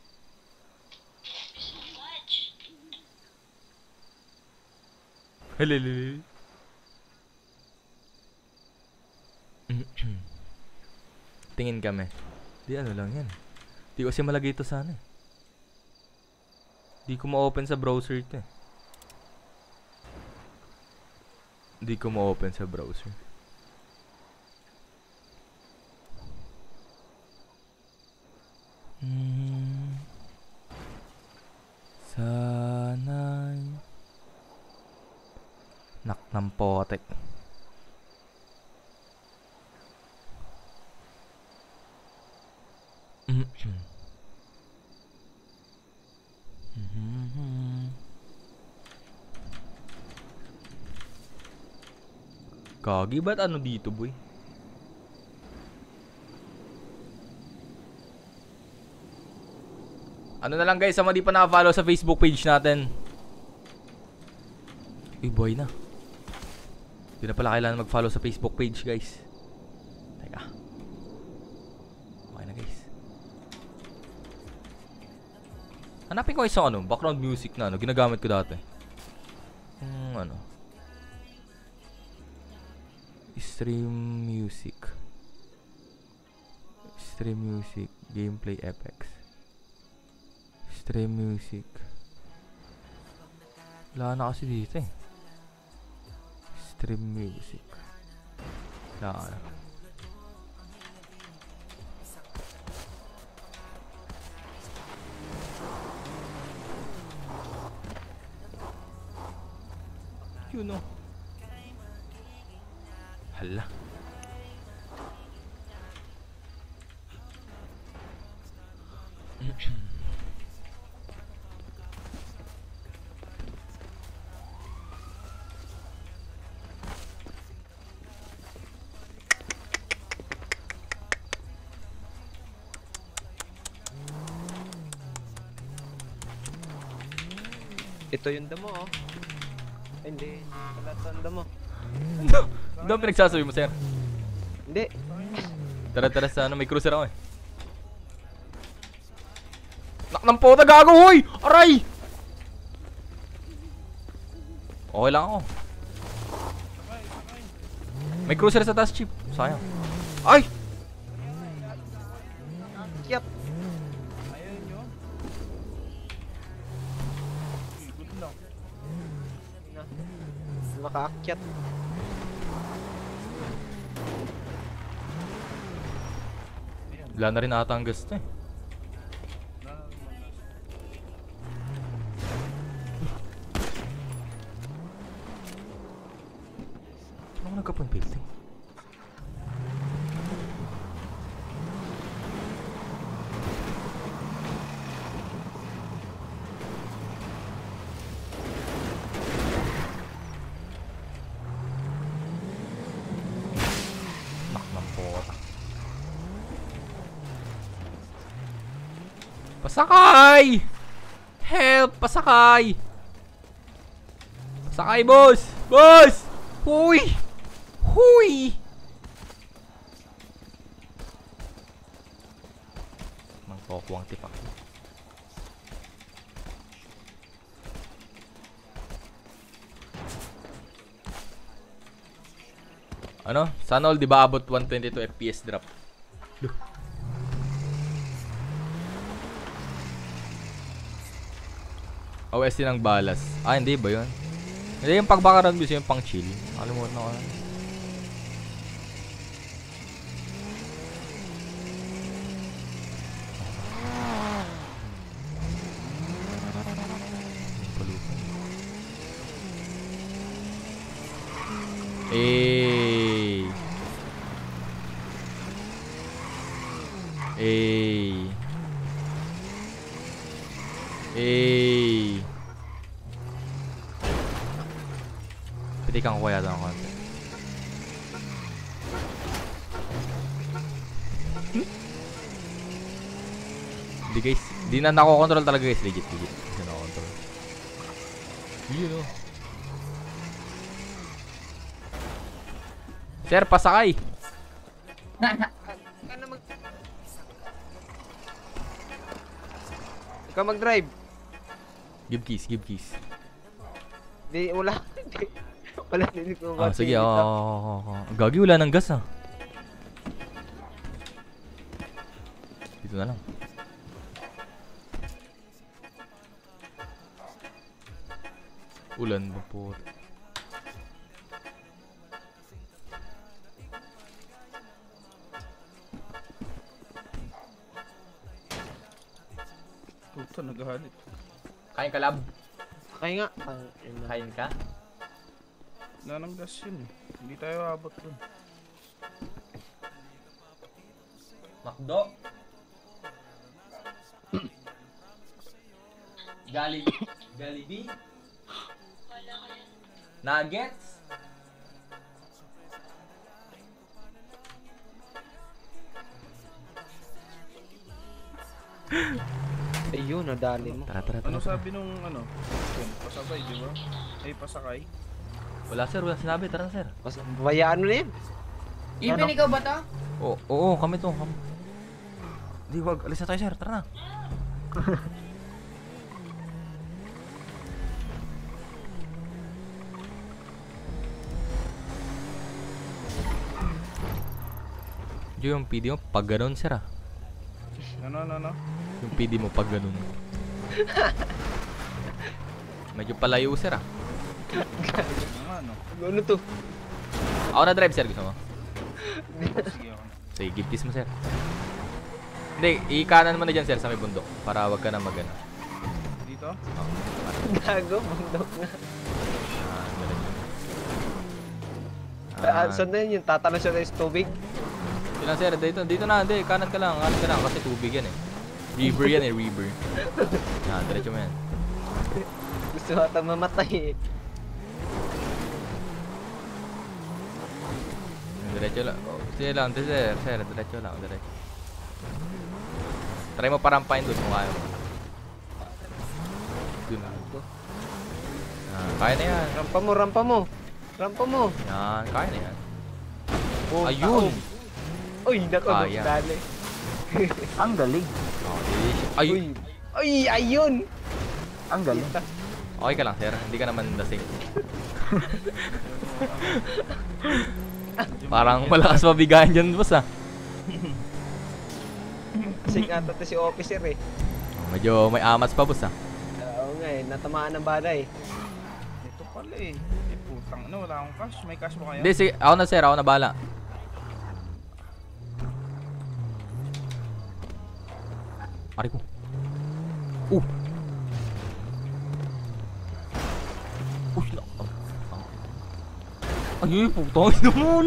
Tingin kami. Di ano lang yan. Di ko kasi malagay ito sana eh. Di ko ma-open sa browser ito eh. Di ko ma-open sa browser. Sana'y nak ng potek. Kagi, ba't ano dito, boy? Ano na lang guys, sa mga di pa naka-follow sa Facebook page natin. Uy, boy na. Hindi na pala kailangan mag-follow sa Facebook page, guys. Teka. Okay na, guys. Hanapin ko isang ano, background music na ano, ginagamit ko dati. Ano. Stream music. Stream music. Gameplay FX. Stream music. Wala na kasi dito eh. Stream music. Wala na. Yun o. Hala.
Ito yung damo, oh. Ay, hindi. Wala ito ang damo.
Doon pinagsasabi mo, sir?
Hindi.
Tara sa ano, may cruiser ako eh. Nak ng puta, gago, hoy! Aray! Okay lang ako. May cruiser sa taas, chip. Sayang. Ay!
Yep. Nakaakyat.
Wala na rin ata ang gusto eh. Ano nagkapang building? Pasakay! Help! Pasakay! Pasakay, boss! Boss! Huy! Huy! Mangkokuwang tipak. Ano? Sana all di ba abot 122 FPS drop? Duh. OST ng balas. Ah, hindi ba yun? Hindi, yung pag-background music yung pang chill. Nakalimutan ko na. Eh. Pitikan ko kaya ng konti. Hindi guys, di na nako-control talaga guys, legit. Hindi na nako-control. Yun o. Sir, pasakay!
Ikaw mag-drive.
Give keys.
Di, wala. Wala din ko.
Ah, sige, Gagi, wala ng gas ah. Dito na lang. Ulan ba po?
Puta, naghahalit.
Kain ka, lab?
Kain nga.
Kain ka?
Wala ng gas yun eh. Hindi tayo abot dun.
Makdo? Jollibee? Nuggets?
Ayun, nadali mo.
Tara.
Ano sabi nung ano? Yun, pasabay, di ba? Ay, pasakay.
Wala sir, wala sinabi. Tara na sir.
Bayaan mo na yun.
Even ikaw ba to?
Oo, kami to. Di, wag. Alis na tayo sir, tara na. Yung PD mo pag ganun sir ah.
Ano?
Yung PD mo pag ganun. Medyo palayo sir ah.
Ano?
Ano to?
Ako na drive sir, gusto mo?
Sige ako.
Sige, give kiss mo sir. Hindi, ikanan mo na dyan sir sa may bundok. Para wag ka na magana.
Dito?
Gago, bundok na.
Ganun.
Saan na yun? Tatalon siya sa tubig?
Yun lang sir, dito na, hindi, kanan ka lang kasi tubig yan eh. River yan eh, river. Yan, diretso mo yan.
Gusto ata mamatay eh.
Diretso lang. Sige lang, sir, diretso lang. Try mo parampain doon kung kaya mo. Doon. Kaya na yan.
Rampa mo.
Yan, kaya na yan.
Oh,
ayun!
Uy, nako, dali.
Ang galing.
Ayun!
Uy, ayun!
Ang galing.
Okay ka lang, sir. Hindi ka naman lasing. Parang malakas mabigahan dyan, boss ah.
Kasi nga to si officer eh.
Medyo may amats pa, boss ah.
Oo nga eh, natamaan ng bala eh.
Ito pala eh. Putang ano, wala akong cash. May cash ba kayo?
Hindi, sige. Ako na sir, ako na bala. Ari ko. Ay, putang ina mo.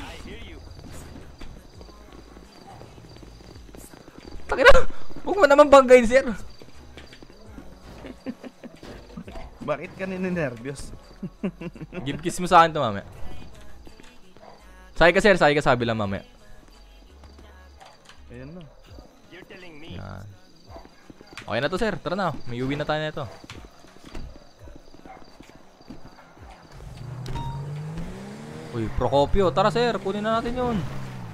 Takina. Huwag mo naman banggain, sir.
Bakit ka nininervyos?
Give kiss mo sa akin to, mamaya. Sakay ka, sir. Sakay ka sabi lang, mamaya.
Ayan na.
Yan. Okay na to, sir. Tara na. May uwi na tayo na ito. Uy, Procopio. Tara, sir. Kunin na natin yun.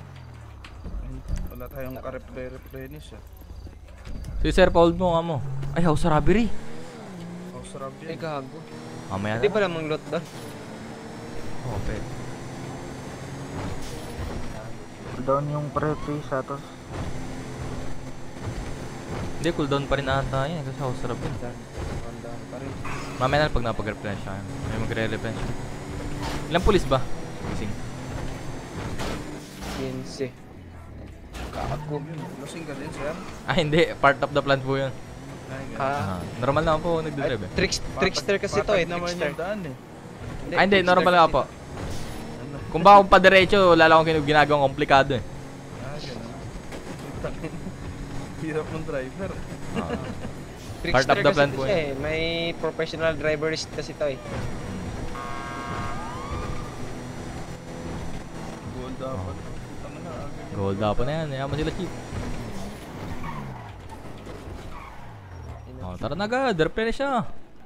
Wala tayong ka-replenish ah.
Si sir, pa-hold mo nga mo. Ay, house robbery.
House robbery.
Ay, gago.
Mamaya na.
Hindi pala mang loot doon.
Oo, pwede.
Down yung pre-pre sa tos.
Hindi, cooldown pa rin ata yan kasi house trap yun.
Cooldown pa rin.
Mamaya na pag napag-replenish siya. May magre-replenish. Ilang pulis ba? Gising.
15. Kago. Lusing ka din, sir?
Hindi. Part of the plan po yun. Normal naman po nagdadrive eh.
Trickster kasi to eh.
naman yung daan eh.
Hindi. Normal lang po. Kung ba akong pa-diretso, lalo akong ginagawang komplikado eh.
Gano'n. Hirap ng driver.
Part of the plan po
eh. May professional driverist kasi to eh.
Gold dapat.
Gold dapat na yan. Yaman sila cheap. Oh, tara na agad. Replenish siya.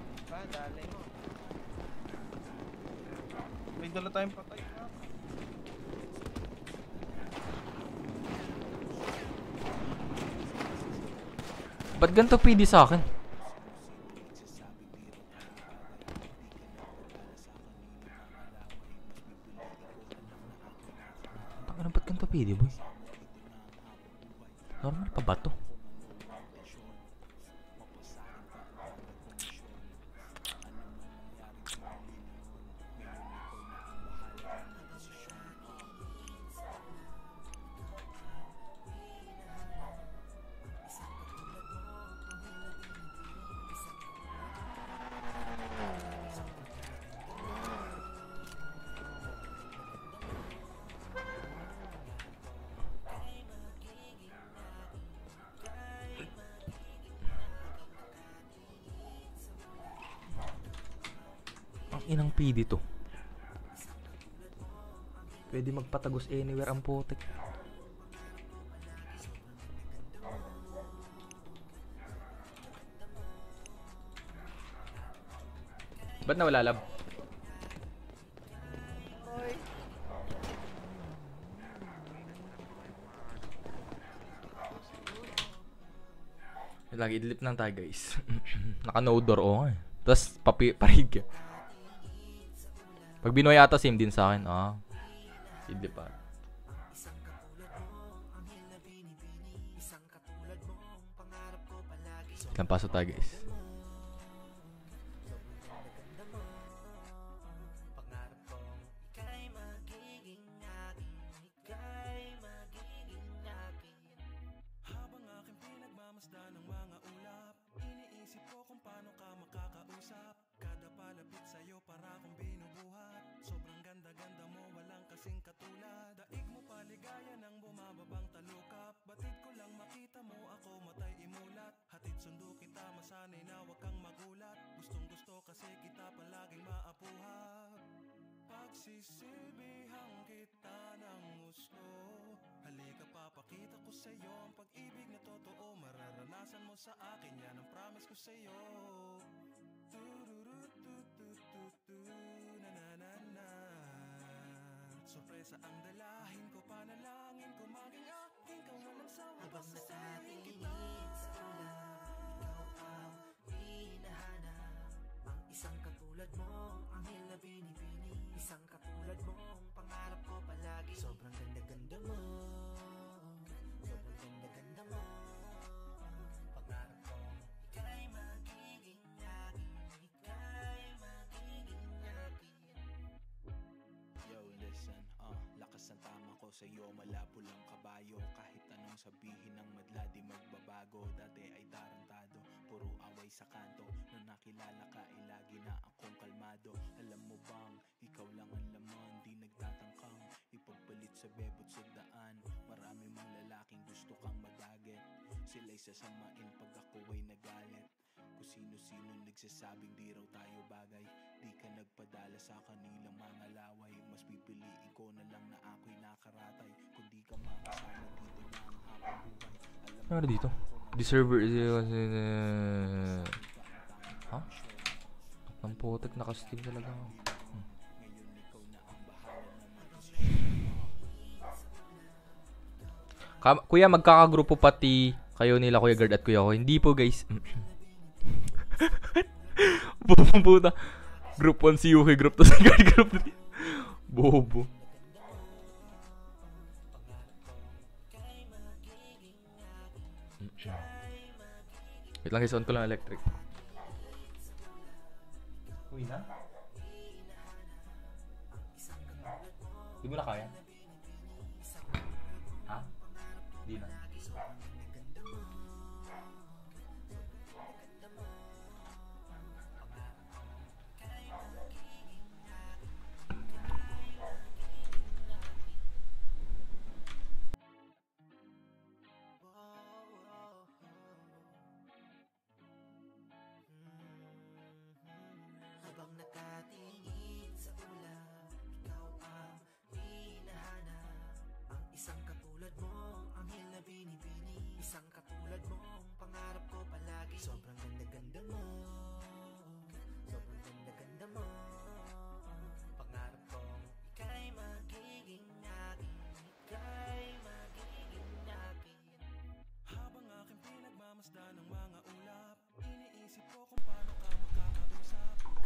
May dala tayong patay na.
Ba't ganito PD sa akin? Ano ba't ganito PD, boy? Normal pa ba to? Inang PD to. Pwede magpatagos anywhere ang putik. Ba't nawala lab? Lagi i-delete lang tayo guys. Naka-no door o nga eh. Tapos parig ka. Pag binuhay ata same din sa akin. Hindi pa. Ilang paso tayo guys.
Pagsisibihang kita ng gusto. Halika papakita ko sa'yo ang pag-ibig na totoo. Mararanasan mo sa akin yan ang promise ko sa'yo. Sorpresa ang dalahin ko, panalangin ko maging akin ka walang sawa. Habang nasahin kita sa ulan, ikaw ang hinahanap. Ang isang katulad mo, anghel na binibini. Isang katulad mo, pangarap ko palagi. Sobrang ganda-ganda mo. Sobrang ganda-ganda mo. Pangarap ko, ika'y magiging akin. Ika'y magiging akin. Yo, listen, lakas ng tama ko sa'yo. Malabo lang kabayo. Kahit anong sabihin ng madla, di magbabago. Dati ay tarantado, puro away sa kanto. Nung nakilala ka, lagi na akong kalmado. Alam mo bang, ikaw lang ang laman. Di nagtatangkang ipagpalit sa bebot sa daan. Marami mang lalaking gusto kang madagit. Sila'y sasamain pag ako ay nagalit. Kung sino-sino nagsasabing di raw tayo bagay. Di ka nagpadala sa kanilang mga laway. Mas pipiliin ko na lang na ako'y nakaratay. Kung di ka makasama dito na ang habang buhay.
Ano dito? The server is... Ha? Ang putik, naka-steam talaga. Kuya, magkakagrupo pati kayo nila Kuya Guard at Kuya ko. Hindi po guys. Puta. Group 1 si Yuki, group 2 si Guard, group 3. Bobo. Wait lang guys, on ko lang electric. Uy na? Di mo na kaya? Ha? Di na.
Habang nakatingin sa ulap, ikaw ang hinahanap. Ang isang katulad mo, anghel na binibini. Isang katulad mo, pangarap ko palagi. Sobrang ganda-ganda mo, sobrang ganda-ganda mo. Pangarap kong ika'y magiging akin, ika'y magiging akin. Habang aking pinagmamasdan ng mga ulap, iniisip ko kung paano ka makakausap.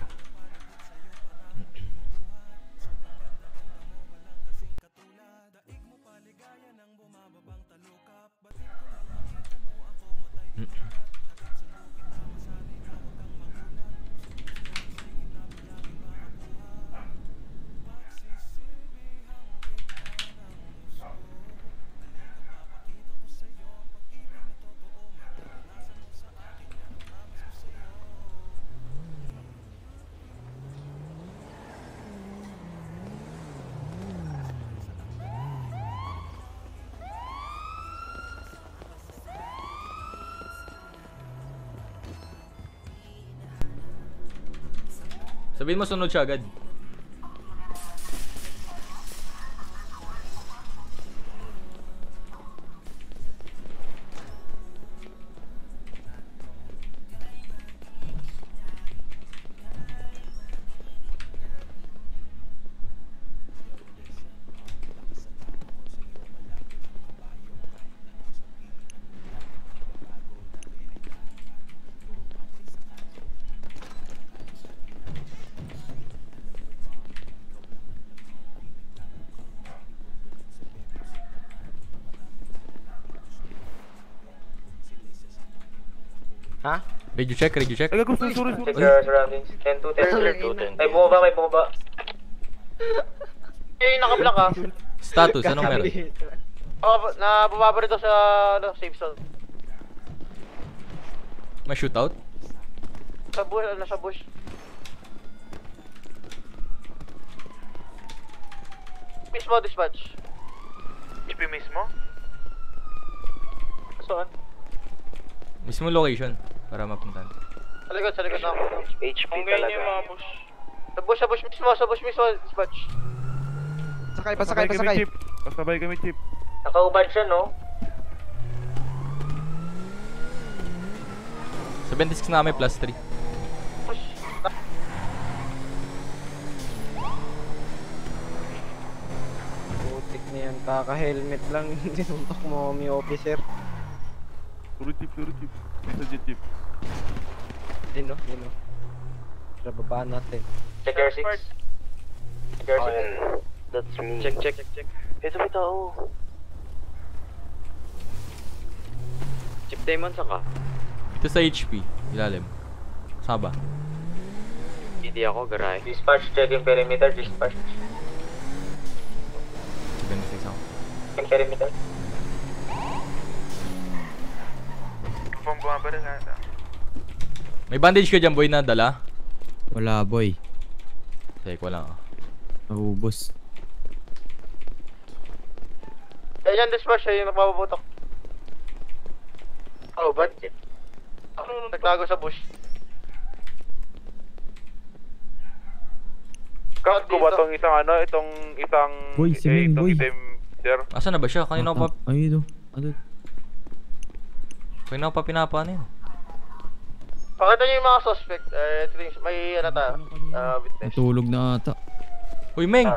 Sabihin mo sunod siya agad.
Ha?
Radio check, radio check.
Check your surroundings. 10-2, 10-2. Ay, bumaba, may bumaba. Eh, naka-block ah.
Status, anong meron?
Na bumaba rito sa safe zone.
May shootout?
Sa bush, nasa bush. Mismo dispatch.
HP mismo?
Saan?
Mismo location para mapuntahan.
Sa likod na ako.
HP
talaga. Yung mga bush. Sa bush mismo, dispatch.
Pasakay. Pasabay kami, Chip.
Nakaubad siya, no?
76 na kami plus 3.
Putik na yan, kaka-helmet lang sinuntok mo kami officer.
Puro Chip. Sa Chip.
Yun o. Sa babaan natin.
Check your 6. Check your 6.
That's me.
Check.
Ito may tao.
Chip Demon, saan ka?
Ito sa HP, ilalim. Saba.
Hindi ako, garay. Dispatch, checking perimeter, dispatch.
76 ako.
Checking perimeter.
Confirm ko nga ba rin ata?
May bandage ka dyan, boy, na dala?
Wala, boy.
Sige ko lang.
Naubos.
Yan, dispatch, siya yung nagpapabutok. Oh, ba't? Nagtago sa bush.
Count ko ba itong isang
Boy, si Ming, boy.
Sir?
Asan na ba siya? Kanina ko pa...
Ayun o.
Kanina ko pa pinapaano yun.
Pakita niyo yung mga suspect. May ano tayo. Witness.
Natulog na ata.
Uy, Meng!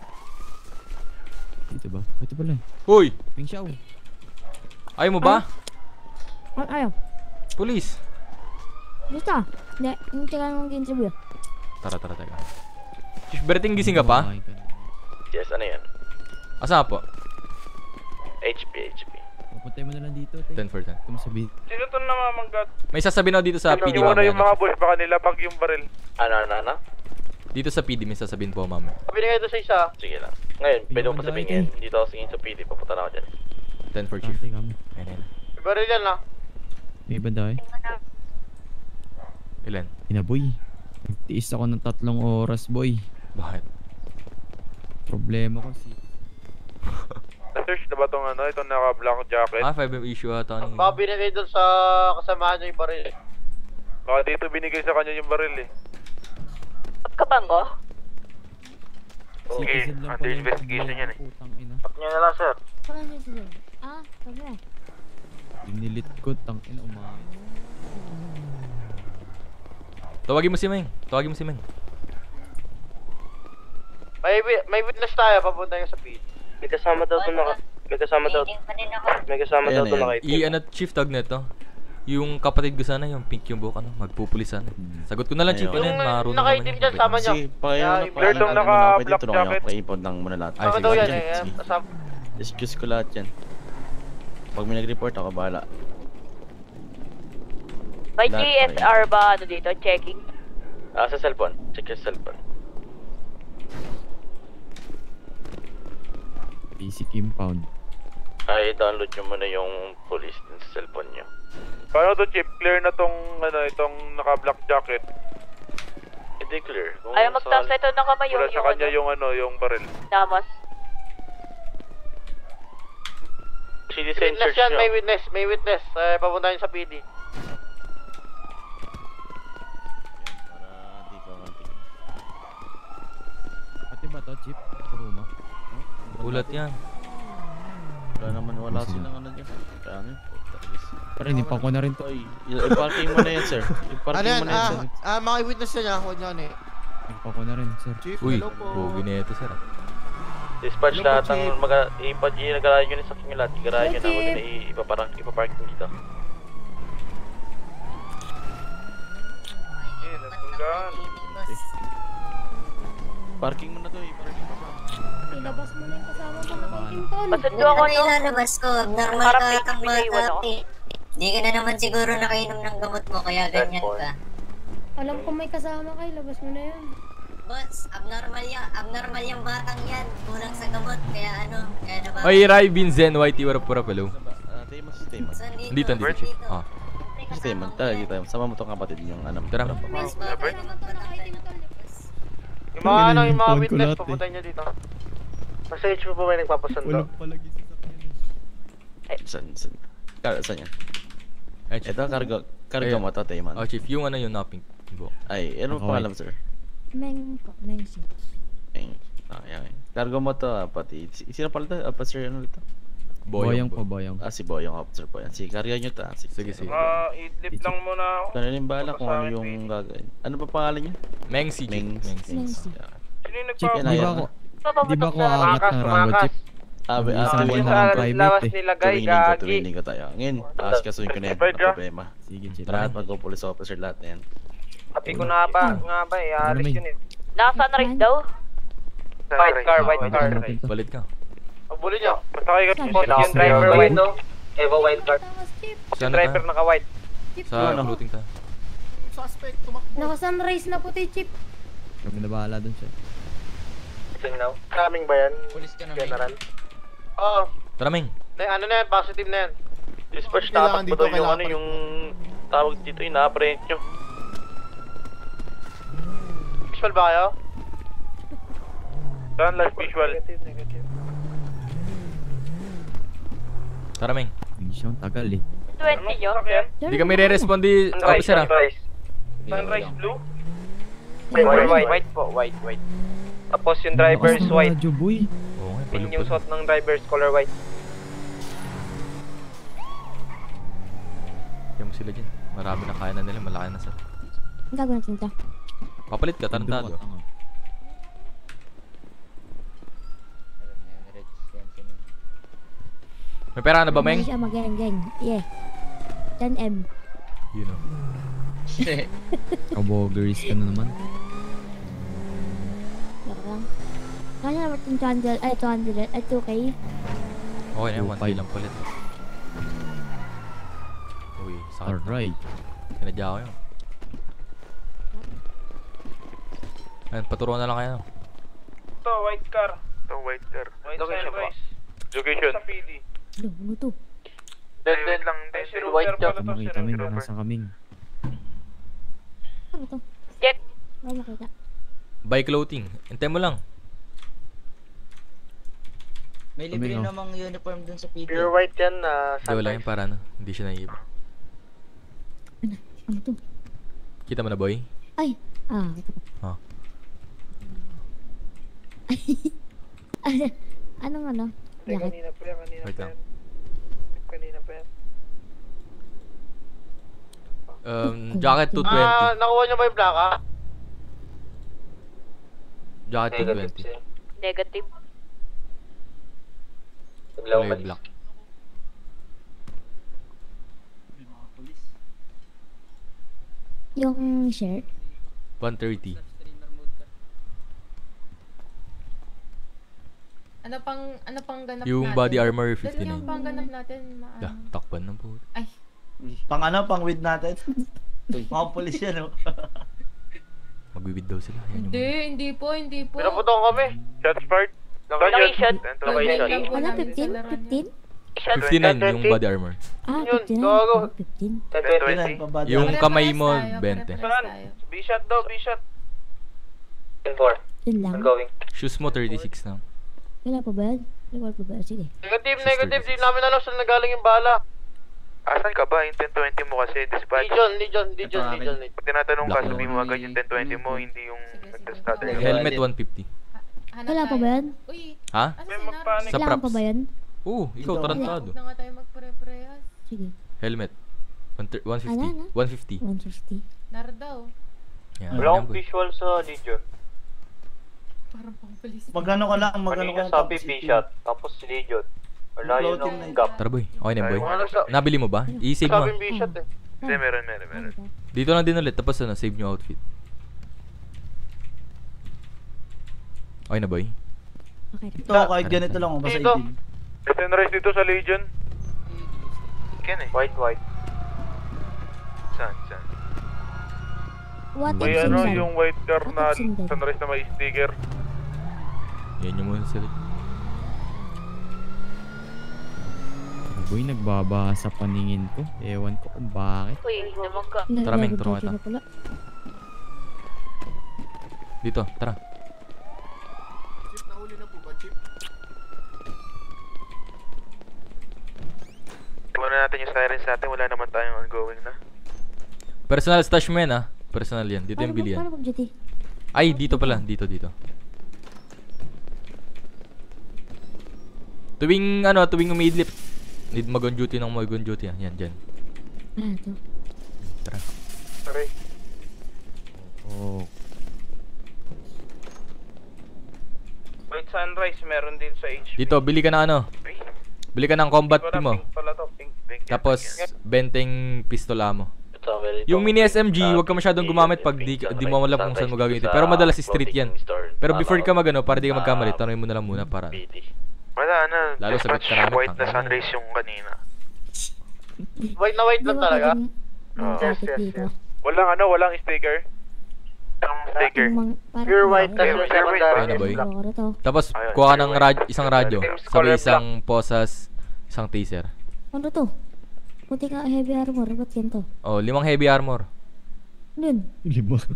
Dito ba? Ito pala.
Uy!
Ming Xiao.
Ayaw mo ba?
Ayaw.
Police.
Gusto? Hindi. Hindi ka naman interview.
Tara. Chief Berting, gising ka pa?
Yes, ano yan?
Asa po?
HP.
Papuntay mo na lang dito, te.
10 for 10.
Ito mo sabihin.
Sino to namamanggat?
May sasabihin ako dito sa PD
Yung
mamaya.
yung mga boys, baka nilapag yung baril.
Ano?
Dito sa PD may sasabihin po mamaya.
Binigay ito sa isa. Sige lang. Ngayon, pwede mo pa sabihin ngayon. Dito ako sa PD, papunta na ako dyan.
10 for chief. Ayun.
Baril yan na.
May banda eh.
Ilan?
Inaboy. Nagtiis ako ng 3 oras, boy.
Bakit?
Problema ko si...
Na-search na ba itong itong naka-black jacket?
5 issue ata ni.
Baka binigay doon sa kasamahan niya yung baril eh.
Baka dito binigay sa kanya yung baril eh.
Kapango?
Okay, anti-investigation yan eh.
Pak niya na lang, sir.
Paano sila? Sabi na.
Dinilit ko, tangina umahay.
Tawagin mo si Meng.
May witness tayo, papunta niya sa pit.
May kasama daw to
I-ano chief tag nito. Yung kapatid ko sana, yung pink yung buhok, magpupuli sana. Sagot ko na lang chief, ano yun, marunong naman
Nakaitim dyan, sama niyo.
Flirt yung naka-black jacket.
Paipod lang muna lahat.
Sama daw yan eh.
Excuse ko lahat yan. Pag may nag-report ako, bahala.
May GSR ba ano dito? Checking?
Sa cellphone. Check your cellphone.
Basic impound.
I-download nyo muna yung police din sa cellphone nyo.
Paano to, Chip? Clear na tong, itong naka-black jacket.
Hindi clear.
Ayaw mag-translate ng kamay
Wala sa kanya yung yung baril.
Damas.
Citizen
Witness
search
yan,
nyo.
may witness. Papunta niya sa PD.
Pati ba to, Chip? Kuruma?
Ulat yan.
Wala silang dyan.
Pero hindi pa ko na rin to.
I-parking mo na yan, sir. I-parking mo na yan, sir.
Mga witness na niya, huwag niya eh.
Hindi pa ko na rin, sir.
Uy, bugi na ito, sir.
Dispatch lahat ng i-garahe nyo na sa akin lahat. I-garahe nyo na, huwag nyo na ipapark nyo dito.
Parking mo na to, i-parking mo pa.
Ilabas mo na yung kasama mo na pagking tol.
Pasundo ako, no?
Ilalabas ko, abnormal
Parang
ka
may
kang
piniwan
bata
ako.
eh. Hindi ka na naman siguro nakainom ng gamot mo, kaya ganyan ka.
Alam ko may kasama kayo, labas mo na yun.
Boss, abnormal yung batang yan. Kulang sa gamot, kaya nababa.
Oy, Rai, Binzen, YT, warap, hello.
Tayo
Dito, chief.
Statement, tara dito. Sama mo tong kapatid yung
Tara.
Yung mga witness, papunta niya dito. Sa HQ po may nagpapasundo.
Saan yan? Ito, kargo mo to, Tayman.
Oh, chief, yung yung napping.
Ay, ano pa alam, sir?
Meng si.
Kargo mo to, pati. Sino pala ito? Officer, ano ito?
Boyong po, Boyong.
Si Boyong, officer po yan. Karga nyo to. Sige.
I-flip lang muna ako.
Kanaling bala kung ano yung gagawin. Ano pa pangalan niya?
Mengsi.
Sino yung
Chip,
nagpapasundo?
di ba ko aangat ng rango, Chip?
Tuwing
lawas nilagay, gagi.
tuwing ko tayo. Ngayon, kasuhin ko na yan. Problema.
Sige, Chip.
Lahat mag-police officer lahat na yan.
Sabi ko na ba eh, alis yun eh.
Naka-sunrise daw?
White car.
Balit ka.
Pagbuli nyo.
Basta kayo
Yung driver white, no? Evo white car.
Saan
Yung driver
na
naka-white.
Sa looting tayo.
Suspect, tumakbo.
Naka-sunrise na puti, Chip.
Kami na bahala dun siya.
Signal. Kaming ba yan? Police ka na, General. Oo.
Tara, Meng.
Ano na yan, positive na yan.
Dispatch, tatakbo daw yung tawag dito, ina-apprehend nyo.
Visual ba kayo?
Saan last visual?
Tara, Meng.
Mission, tagal eh.
20 nyo?
Hindi kami re-respondi, officer ah.
Sunrise blue? White po, white. Tapos yung driver's white.
Radyo, boy.
Pin yung suot ng driver's color white.
Kaya mo sila dyan. Marami na kaya na nila, malaki na sir.
Ang gagawin natin ito.
Papalit ka, tarantado. May pera na ba, Meng?
Siya mag-geng. Yeah. 10M.
You know.
Kabogeries ka na naman.
Laka lang. Kaya naman yung 200, ay 200, ay 2K.
Okay na, 1K lang palit.
Alright.
Kinadya ko yun. Ayun, paturuan na lang kayo.
Ito, white car.
Ito, white car.
White sunrise.
Location.
Sa PD.
Ano to?
Dead lang.
Ay, si
White
Ruper pala to.
Makita kami, nasa kaming.
Ano to?
Check.
Wala makita.
Buy clothing. Hintay mo lang.
May libre namang uniform dun sa PD.
Pure white yan na
Hindi, wala yun para ano. Hindi siya naiiba.
Ano to?
Kita mo na, boy?
Ay! Kita ko.
Oh.
Anong ano? Jacket?
Kanina pa yan.
Wait lang.
Kanina pa yan.
Jacket 220.
Nakuha niyo ba yung plaka?
Jacket 220.
Negative.
Kulay black.
Yung shirt?
130.
Ano pang ganap
Yung
natin?
body armor,
Dali
59.
yung pang ganap natin.
Dah, takpan ng po.
Ay.
Pang ano, pang with natin? Mga polis yan, no?
Magwiwid daw sila. Yan yung...
Hindi po.
Pinaputong kami.
Shots fired.
Location.
Wala, 15?
59 yung body armor.
59.
Go.
15.
Yung kamay mo, 20.
Saan? B-shot daw, B-shot.
10-4.
Yun lang.
Shoes mo, 36 na.
Wala pa ba? Wala pa ba? Sige.
Negative. Di namin alam saan nagaling yung bala.
Asan ka ba? Yung 1020 mo kasi dispatch.
Legion.
Pag tinatanong ka, sabihin mo agad yung 1020 mo, hindi yung nag-stutter.
Helmet 150.
Wala pa ba yan?
Ha? Sa
Kailangan
props.
pa ba yan?
Ikaw tarantado.
Huwag na nga tayo magpare-parehas.
Sige.
Helmet. 150. 150.
150.
Nardaw.
Yan.
Wala akong visual sa Legion.
Parang pang police.
Magano ka lang,
Kanina sabi B-shot, tapos Legion. Wala yun ang gap.
Tara boy. Okay na boy. Nabili mo ba? I-save mo.
Sabi B-shot eh.
Hindi, meron.
Dito lang din ulit. Tapos ano, save nyo outfit. Okay na boy.
Okay.
Ito, kahit ganito lang, basta itin.
Sunrise dito sa Legion. Ken eh.
White.
Saan?
What
May
if
ano,
sundan?
yung white car na
What if sundan?
sunrise na may sticker.
Yan yung muna sila.
Boy, nagbaba sa paningin ko. Ewan ko kung bakit.
Uy, naman ka.
Tara, Meng, turuan kita. Dito, tara.
Chip, nahuli na po ba, Chip?
Muna natin yung sirens natin, wala naman tayong ongoing na.
Personal stash mo yan, ha? Personal yan. Dito yung bilian.
Paano pag-duty?
Ay, dito pala. Dito. Tuwing umiidlip. Need mag-on duty ng mag-on duty, ha? Yan, dyan.
Ito.
Tara.
Aray.
Oh.
White sunrise, meron din sa HP.
Dito, bili ka ng ano? Bili ka ng combat team mo.
Pink pala to, pink.
Tapos, benteng pistola mo. Yung mini SMG, huwag ka masyadong gumamit pag di mo alam kung saan mo gagawin ito. Pero madalas street yan. Pero before ka magano, para di ka magkamali, tanongin mo na lang muna para.
Wala na.
Lalo sagot
Dispatch,
ka namin.
white na sunrise yung kanina.
White na white lang talaga.
Dito.
Walang sticker. Sticker.
Pure white kasi
Pure
secondary.
Ayun na boy. Tapos, kuha ka ng isang radyo. Sabay isang posas, isang taser.
Ano to? Puti ka heavy armor. Ba't yan to?
Oh, 5 heavy armor.
Nun.
5.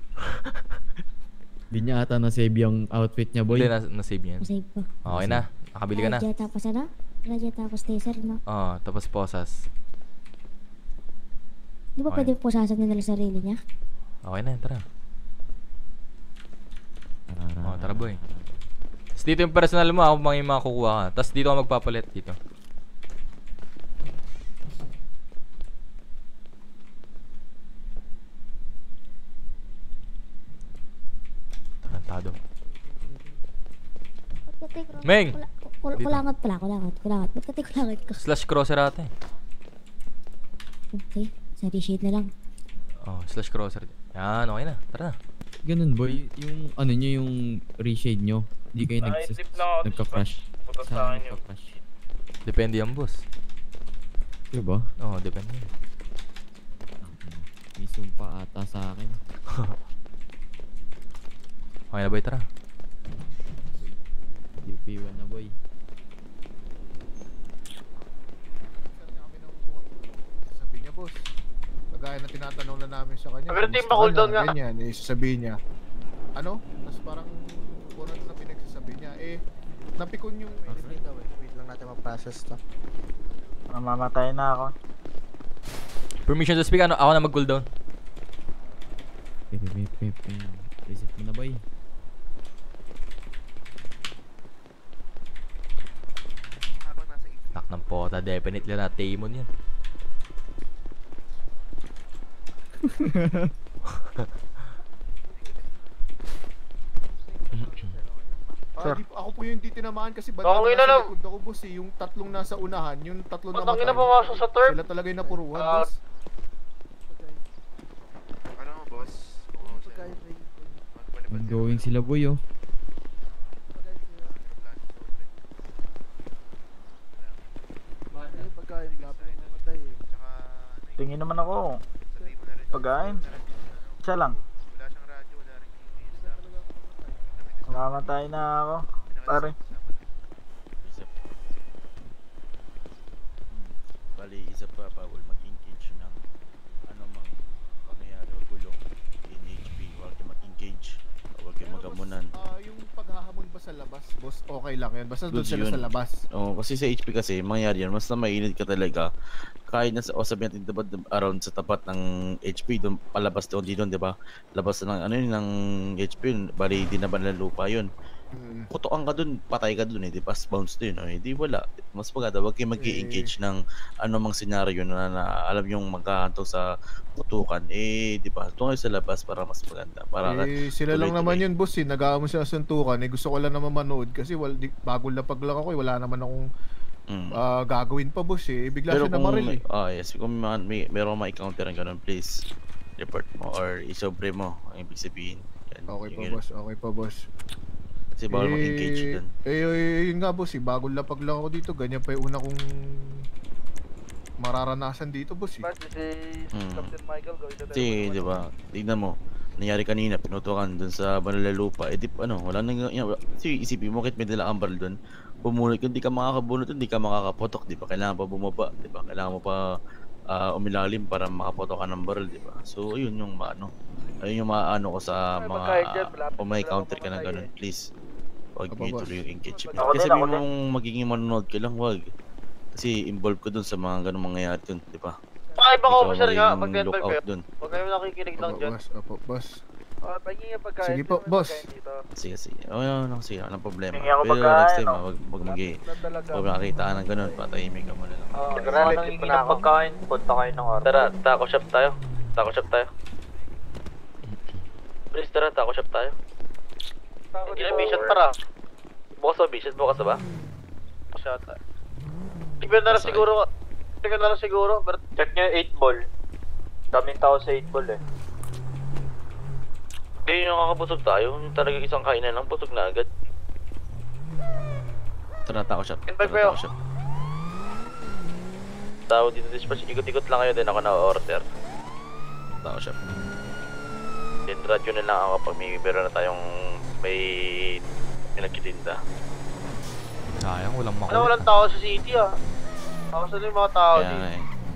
Di niya ata na-save yung outfit niya, boy.
Hindi, na-save niya.
Masave ko.
Okay na. Nakabili ka na.
Radya tapos ano? Radya tapos taser, no?
Oh, tapos posas.
Di ba
Okay.
pwede pusasan nila sarili niya?
Okay na, tara. Oh, tara boy. Tapos dito yung personal mo, ako mga yung makukuha ka. Tapos dito ka magpapalit dito. Tarantado. Meng!
Kulangat pala, kulangat. Ba't kati kulangat ko?
Slash crosser ate.
Okay, sa reshade na lang.
Oh, slash crosser. Yan, okay na. Tara na.
Ganun, boy. Yung ano nyo, yung reshade nyo. Di kayo
Dip na ako.
nagka-crash.
Putas sa akin yun.
Depende yan, boss.
Diba?
Oo, depende.
halata sa akin.
Okay na boy, tara.
UP1 na boy.
Sabi niya, boss. Kagaya na tinatanong na namin sa kanya.
Pero team, pa-cooldown nga.
Ganyan, eh, sasabihin niya. Ano? Tapos parang puro na pinagsasabi niya. Eh, napikon yung...
Wait lang natin ma-process to.
Mamamatay na ako.
Permission to speak, ano? Ako na mag-cooldown.
Reset mo na boy.
Nak ng pota, definitely na Taemon yan.
Sir. Ako po yung hindi tinamaan kasi banda na sa likod ako, boss eh. Yung tatlong nasa unahan, yung tatlo na matay.
Ang ina pumasok sa turf.
Sila talaga yung napuruan, boss.
Ano, boss?
Ongoing sila boy oh.
Tingin naman ako. Pagkain. Isa lang. Mamatay na ako. Pare.
Bali, isa pa, bawal mag-engage ng anumang pangyayari o gulong in HP. Huwag kayo mag-engage. Huwag kayo magamunan.
Yung paghahamon ba sa labas, boss, okay lang yan. Basta doon sila sa labas.
Oo, kasi sa HP kasi, mangyayari yan. Mas na mainit ka talaga. Kahit na sa, o sabihin natin, diba, around sa tapat ng HP, doon, palabas doon, di doon, diba? Labas ng, ano yun, ng HP, bali, di na ba ng lupa yun. Putokan ka dun, patay ka dun eh, di ba? Bounce dun, eh, di wala. Mas maganda, wag kayo mag-engage ng anumang senaryo na alam yung magkahanto sa putukan, eh, di ba? Doon kayo sa labas para mas maganda. Para
sila lang naman yun, boss, eh. Nag-aamon sila sa suntukan, eh. Gusto ko lang naman manood kasi bagong lapag lang ako, eh. Wala naman akong gagawin pa, boss, eh. Bigla siya namaril, eh.
Yes, kung meron ma-encounter ng ganun, please report mo or isobre mo ang ibig sabihin. Yan,
okay pa, boss. Okay pa, boss.
Kasi bawal mag-engage dun.
Yun nga, boss, eh. Bagong lapag lang ako dito. Ganyan pa yung una kong mararanasan dito, boss, eh.
Captain Michael,
Kasi, di ba, tignan mo, nangyari kanina, pinutukan dun sa Banalalupa, eh di, ano, wala nang, kasi isipin mo, kahit may dala kang baril dun, bumulot, kung di ka makakabunot, hindi ka makakapotok, di ba, kailangan pa bumaba, di ba, kailangan mo pa umilalim para makapotok ka ng baril, di ba, so, yun yung maano, ayun yung maano ko sa mga, kung may counter ka na ganun, please, wag nyo ituloy yung engagement, kasi sabi mong magiging manonood ka lang, wag, kasi involved ko dun sa mga ganung mangyayari dun, di ba?
Pakaiba ko officer nga, mag-10
kayo.
Huwag kayo nakikinig lang dyan.
Opo, boss.
Pagiging pagkain.
Sige po, boss.
Sige. Sige, walang problema.
Hingi ako
Pero
pagkain,
next time, wag makita ng ganun, patahimik ka muna lang.
Nangingi ng pagkain, punta kayo ng order.
Tara, taco shop tayo. Please, tara, taco shop tayo. Ilang mission para? Bukas ba?
Shot. Tignan na lang siguro. Check nyo 8 ball. Daming tao sa 8 ball eh.
Hindi yung kakabusog tayo. Yung talagang isang kainan lang, busog na agad.
Tara, taco shop.
Tao dito dispatch, ikot-ikot lang kayo din ako na-order.
Taco shop.
Then radyo na lang ako pag may meron na tayong may nagtitinda.
Sayang, walang makulit.
Ano, walang tao sa city ah. Ako sa yung mga tao dito.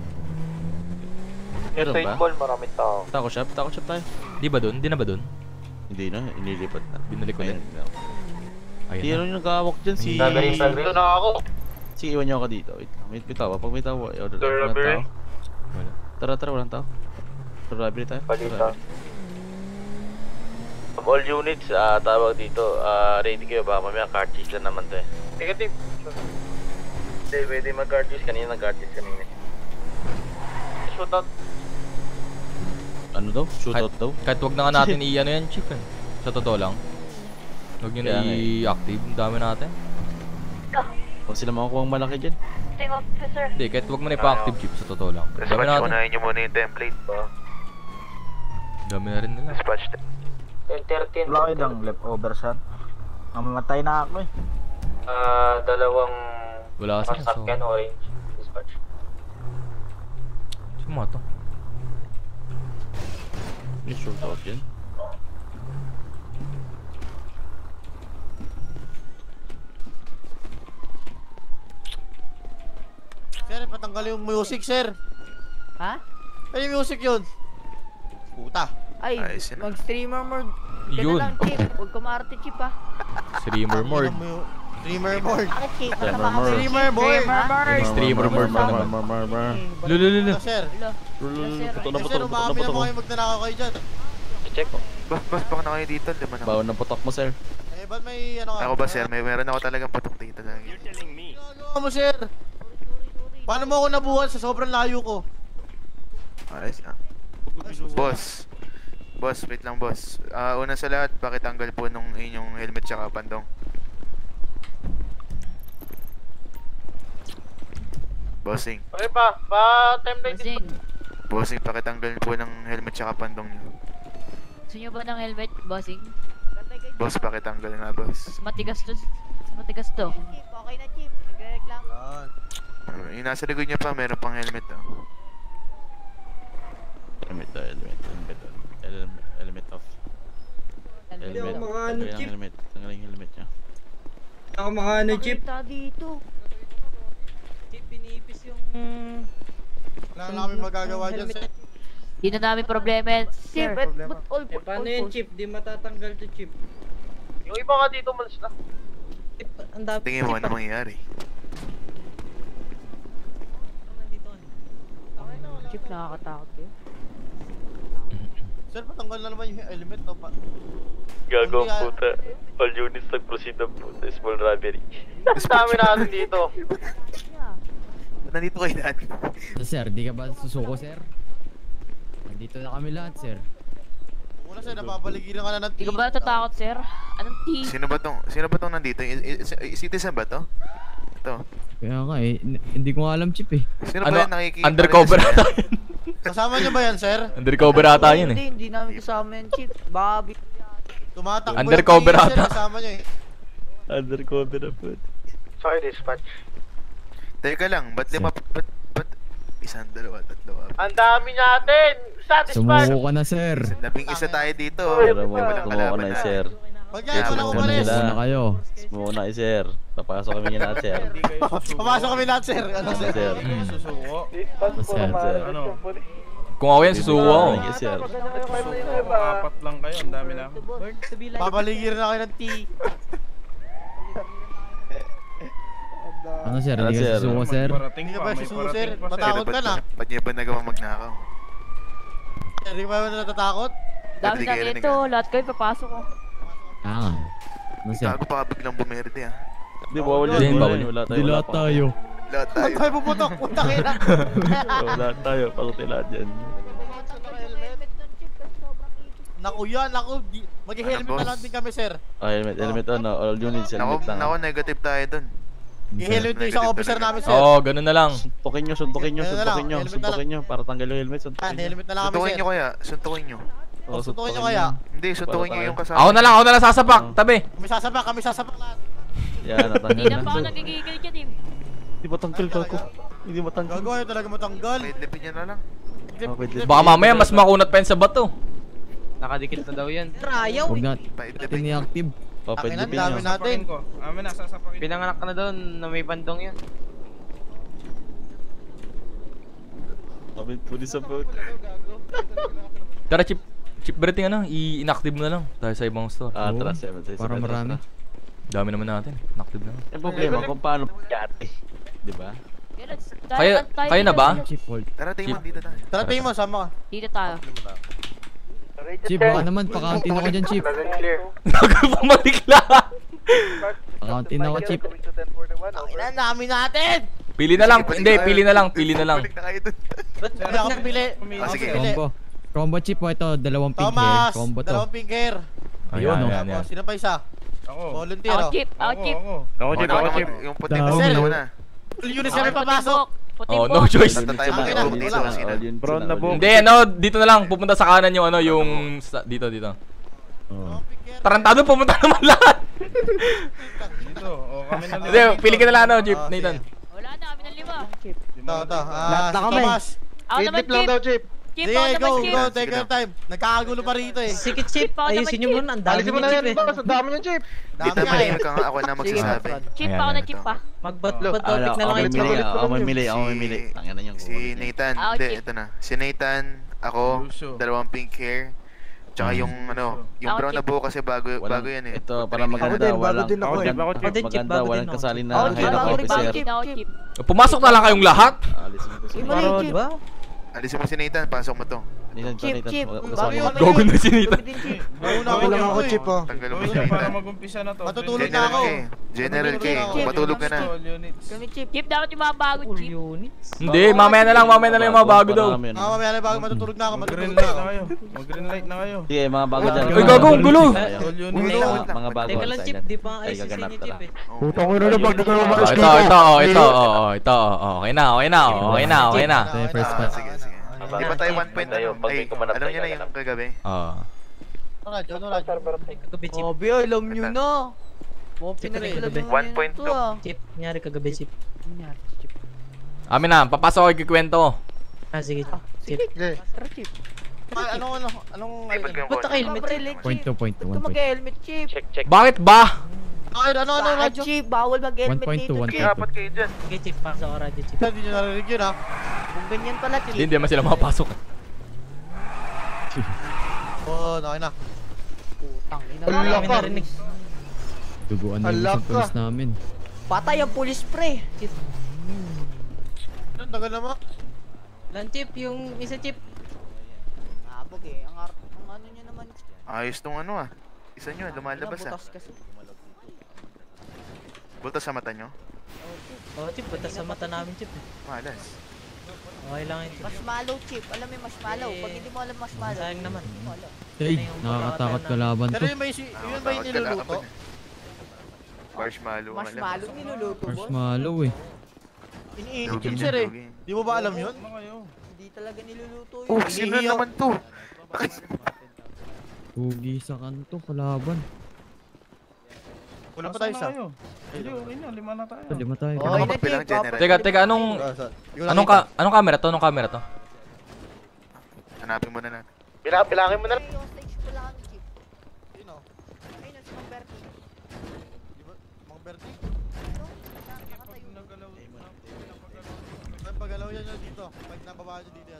Meron
sa 8 ball, maraming tao.
Taco shop tayo.
Di ba dun? Di na ba dun?
Hindi na, inilipat na.
Binalik ulit.
Hindi ano yung nag-aawak dyan, si...
Dito na ako.
Sige, iwan nyo ako dito. Wait lang, may tawa. Pag may tawa, walang tao. Tara, walang tao. Robbery tayo.
Palita.
All units, tawag dito, ready kayo ba? Mamaya cartridge lang naman to eh.
Negative.
Hindi, pwede mag-cartridge. Kanina nag-cartridge kanina.
Shootout.
Ano daw? Shootout daw?
Kahit wag na nga natin i-ano yan, chief eh. Sa totoo lang. Huwag nyo na i-active. Ang dami natin.
Huwag sila makakuha ang malaki dyan.
Hindi, kahit wag mo na ipa-active, chief. Sa totoo lang. Ang dami natin.
Unahin nyo muna yung template ba?
Dami na rin nila.
Dispatch
10-13.
Wala kayo ng leftover, sir. Mamatay na ako eh.
Dalawang
wala kasi so
orange. Dispatch.
Suma to.
May short out yan.
Sir, patanggal yung music, sir.
Ha?
Ano yung music yun? Puta.
Ay, mag-streamer mode.
Yun.
Lang, Chip. Huwag kumarte, Chip, ha?
Streamer mode.
Streamer mode.
Bakit, Chip?
Streamer mode. Streamer mode.
Streamer mode pa naman. Lulu.
Sir. Sir, umami na mo kayo magnanakaw kayo dyan.
Check. Boss, baka na kayo dito. Lima na.
Bawal ng putok mo, sir.
Eh, ba't may ano ka?
Ako ba, sir? Meron ako talagang putok dito.
You're telling me. Ano mo, sir? Paano mo ako nabuhan sa sobrang layo ko?
Ayos ah. Boss, wait lang boss. Una sa lahat, pakitanggal po nung inyong helmet tsaka pandong. Bossing.
Okay pa template din.
Bossing, pakitanggal po ng helmet tsaka pandong niyo.
Gusto nyo ba ng helmet, bossing?
Boss, pakitanggal nga boss.
Matigas to. Matigas to.
Okay na, Chip. Nagre-reklamo.
Yung nasa likod niya pa, meron pang helmet oh.
Helmet off. Helmet. Tanggalin yung helmet niya.
Ako mga ano, Chip? Dito. Chip, pinipis yung...
Wala na kami magagawa dyan, sir.
Di na namin problema yan, sir.
Paano yun, Chip? Di matatanggal to, Chip.
Yung iba nga dito, malas na.
Tingin mo ano mangyayari.
Chip, nakakatakot yun.
Sir, patanggal na naman yung helmet, no?
Gagawang puta. All units nag-proceed ng puta. Small robbery.
Dami natin dito.
Nandito kayo lahat.
Sir, di ka ba susuko, sir? Nandito na kami lahat, sir.
Una, sir, napapaligiran ka na ng
Di ka ba natatakot, sir? Anong T?
Sino ba tong nandito? Citizen ba to? Ito.
Kaya nga eh, hindi ko alam, Chip eh.
Sino ba yan nakikita?
Undercover ata
yun. Kasama niyo ba yan, sir?
Undercover ata yun eh.
Hindi namin kasama yan, Chip. Babi.
Tumatakbo
undercover
yung
ata.
kasama niyo eh.
Undercover na po.
Sorry, dispatch.
Teka lang, ba't isang, dalawa, tatlo,
Ang dami natin! Satisfied!
Sumuko ka na, sir.
Labing-isa tayo dito.
Sumuko na sir.
Sumuko na kayo.
Sumuko na sir. Papasok kami niya lahat, sir.
Papasok kami lahat, sir. Ano, sir?
Sir.
Susuko.
Sir.
Ano?
Kung ako yan, susuko ako.
Sir.
Apat lang kayo, ang dami na ako.
Papaligiran na kayo ng T.
Ano, sir? Hindi ka susuko, sir?
Hindi ka ba susuko, sir? Matakot ka na.
Ba't niya ba nagawa magnakaw?
Hindi ka ba natatakot?
Dami na nito. Lahat kayo papasok ko.
Ano, sir?
Gago pa biglang bumerde ah.
Di bawal yun.
Di lahat tayo.
Lahat tayo.
Lahat tayo puputok. Punta kayo na.
Lahat tayo. Pasok lahat dyan.
Naku yan, naku. Mag-helmet na lang din kami, sir.
Helmet ano. All units, helmet lang.
Naku, negative tayo dun.
I-helmet yung isang officer namin, sir.
Oo, ganun na lang.
Suntukin nyo. Para tanggal yung helmet.
Helmet na lang kami, sir.
Suntukin nyo kaya. Suntukin nyo.
Suntukin nyo kaya.
Hindi, suntukin nyo yung kasama.
Ako na lang sasapak. Tabi.
Kami sasapak lahat.
Yan, natanggal
Hindi na
na.
pa ako nagigigil dyan eh.
Hindi matanggal ko. Hindi matanggal.
Gagawa yun talaga matanggal.
Lipin nyo na lang.
Baka mamaya mas makunat pa yun sa bato.
Nakadikit na daw yan.
Trayaw
Huwag natin i-active.
Akin dami natin.
Amin na, sasapakin.
Pinanganak ka na doon na may bandong yan.
Kapit po sa boat.
Tara, Chip Breting i-inactive mo na lang. Tayo sa ibang store.
Tara, 7.
Para marami.
Dami naman natin. Inactive na lang.
Yung problema kung paano di ba?
Kayo na ba?
Tara, Taymon, dito tayo.
Tara, Taymon, sama ka.
Dito tayo.
Chip, baka naman, pakauntin ako dyan, Chip.
Pumalik lang.
Pakauntin ako, Chip.
Ang dami natin!
Pili na lang. Hindi, pili na lang.
Balik na kayo dun.
Hindi ako pili.
Sige.
Combo, Chip, ito, dalawang pink hair.
Thomas,
Combo to.
dalawang pink hair.
Ayun.
Sino pa isa?
Ako.
Volunteer,
Ako, Chip.
Ako, Chip.
Yung puting na sila na.
Full units kami papasok.
Oh, no choice. Hindi, dito na lang. Pupunta sa kanan yung dito. Tarantado, pumunta naman lahat.
Dito, kami na lang.
Hindi, pili ka na lang, Chip, Nathan.
Wala na, kami ng 5.
Ito.
Lahat na kami.
Thomas.
Ako naman, Chip.
Chip.
Chip,
Sige,
ako naman,
go,
Chip.
go, take your time. Nagkakagulo pa rito eh.
Sige, Chip.
Chip, ako naman,
Ayusin nyo
Chip.
muna. Ang dami
Alisin mo
ni
na
Chip
yan,
eh.
boss. Ang dami ng chip.
Dito malihim ka nga, ako na magsasabi.
Chip,
Ayan,
ako na
ayan.
chip pa.
Mag-topic na lang
Ako
kayo.
mamili, ako mamili, ako mamili. Tangina na yung
Si Nathan,
Ah,
hindi,
chip.
ito na. Si Nathan, ako, dalawang pink hair. Tsaka yung yung
Ako,
brown na
chip.
buhok kasi bago yan eh.
Ito, para maganda,
din, bago
walang
din ako.
maganda, walang kasali na
Ako,
head of
Ako,
officer.
chip, ako, chip.
Pumasok na lang kayong lahat.
Alisin ko si
Marod ba?
Alisin mo si Nathan, pasok mo to.
Chip.
Gogo na sinita.
Mauna ako lang ako, Chip, oh.
Tanggalin mo si
Para
Nathan.
mag-umpisa na to.
Matutulog na ako.
General K, matulog ka na.
Kami chip.
Chip, dapat yung mga bago, chip.
Hindi, mamaya na lang yung mga bago daw.
Mamaya na bago matutulog na ako,
Mag-green
matutulog na
light
ako.
na kayo. Mag-green light na kayo.
Sige, mga bago dyan.
Uy, gago, ang gulo.
Mga bago.
Teka lang, Chip. Di pa
Ay,
ayusin
gaganap
ni Chip
tara.
eh.
Putang ina na, pag nagkaroon mga
Ito. Okay na.
Tayo first spot.
Sige. Di ba tayo 1 point ano? Ay, alam niyo na yung kagabi?
Oo.
Ano radyo?
Kagabi, Chip.
Obi, alam nyo na. Mga pinarailan
Kagabi.
mo
1.2.
Chip, nyari kagabi, Chip.
Amin na, papasok ako ikikwento.
Ah, sige. Chip.
Tara, chip.
Anong
Ba't naka-helmet, Chip?
Point 2, point 2,
Ba't ka
1 point.
mag-helmet, chip?
Bakit ba?
ano
Bakit,
radyo?
chip? Bawal mag-helmet
1.2,
dito,
1.2.
chip.
Dapat kayo dyan.
Sige, Chip. Pasok ka radyo, Chip.
Hindi nyo narinig yun, ha?
Kung ganyan pala, chip.
Hindi naman sila makapasok.
Oo, okay na.
Putang ina.
Ala
Kami
ka.
narinig.
Duguan na yung
Hala
isang
ka.
pulis namin.
Patay ang police pre.
Chip.
Ang tagal naman.
Lan, Chip. Yung isa, Chip.
Abog eh. Ang ano nyo naman.
Ayos tong ano ah. Isa nyo, lumalabas ah.
Butas kasi.
Bulta sa mata nyo?
Oh, Chip. Batas sa mata namin, Chip.
Malas.
Okay lang yun, Chip.
Marshmallow, chip. Alam mo yung marshmallow. Pag hindi mo alam marshmallow.
Sayang naman.
Hindi mo alam.
Hey, nakakatakot kalaban
Pero
to.
yun ba yung niluluto?
Marshmallow.
Marshmallow niluluto, boss.
Marshmallow eh.
Iniinit yun, sir eh. Di mo ba alam yun?
Hindi talaga niluluto yun.
Oh, sino naman to?
Pugi sa kanto, kalaban.
Wala pa tayo isa.
Hindi, okay na. 5 na tayo.
5 tayo.
Okay na,
Magbilang
chip.
general.
Teka, anong camera to? Anong camera to?
Hanapin mo na natin.
Bilangin mo na.
Yung stage ko lang, chip. Ayun o, si Mang Bertie.
Mang Bertie? Pagalaw yan yun dito. Pag nababa nyo dito yan.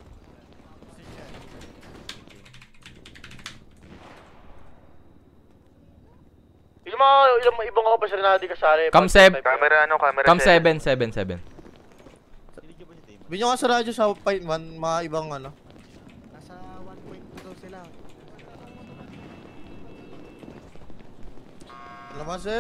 Ilang ibang officer na hindi kasali.
Cam 7.
Camera ano? Camera
Cam
7.
7.
Binyo nga sa radyo sa fight man, mga ibang ano.
Nasa 1.2 daw sila.
Alam mo, sir?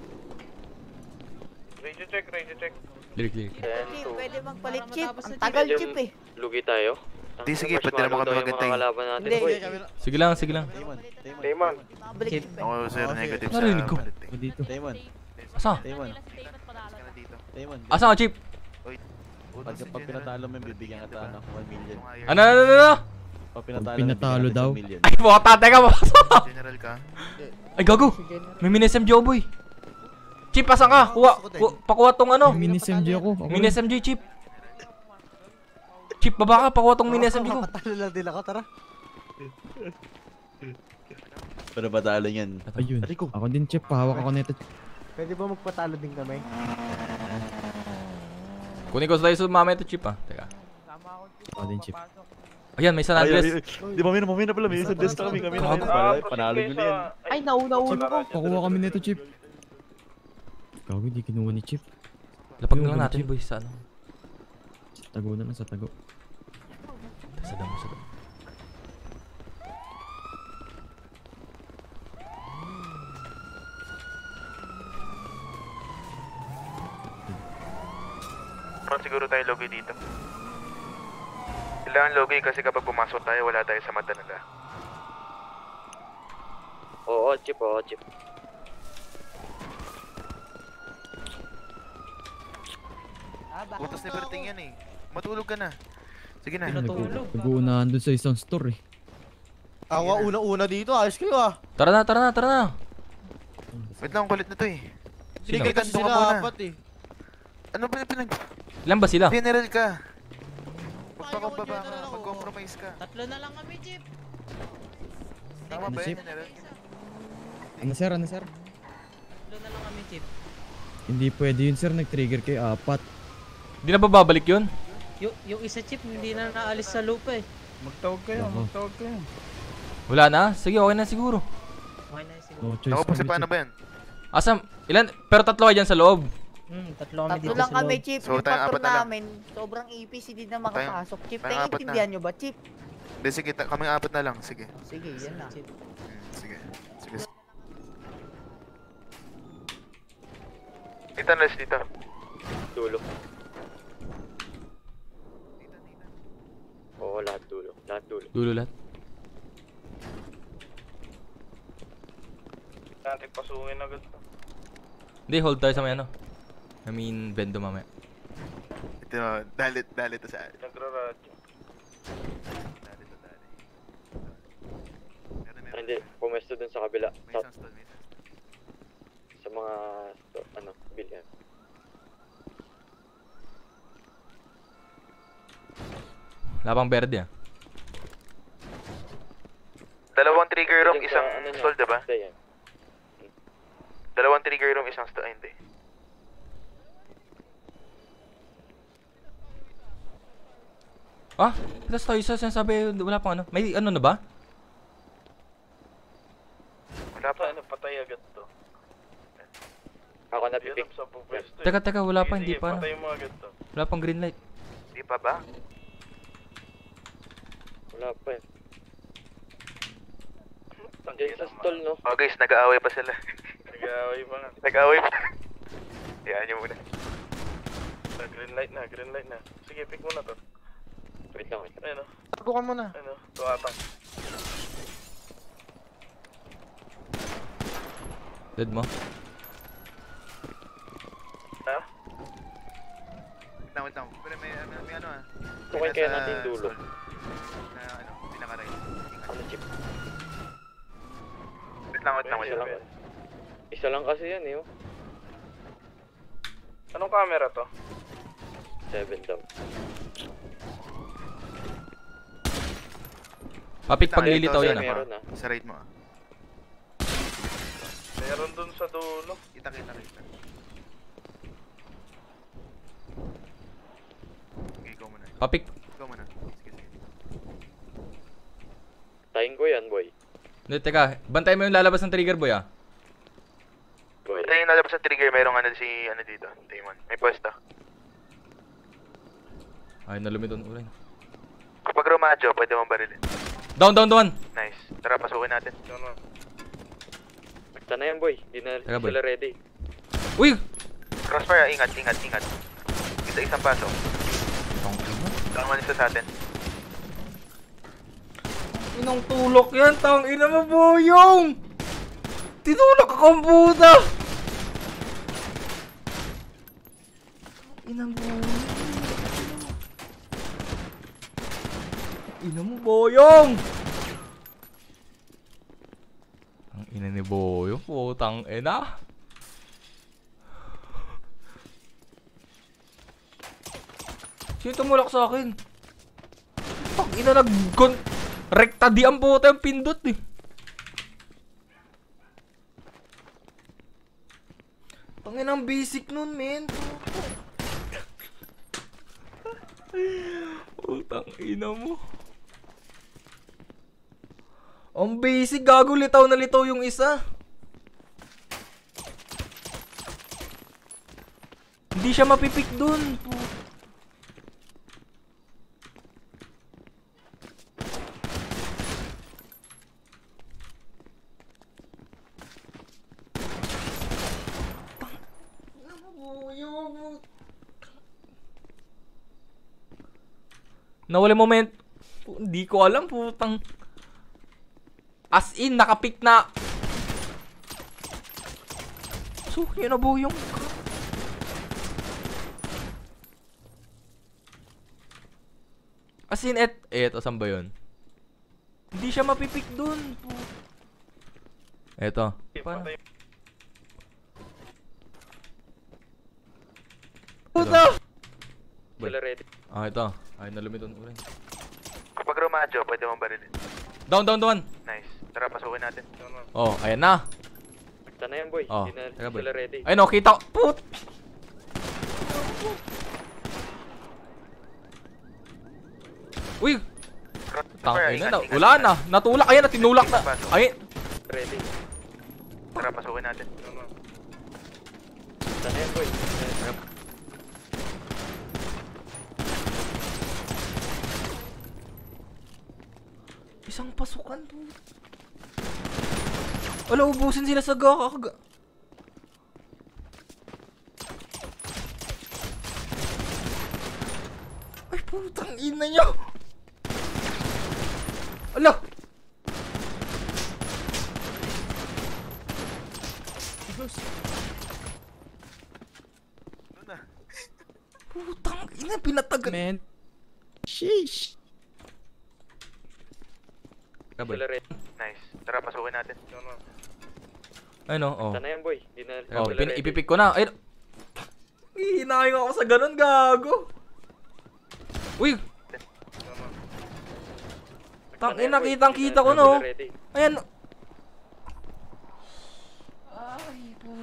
Radio check.
Lirik.
Chip, pwede magpalit, chip. Ang tagal, chip eh.
Lugi tayo.
Di sige, pati naman kami magantay.
Hindi.
Sige lang.
Damon.
Mabalik, chip eh.
Ako sir, negative sa
Narinig ko.
palit eh.
Dito.
Damon.
Asa?
Damon.
Damon.
Asa ang chip?
Pag pinatalo mo, bibigyan ka ng 1 million.
Ano?
Pag
pinatalo
bibigyan
daw.
ka ng 1 million.
Ay, bota. Teka,
General ka?
Ay, gago. May mini-SMG ako, boy. Chip, asan ka? Pakuha tong ano.
Mini-SMG ako.
Mini-SMG, Chip. Chip, baba ka. Pakuha tong mini-SMG ko.
Patalo lang din ako, tara.
Pero batalo yan.
Ayun. Ako din, Chip. Pahawak ako nito.
Pwede ba magpatalo din kami?
Kunin ko tayo sa mama ito, Chip, ah. Teka.
Ako din, Chip.
Ayan, may San Andres.
Di ba, mamina pala. May isang desk na kami. Panalo nyo na yan.
Ay, nauna ko.
Pakuha kami nito, Chip. Gago, di kinuha ni Chip.
Lapag na lang natin, boy, sa ano.
Tago na lang sa tago.
Sa damo.
Siguro tayo logi dito. Kailangan logi kasi kapag pumasok tayo, wala tayo sa mata nila.
Oo, chip.
Butas ni Berting yan eh. Matulog ka na. Sige na.
Nag-uunahan dun sa isang store eh.
Ako una-una dito, ayos kayo ah.
Tara na.
Wait lang, kulit na to eh.
Sinigay kasi
Kanto ka
sila
muna.
apat eh.
Ano ba yung pinag...
Ilan ba sila?
General ka. Huwag ka kung baba ka, mag-compromise ka.
Tatlo na lang kami, Chip.
Tama ba
Chip?
yan, General?
Ano sir, ano sir?
Tatlo na lang kami, Chip.
Hindi pwede yun sir, nag-trigger kayo 4.
Hindi na ba babalik yun?
Yung isa, Chip, hindi na naalis sa lupa eh.
Magtawag kayo, magtawag kayo.
Wala na? Sige, okay na siguro.
Okay na siguro.
No choice
paano ba yan?
Asam, ilan? Pero tatlo kayo dyan sa loob.
Tatlo kami
Tatlo
dito
lang
sa
kami,
loob.
Chip.
So,
Yung
tayong
patrol
apat na lang.
namin, sobrang ipis, hindi na
Tayong-
makapasok. Chip,
tayong apat na.
naiintindihan nyo ba, Chip?
Hindi, sige, kaming 4 na lang, sige.
Sige, yan na.
Sige. Sige. Itanas dito.
Dulo. Oo, lahat dulo. Lahat dulo.
Dulo lahat.
Natin pasukin agad.
Hindi, hold tayo sa may ano. I mean, bendo mamaya.
Ito, dalit to sa akin.
Nagraradyo.
Hindi, pumesto dun sa kabila. Sa mga, bilyan.
Wala pang berde ah.
Dalawang trigger room,
Diyan sa
isang
ano niya,
stall, diba?
basta yan.
Dalawang trigger room, isang stall, hindi.
Ah, tapos tayo isa sinasabi, wala pang ano. May ano na ba?
Wala pa.
Ano, patay agad to.
Ako napipik.
Sa pupwesto.
Teka, wala pa, hindi
Sige,
pa ano.
patay mo agad to.
Wala pang green light.
Hindi pa ba?
Wala pa eh. Diyan sa stall, no?
Oh guys, nag-aaway pa sila.
Nag-aaway pa nga.
Nag-aaway pa. Hayaan nyo muna.
Green light na. Sige, pick mo na to.
Wait lang.
Ano?
Tabukan mo na.
Ano? Tuwatang.
Dead mo?
Ha?
Wait lang. Pero may ano ah.
Tukay kaya natin dulo.
Na ano, pinaka-right.
Ano, Chip?
Wait lang.
Isa lang kasi yan eh.
Anong camera to?
7 daw.
Papik paglilitaw yan ah.
Meron ah.
Sa right mo ah.
Meron dun sa dulo.
Kita. Okay, go muna.
Papik.
Go muna. Sige.
Tayin ko yan, boy.
Hindi, teka. Bantay mo yung lalabas ng trigger, boy ah.
Ito yung lalabas sa trigger, merong ano dito, Damon. May pwesto.
Ay, nalumiton ulan.
Kapag rumadyo, pwede mong barilin.
Down.
Nice. Tara, pasukin natin.
Basta na yan, boy. Hindi na
Teka, boy.
sila ready.
Uy!
Crossfire, ingat. Isang paso. Tama isa sa atin.
Inang tulok yan, tang ina mo, boyong! Tinulak ako ang puta! Inang boyong. Ina mo, boyong! Ang ina ni boyong, putang ina. Sino tumulak sa akin? Pag ina rekta di ang puta yung pindot eh. Pangin ang basic nun, men. Putang ina mo. Ang basic, gago, litaw na litaw yung isa. Hindi siya mapipik dun. Nawala moment. Hindi ko alam, putang. As in, nakapik na. So, yun na boyong. As in, eto, saan ba yun? Hindi siya mapipik dun. Eto. Paano? Puta!
Sila ready.
Ah, ito. Ayun na lumiton ulit.
Kapag rumadyo, pwede mong barilin.
Down, down, down.
Nice. Tara, pasukin natin.
Oh, ayan na.
Basta na yan, boy.
Oh,
Hindi na
teka, boy.
sila ready.
Ayun, oh, kita ko. Put! Uy! Tangin na. Wala na. Natulak. Ayan na, tinulak na. Ayun.
Ready. Tara, pasukin natin.
Basta na yan, boy.
Isang pasukan to. Wala, ubusin sila sa gaka. Ay, putang ina nyo. Ala! Putang ina, pinatagan.
Man. Sheesh.
Sila ready.
Nice. Tara, pasukin natin.
Ano, oh.
Basta na yan, boy. Hindi na
Oh,
sila ready.
ipipik ko na. Ayun. Hinahin ako sa ganun, gago. Uy! Tangina, kitang-kita ko, no? Ayan. Ay, put.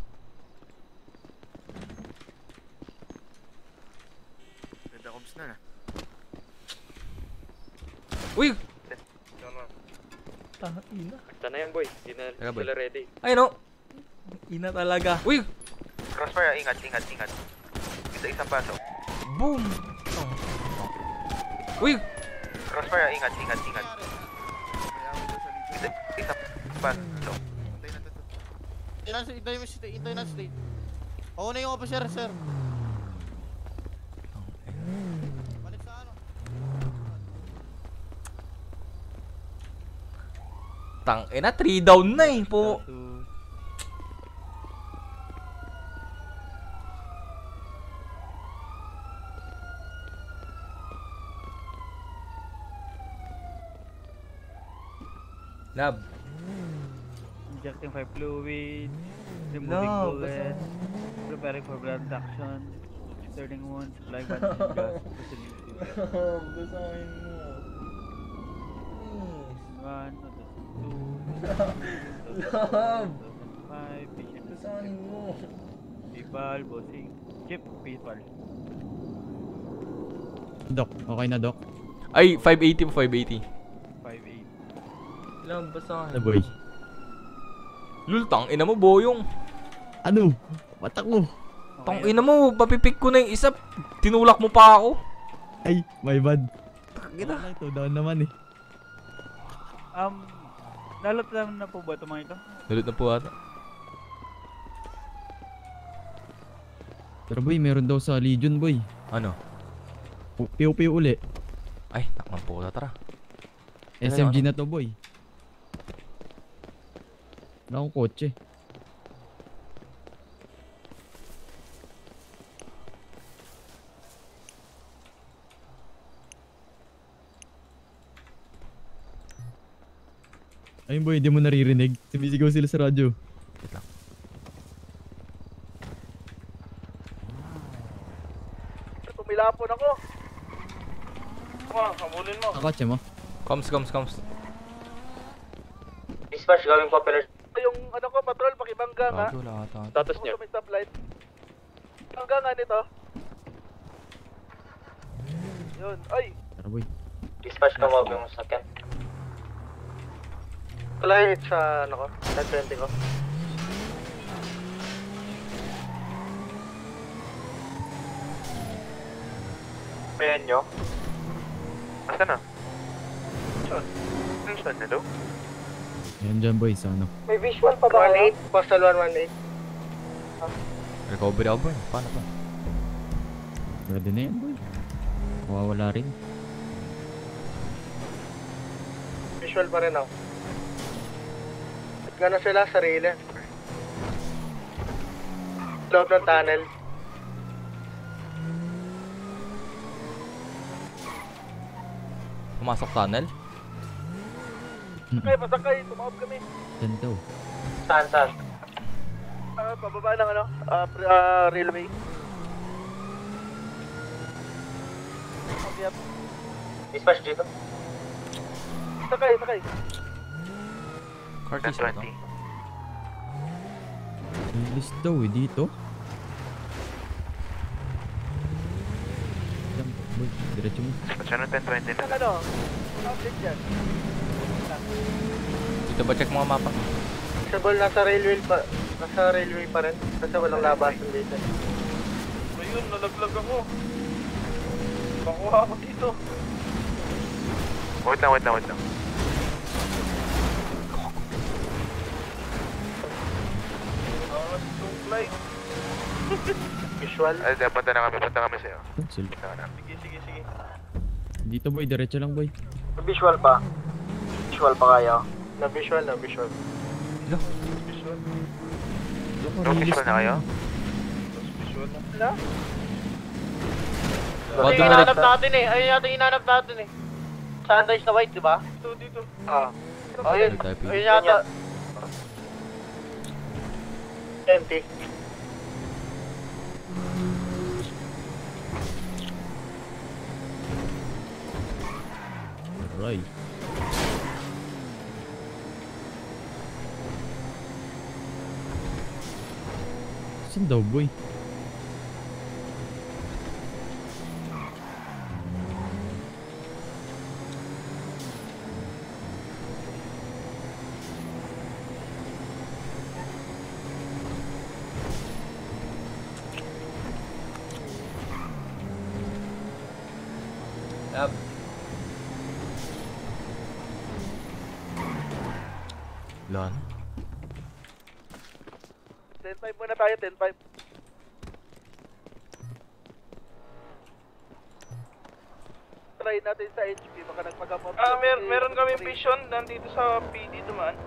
Ganda comms na.
Uy!
Tangina. Basta na yan, boy. Hindi na sila ready.
Ayun, no? Ina talaga. Uy!
Crossfire, ingat, ingat, ingat. Isa-isang pasok.
Boom! Uy!
Crossfire, ingat, ingat, ingat. Isa-isang pasok.
Hintay na state. Oo na yung officer, sir. Balik sa ano?
Tangina, 3 down na eh po. Lab.
Injecting 5 fluid, removing bullet, preparing for blood action, turning wounds, supplying bandage gas,
Basahin mo.
One, two,
Love.
5, patient.
Basahin mo.
People, bossing. Chip, people.
Doc, okay na, Doc?
Ay, 580 po, 580.
5-8.
Ilang basahin?
Na boy.
Lul, tangina mo, boyong.
Ano? Patak mo.
Tangina mo, papipik ko na yung isa. Tinulak mo pa ako.
Ay, my bad.
Tangina.
Okay, ito, down naman eh.
Nalot lang na po ba ito mga ito?
Nalot na po ata.
Pero boy, meron daw sa Legion, boy.
Ano?
Piu-piu uli.
Ay, nakman po, tara.
SMG na to, boy. Wala akong kotse. Ayun boy, hindi mo naririnig. Sumisigaw sila sa radyo.
Wait lang.
Tumilapon ako. Hamulin mo.
Ang kotse mo?
Coms.
Dispatch, gawing popular.
Yung ano ko, patrol, pakibangga nga.
Wala ata.
Status niya.
May stoplight. Bangga nga nito. Yun, ay.
Tara boy.
Dispatch, kamawag yung sakyan.
Kalahit sa ano ko, nag-20 ko.
Mayan nyo? Asan na? Saan? Hello?
Ayan dyan boy, sa ano.
May visual pa ba? 118, postal 118.
Recovery ako, boy. Paano pa?
Pwede na yan boy. Mawawala rin.
Visual pa rin ako. Gana sila, sarili. Loob ng tunnel.
Pumasok tunnel?
Sakay, pasakay, tumawag kami.
Dyan daw.
Saan?
Pababa ng ano, railway.
Dispatch dito.
Sakay.
Curtis ba ito?
English daw eh, dito. Boy, diretso mo.
Dispatch ano 1020 na.
Ano? Update dyan.
Dito ba check mga mapa?
Sabol, nasa railway pa rin. Kasi walang labasan dito.
Ayun, nalaglag ako. Bakuha ako dito.
Wait lang.
Flight.
Visual.
Ay, punta na kami sa'yo.
Cancel.
Sige.
Dito boy, diretso lang boy.
Visual pa. Visual pa kaya. Na visual.
Hello?
Visual.
Visual na kayo?
Visual na. Wala?
Ay,
hinahanap natin eh. Ayun yata hinahanap natin eh. Sunrise na white, di ba?
Dito.
Ayun. Ayun yata. Empty.
Alright. Saan daw boy?
Yup. Lan.
10-5 muna tayo, 10-5. Try natin sa HP, baka nagpagamot. Meron kami vision nandito sa PD dumaan.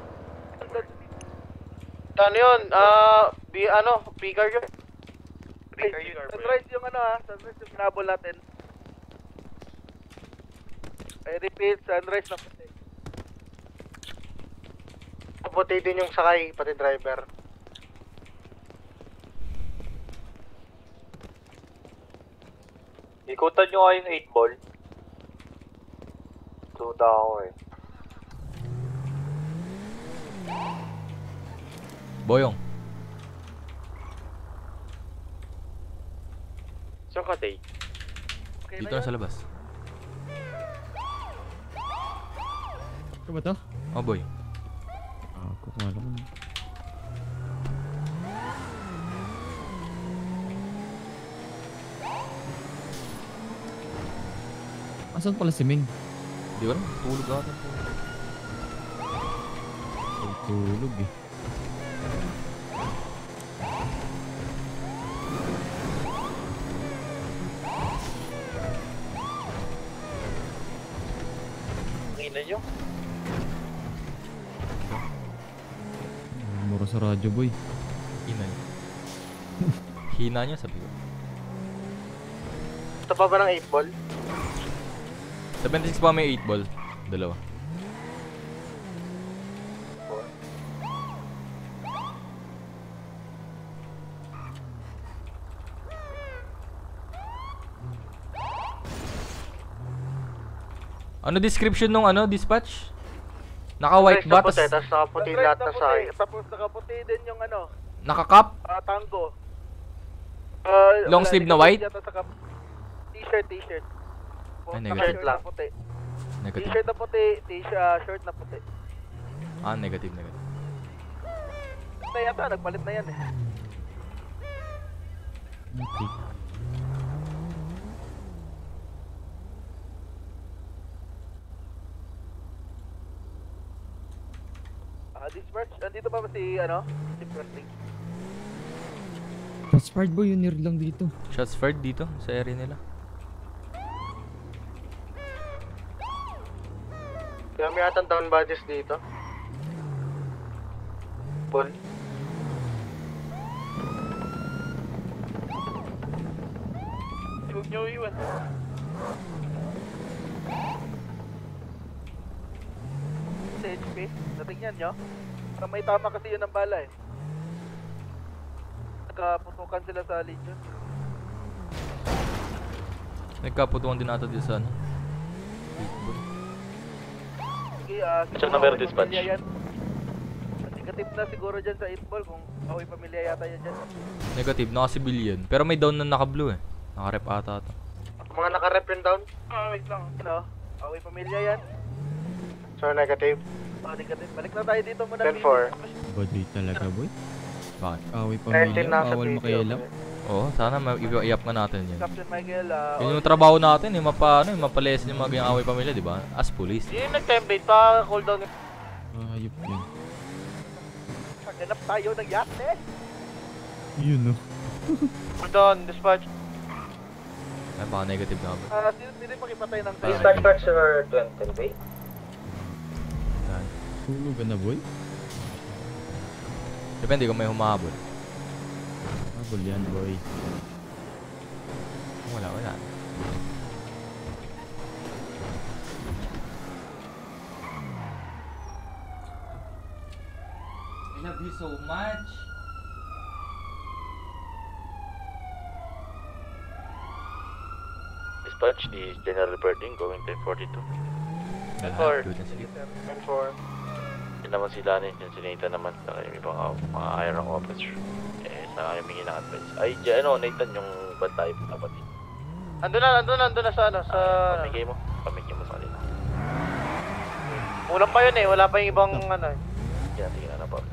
Ano yun? Picker yun.
Sunrise yung sunrise yung pinabol natin. I repeat, sunrise na puti.
Puti din yung sakay, pati driver. Ikutan nyo nga yung 8 ball. Tuta ako eh.
Boyong.
Saan ka, Tay?
Dito na sa labas.
Ito ba to?
Oh boy.
Kukala ko na. Asan pala si Ming?
Di ba? Tulog ata.
Tulog eh.
Ina nyo?
Mura sa radyo boy.
Hina niya. Hina niya sabi ko.
Ito pa ba ng 8 ball?
76 pa may 8 ball. Dalawa. Ano description nung dispatch? Naka-white ba?
Tapos nakaputi lahat na sakay.
Tapos nakaputi din yung
Naka-cap?
tango.
Long sleeve na white?
T-shirt.
Ay, negative.
Shirt lang.
Negative.
T-shirt na puti, shirt na puti.
Ah, negative.
Na yata, nagpalit na yan eh.
Okay.
Dispatch, andito ba si si Perling?
Shots fired boy, yun lang dito.
Shots fired dito sa area nila.
Kaya may atang down bodies dito. Ball.
Huwag nyo iwan. Sa HP, natingnan nyo? Parang may tama kasi yun ang bala eh. Nakaputukan sila sa Legion.
Nagkaputuan din ata dito sa ano.
Check number dispatch.
Negative na siguro dyan sa 8 ball kung ako'y pamilya yata yan dyan.
Negative, naka-civilian. Pero may down na naka-blue eh. Naka-rep ata ito.
Mga naka-rep yun down?
Wait lang. Ano? Ako'y pamilya yan.
So, negative?
Negative. Balik na tayo dito muna.
10-4.
Body talaga, boy.
Bakit?
Away pamilya, bawal makialam.
Oo, sana i-up nga natin yan.
Captain Michael,
yun yung trabaho natin, yung mapalesin yung mga away pamilya, di ba? As police.
Yung nag-template pa, cooldown yun.
Ayop yun.
Ganap tayo ng yate.
Yun no.
Cooldown, dispatch.
Ay, baka negative na ba?
Sino pakipatay ng
Dispatch parts or 20, bay?
Hulugan na, boy?
Depende kung may humahabol.
Habol yan, boy.
Wala. I love you so much.
Dispatch, the general reporting going to 42.
10-4. 10-4.
Yun naman sila yun si Nathan naman sa yung ibang mga iron officer. Sa humingi ng advice. Ay, Nathan yung bantay kapatid.
Andun na sa ano, sa...
Pamigay mo sa kanila.
Ulang pa yun eh, wala pa yung ibang ano.
Tingnan na pa.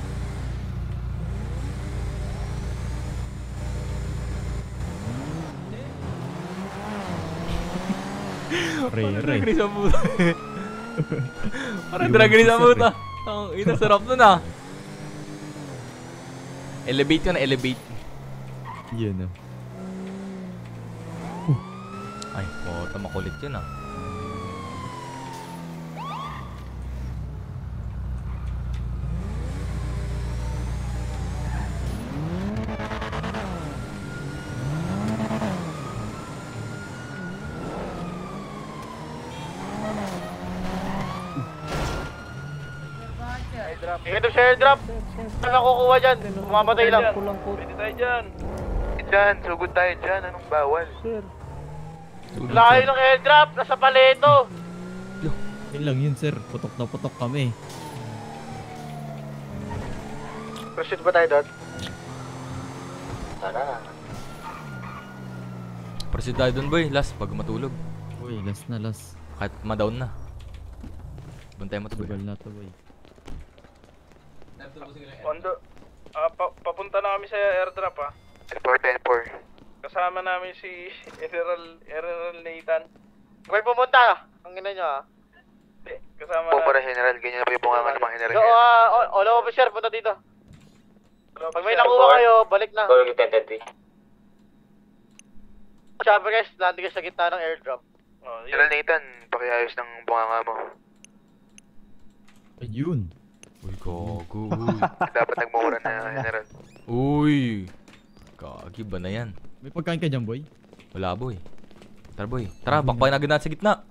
Drag race ang puta. Parang drag race ang puta. Ito, sarap nun ah. Elevate yun, elevate.
Yun ah.
Ay, puta, makulit yun ah.
Ito sa airdrop. Ano kukuha dyan? Kumamatay lang.
Pwede tayo dyan.
Dyan, sugod tayo dyan. Anong bawal?
Sir. Layo ng airdrop. Nasa paleto.
Yun lang yun, sir. Putok na putok kami.
Proceed ba tayo doon?
Tara.
Proceed tayo dun, boy. Last, pag matulog.
Boy, last na last.
Kahit ma-down na. Bantay mo to, boy.
Sugal na to, boy.
Papunta na kami sa airdrop
10-4.
Kasama namin si General Nathan.
Okay, pumunta. Ang ina nyo
Kasama
Po para general, ganyan na po yung bunga ng mga general.
All officer, punta dito. Pag may nakuha kayo, balik na.
Going to 10-3.
Sabi guys, nandun kayo sa gitna ng airdrop.
General Nathan, pakiayos ng bunganga mo.
Ayun.
Uy, gago.
Dapat nagmura na, general.
Uy. Gagi ba na yan?
May pagkain ka dyan, boy?
Wala, boy. Tara, boy. Tara, bakpay na agad natin sa gitna.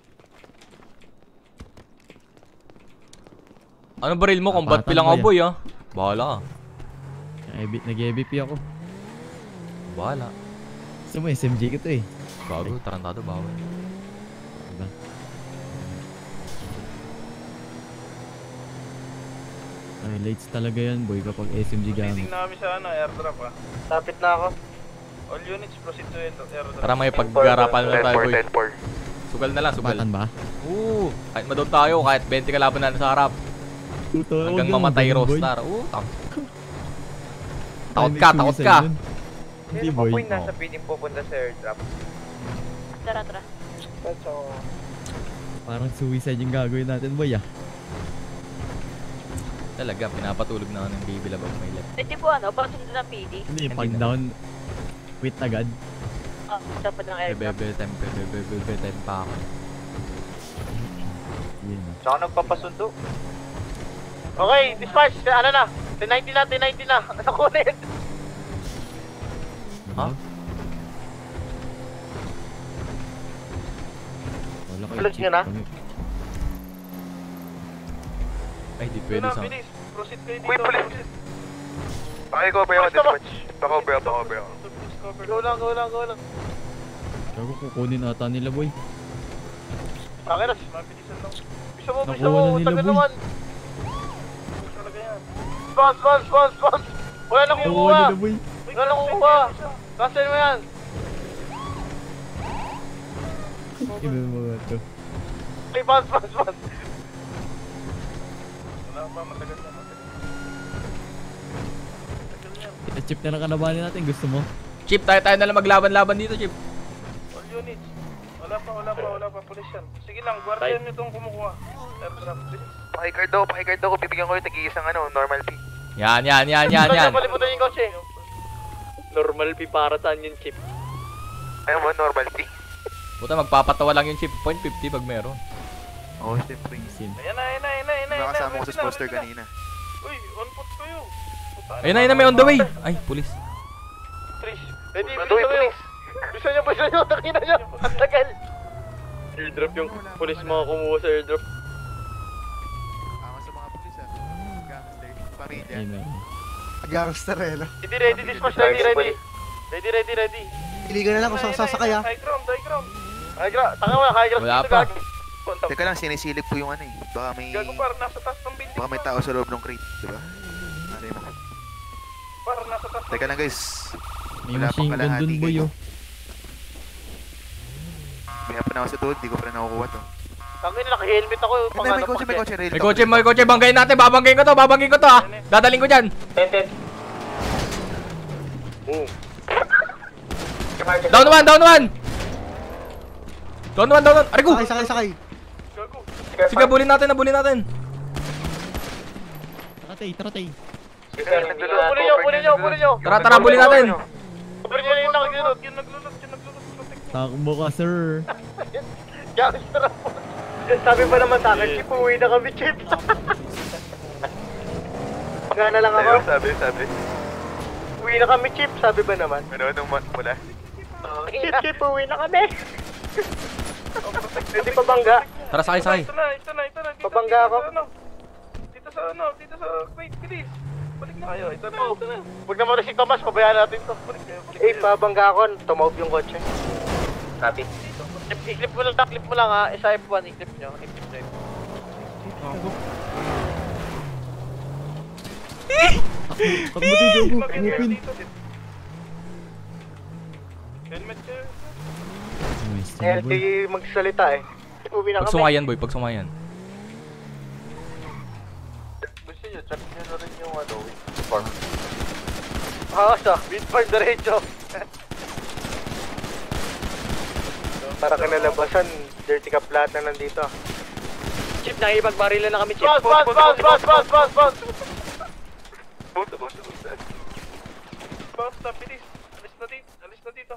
Ano baril mo? Combat pilang ako, boy, ah. Bahala ka.
Nag-EVP ako.
Bahala.
Gusto mo, SMG ko to eh.
Bago, tarantado, bawal.
Diba? Ay, lates talaga yan, boy, kapag SMG gamit.
Titingnan namin sa airdrop
Lapit na ako.
All units proceed to airdrop.
Tara, may pag-garapan na tayo, boy.
10-4.
Sugal na lang, sugal.
Batan ba?
Oo. Kahit madown tayo, kahit 20 kalaban na sa harap. Hanggang mamatay Rostar. Takot ka.
Hindi, boy.
Point nasa piling pupunta sa airdrop.
Tara.
Parang suicide yung gagawin natin, boy, ah.
Talaga, pinapatulog na ng baby labag may left.
Eh, di po baka sunod na PD?
Hindi, pag down, quit agad.
Dapat ng airdrop.
Bebe time pa ako.
Saka nagpapasundo. Okay, dispatch. Ano na? 1090 na. Nakunin.
Ha?
Wala kayo.
Flash nyo na?
Ay, di pwede sa...
Proceed kayo dito.
Wait, please. Paki-cover ako, dispatch. Pa-cover ako.
Go lang.
Gago, kukunin ata nila, boy.
Akin na, mabilisan lang. Bisa mo,
Nakuha na nila,
tagal
boy.
naman. Talaga yan. Bounce. Wala nang
Nakuha
kukuha.
nila, boy.
Wala nang kukuha. Cancel mo yan.
Ina mga to.
Ay, bounce. Wala pa, matagal na.
Chip na lang kalabanin natin, gusto mo?
Chip, tayo na lang maglaban-laban dito, Chip.
All units. Wala pa. Pulis yan. Sige lang, guardian nyo itong kumukuha. Airdrop, please.
Pakicard daw ko. Bibigyan ko yung tag-iisang normal fee.
Yan.
Palimutan yung kotse.
Normal fee para saan yun, Chip?
Ayaw mo, normal fee.
Puta, magpapatawa lang yung Chip. 0.50 pag meron.
Oo, siyempre.
Ayan na.
Nakasama ko sa poster kanina.
Uy, on foot kayo.
Ayun na, may on the way. Ay, pulis.
Trish, ready, bisa nyo. Takina nyo. Ang tagal.
Airdrop yung pulis mga kumuha sa airdrop.
Tama sa mga pulis Gangster, pamilya.
Gangsterelo.
Ready, dispatch, ready. Ready.
Iligan na lang kung saan sasakay ha.
High ground. Tanga mo, high ground.
Wala pa.
Teka lang, sinisilip ko yung Baka may...
Gago, parang nasa taas ng building.
Baka may tao sa loob ng crate, diba? Ano mo?
Parang nasa taas.
Teka lang guys.
May machine gun dun, boy, oh.
May pa na ako sa tuhod, di ko pa rin nakukuha to.
Tangin, naka-helmet ako.
May kotse.
May kotse, banggayin natin. Babanggayin ko to, ha. Dadaling ko dyan.
Boom.
Down one. Aray ko.
Sakay.
Sige, bulin natin.
Taratay.
Bulin nyo.
Tara, bulin natin.
Bulin nyo yung naglulot. Yung naglulot.
Takbo ka, sir.
Gangster ako. Sabi pa naman sa akin, Chip, uwi na kami, Chip. Magana lang ako.
Sabi.
Uwi na kami, Chip, sabi ba naman?
Ano nung mula?
Chip, uwi na kami. Hindi pa bangga.
Tara, sakay.
Ito na. Pabangga ako. Dito sa wait, bilis. Balik na kayo, ito na. Huwag naman na si Tomas, pabayaan natin to. Pabangga ako, tumawag yung kotse. Copy. I-clip mo lang ha, sa F1, i-clip nyo.
Pag mo dito, open.
Helmet kayo.
LT
magsalita eh. Uwi na kami.
Pagsumayan.
Gusto nyo, check nyo na rin yung farm. Wind farm diretso. Para kinalabasan, dirty ka plat na nandito.
Chip, nakipagbarila na kami, Chip.
Bounce! Bounce na, bilis. Alis na dito.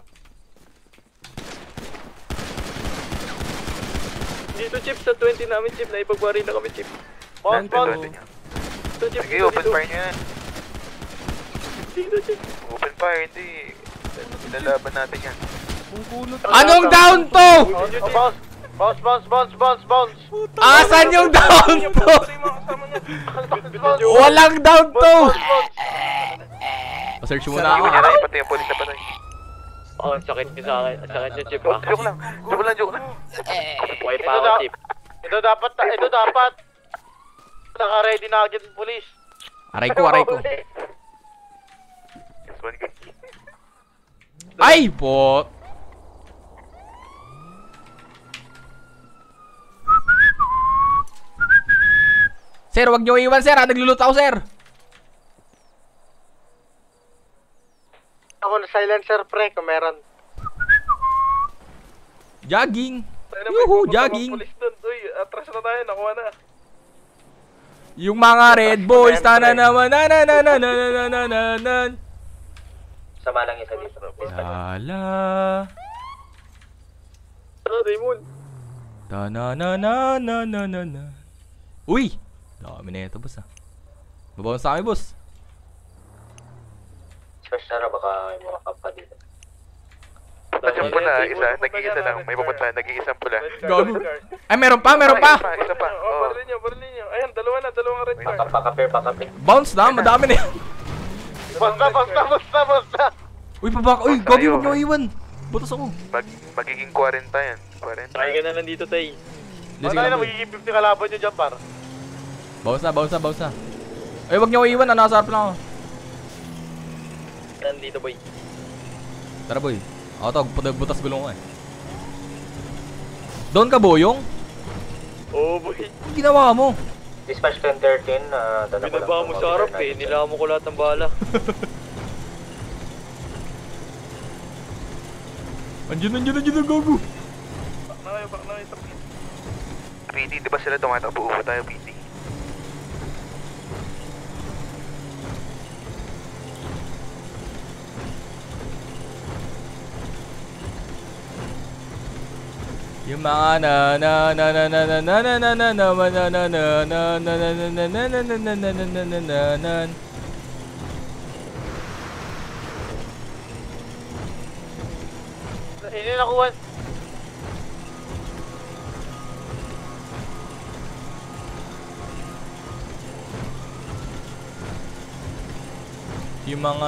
Dito, Chip, sa 20 namin, Chip, nakipagbarila kami, Chip.
Bounce!
Dito, Chip,
Sige, open fire nyo yan.
Dito, Chip.
Open fire, hindi. Ilalaban natin yan.
Anong down to?
Bounce!
Asan yung down to? Walang down to. Search muna ako.
Pati yung police na patay.
Sakit niyo sa akin. Sakit niyo, Chip, ha?
Joke lang.
Buhay pa ako, Chip.
Ito dapat. Naka-ready na agad ng police.
Aray ko. Ay, po. Sir, wag niyo iwan, sir. Nagluluto ako, sir.
Ako na silencer, pre, kung meron.
Jogging. Yuhu, jogging.
Uy, atras na tayo, nakuha na.
Yung mga Red Boys, tana naman,
Sama lang isa dito.
Lala.
Raymond.
Tanananananana. Uy! Dami na ito, boss, ha. Babawan sa akin, boss.
Search na baka may mga kappa dito.
Nandiyan pula, nag-iisa lang. May pupunta, nag-iisang pula.
Gago. Ay, meron pa.
Isa pa.
Barilin nyo. Ayan, dalawang red car.
Pakape.
Bounce na, madami na yan.
Basta.
Uy, pabak. Uy, Gogi, wag niyo iwan. Butas ako.
Magiging 40 yan. 40.
Kaya ka na nandito, Tay.
Sige
Ano
lang,
na
boy.
magiging 50 kalaban nyo dyan, par?
Bawas na. Ay, wag niyo ko iwan. Nasa harap lang ako.
Nandito, boy.
Tara, boy. Ako to, butas gulong ko eh. Doon ka, boyong?
Oo, boy.
Ang ginawa mo?
Dispatch 1013,
Binaba mo sa harap eh. Nilaman mo ko lahat ng bala.
Andiyan na gago.
Back na kayo sa PT. PT, di ba sila tumatakbo? Upo tayo, PT.
Yung mga
Hindi nakuha.
yung mga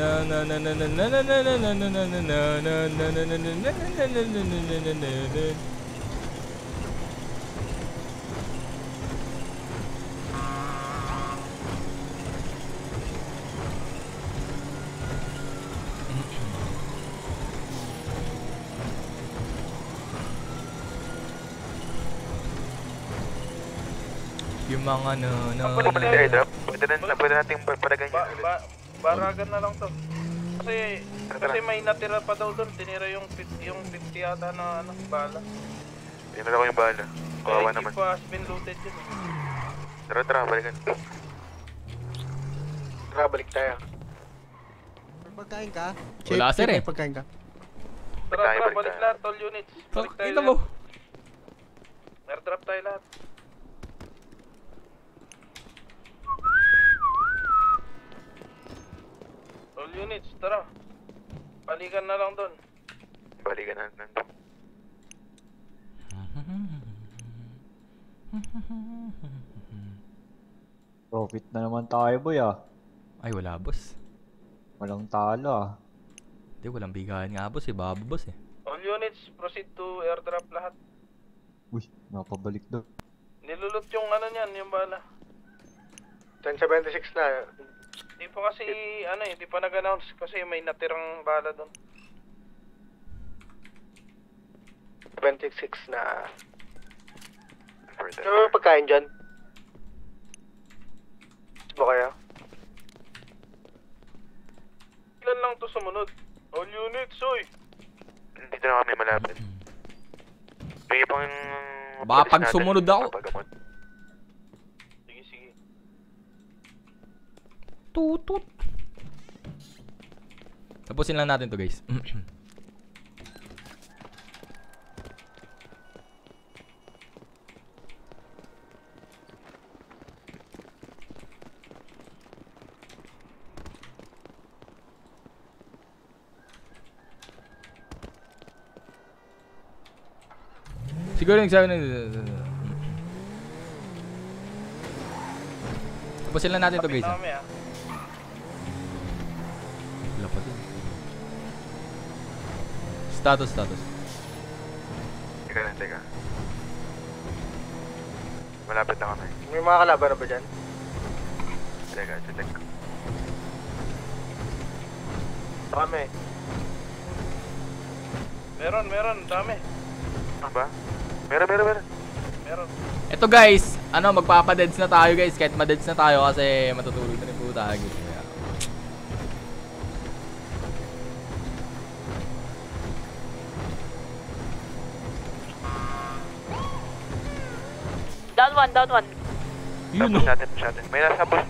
Pwede airdrop? Pwede natin padagan yun.
Baragan na lang to. Kasi may natira pa daw doon. Tinira yung 50 yata na bala.
Tinira ko yung bala. Kawawa naman.
Hindi pa has been looted yun.
Tara, balikan.
Tara, balik tayo.
May pagkain ka?
Wala, sir, eh.
May pagkain ka?
Tara, balik lahat. All units. Balik tayo
Kita mo.
lahat. Airdrop tayo lahat. All units, tara. Balikan na lang doon.
Balikan na lang doon.
Profit na naman tayo, boy, ah.
Ay, wala, boss.
Walang talo, ah.
Hindi, walang bigahan nga, boss eh. Baba, boss eh.
All units, proceed to airdrop lahat.
Uy, napabalik doon.
Nilulot yung ano niyan, yung bala.
1076 na.
Di pa kasi, di pa nag-announce kasi may natirang bala doon.
26 na. Ano may pagkain dyan? Ba kaya?
Ilan lang to sumunod? All units, oy!
Dito na kami malapit. May pang...
Baka pag sumunod ako.
Sige.
Tutut. Tapusin lang natin to, guys. Siguro nagsabi na... Tapusin lang natin to, guys. Wala pa din. Status.
Teka. Malapit na kami.
May mga kalaban na ba dyan?
Teka, check.
Kami.
Meron, dami.
Ano ba? Meron.
Ito, guys, magpapadeds na tayo, guys. Kahit madeds na tayo kasi matutulog na rin po tayo. Kaya...
Down one.
Yun,
push natin. May nasa push.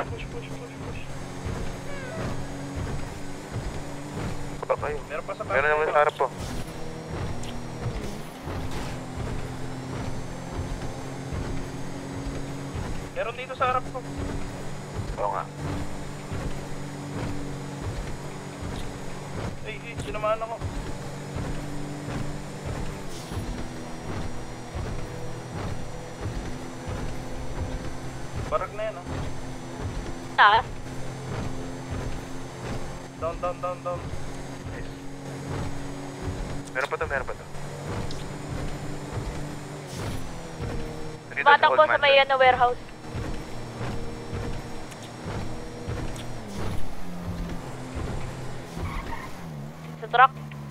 Meron pa sa back.
Meron naman sa harap po.
Meron dito sa harap ko.
Oo nga.
Ay, sinamaan ako. Barag na yan, oh.
Taas.
Down.
Meron pa to.
Tumatakbo sa may warehouse. Sa truck.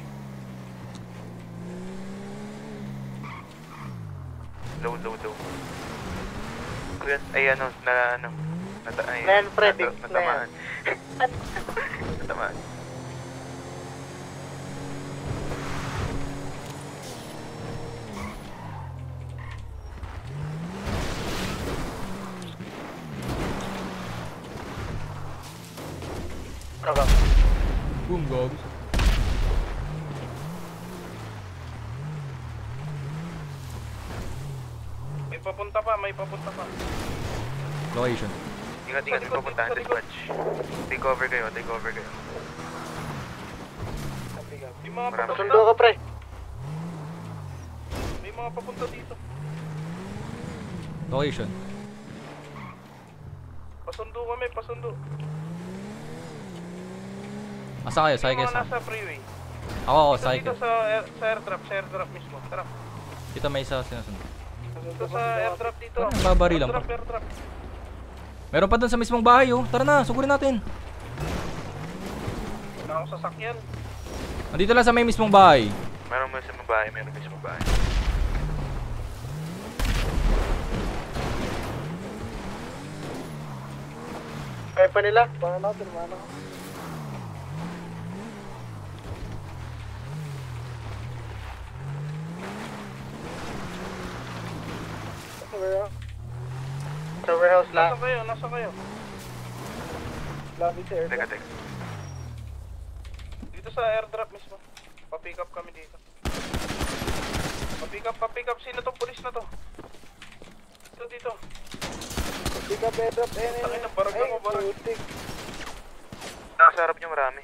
Low. Kuya, ay
Clan Freddy,
natamaan. Natamaan.
Boom, gogs.
May papunta pa.
Location.
Ingat, may papuntahan dispatch. Take over kayo.
May mga
Marami.
Pasundo ka, pre.
May mga papunta dito.
Location.
Pasundo.
Asa kayo? Sakay kayo
Yung mga
sa...
nasa freeway.
Ako, sakay
Dito
kayo.
sa airdrop mismo. Tara.
Dito may isa sinusunod.
Dito sa airdrop dito.
Babari lang.
Airdrop.
Meron pa dun sa mismong bahay oh. Tara na, sugurin natin.
Wala akong sasakyan.
Nandito lang sa may mismong bahay.
Meron mismong bahay.
Kaya pa nila. Paano natin, mano? Sa warehouse lang.
Nasa kayo.
Lobby sa airdrop.
Teka.
Dito sa airdrop mismo. Pa-pick up kami dito. Pa-pick up. Sino tong pulis na to? Dito.
Pick up airdrop.
Tangin na, barag mo.
Nasa harap nyo marami.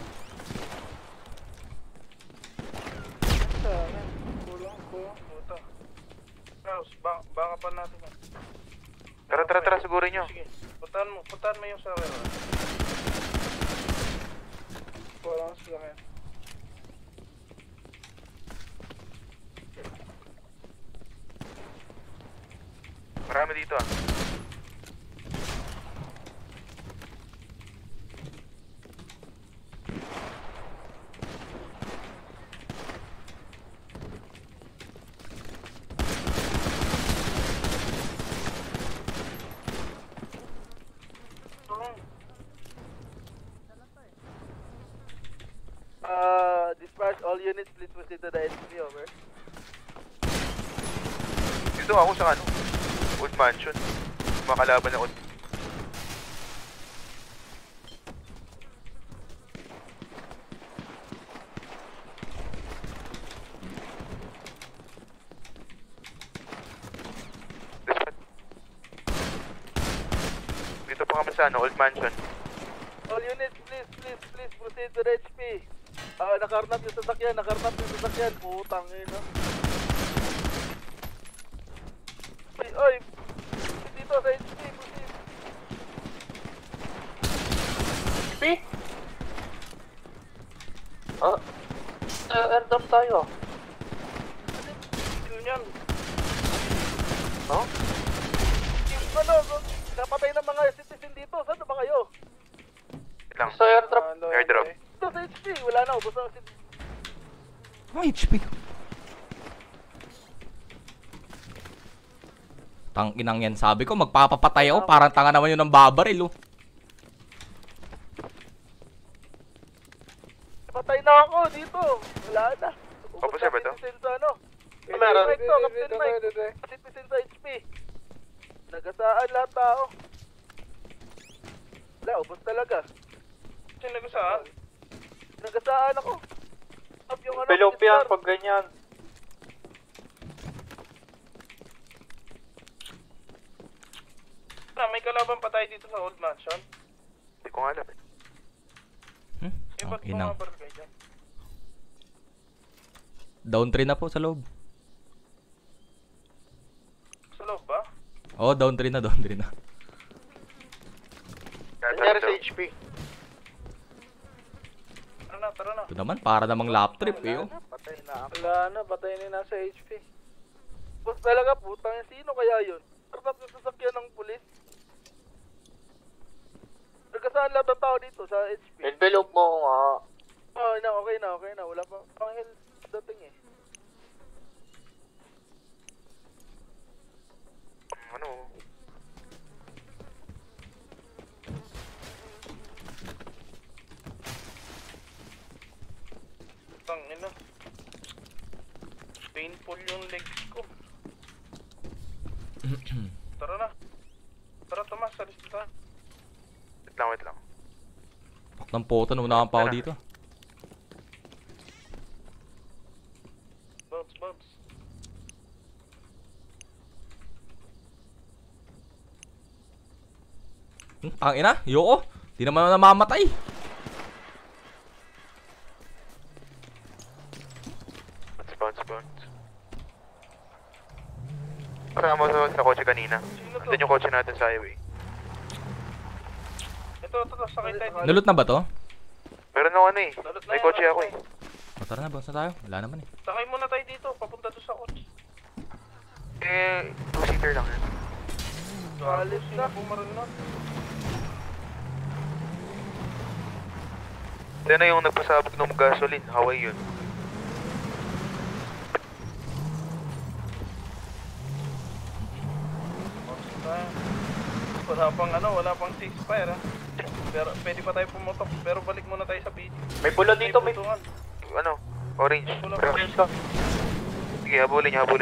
Kulang. Puta. House, baka pa natin.
Tara, sigurin nyo.
Sige, puntahan mo yung sawer. Kulang sila ngayon.
Marami dito ah.
Dispatch all units, please proceed to the HQ, over.
Dito ako sa Old Mansion. Makalaban na Old. Dito pa kami sa Old Mansion.
All units, please proceed to the HP. Nakarnap yung sasakyan. Putang ina. Oy! Dito sa HP, proceed. HP? Airdrop tayo.
Yun yan.
Napatay ng mga citizen dito. Saan ba kayo?
Lang.
Sa airdrop.
Airdrop.
Dito sa HP, wala na. Ubus na citizen.
Ang HP. Tangkinang yan. Sabi ko, magpapapatay ako. Parang tanga naman yun ng babaril, oh.
Patay na ako dito. Wala na.
Officer ba ito?
Meron. Captain Mike. Citizen sa HP. Nagasaan lahat tao. Wala, ubos talaga.
Sino nagasaan?
Nagasaan ako.
Belop yan pag ganyan.
May kalaban pa tayo dito sa Old Mansion.
Hindi ko nga alam eh.
Ba't
Inang.
bumabaril kayo dyan?
Down 3 na po sa loob.
Sa loob ba?
Oo, down 3 na.
Nangyari sa HP.
Tara na.
Ito naman, para namang lap trip, eh, oh.
Patay na. Wala na, patay na nasa HP. Boss talaga, putang sino kaya yun? Karap sa sasakyan ng pulis. Nagkasaan lahat ng tao dito sa HP.
Envelope mo nga.
Oh, okay na. Wala pa pang hell dating eh.
Ano?
Tangina. Painful yung legs ko. Tara na. Tara, Tomas, alis na tayo.
Wait lang.
Pak ng poto, naunahan pa ako dito.
Bounce.
Ang ina, yoko. Di naman ako namamatay.
Bounce. Kasama sa kotse kanina. Andun yung kotse natin sa highway.
Ito, sakay tayo.
Nalot na ba to?
Meron ako eh. May kotse ako eh.
O tara na, bounce na tayo. Wala naman eh.
Sakay muna tayo dito, papunta doon sa kotse.
Two-seater lang yan.
Alis na, bumaral na.
Yan na yung nagpasabog ng gasoline. Hawaii yun.
Wala pang ceasefire ha. Pero pwede pa tayo pumutok, pero balik muna tayo sa beach.
May pula dito, may...
Ano? Orange.
Orange ka.
Sige, habulin nyo.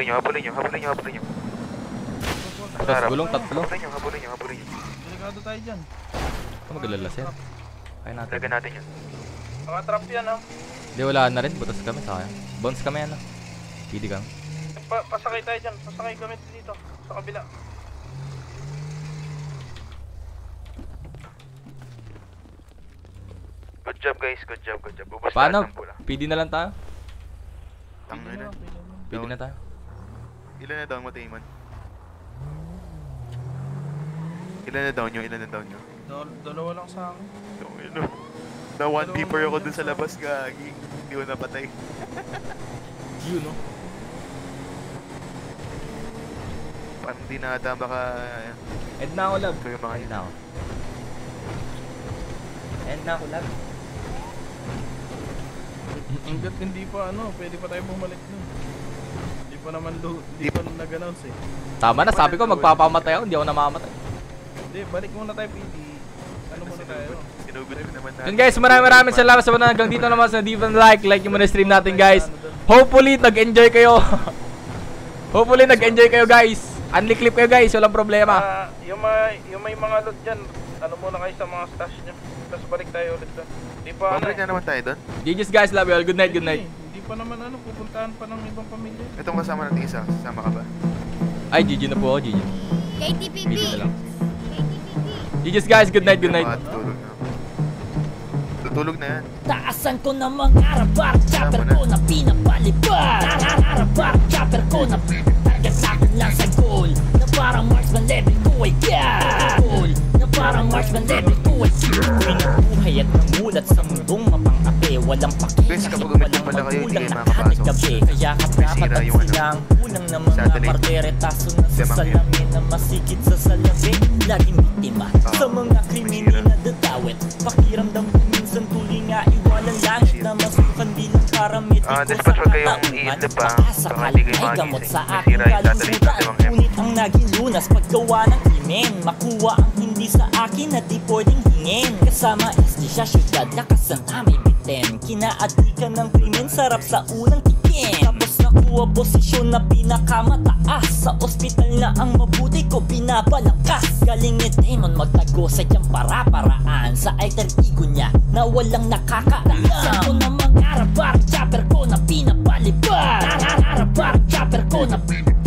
Tapos gulong, tatlo.
Habulin nyo.
Delikado tayo dyan.
Ito magalala sir. Kaya natin.
Lagan natin yun.
Mga trap yan ha.
Hindi, wala na rin. Butas kami sa kaya. Bounce kami yan ha. Pidi kang.
Pasakay tayo dyan. Pasakay kami dito. Sa kabila.
Good job guys. Ubus
paano?
lahat ng pula.
PD na lang tayo?
PD
na tayo.
Ilan na down mo, Taymon? Ilan na down nyo?
Dalawa lang sa akin.
Na 1 peeper ako dun sa labas, gagi. Hindi ko napatay.
Yun no?
Parang di na ata baka...
End na ako, lab. End na ako, lab.
Hanggat hindi pa pwede pa tayo bumalik nun. Hindi pa naman nag-announce eh.
Tama na, sabi ko magpapamatay ako, hindi ako namamatay.
Hindi, balik muna tayo PD. Ano muna tayo?
Sinugod ko naman natin.
Yun guys, maraming salamat sa mga hanggang dito naman sa Divan like yung muna stream natin guys. Hopefully nag-enjoy kayo. Guys. Unli clip kayo guys, walang problema.
Yung may mga loot dyan, ano muna kayo sa mga stash nyo. Tapos balik tayo ulit doon. Di pa
babalik na naman tayo doon?
GG's guys, love you all. Good night.
Hindi pa naman pupuntahan pa ng ibang pamilya.
Itong kasama natin isa, kasama ka ba?
Ay, GG na po ako, GG.
KTPP!
GG's guys, good night.
Tutulog na yan.
Taasan ko na mga arabar, chopper ko na pinapalipad. Arabar, chopper ko na target sa'kin lang sa goal. Na parang marksman level ko ay goal. Na parang marksman level ko ay goal. Buhay at namulat sa mundong mapang-ape. Walang pakinig, walang magulang na hatig gabi. Kaya kaprapat at silang unang na mga marderetaso na sa salamin na masikit sa salamin. Laging biktima sa mga kriminal na datawit. Pakiramdam ko minsan tuloy nga iwanan langit na masukan bilang paramit.
Dispatch wag kayong iidlip pa. Baka hindi kayo magising. Masira yung tatalik ng 5M.
Ngunit ang naging lunas paggawa ng krimen. Makuha ang hindi sa akin na di pwedeng hingin. Kasama SG siya syudad, lakasan na may bitin. Kinaadikan ng krimen, sarap sa unang tikin. Tapos nakuha posisyon na pinakamataas. Sa ospital na ang mabuti ko binabalangkas. Galing ni Damon magtago sa diyang para-paraan. Sa alter ego niya na walang nakakaalam. Saan ko na mga arabar, chopper ko na pinapalipad. Arabar, chopper ko na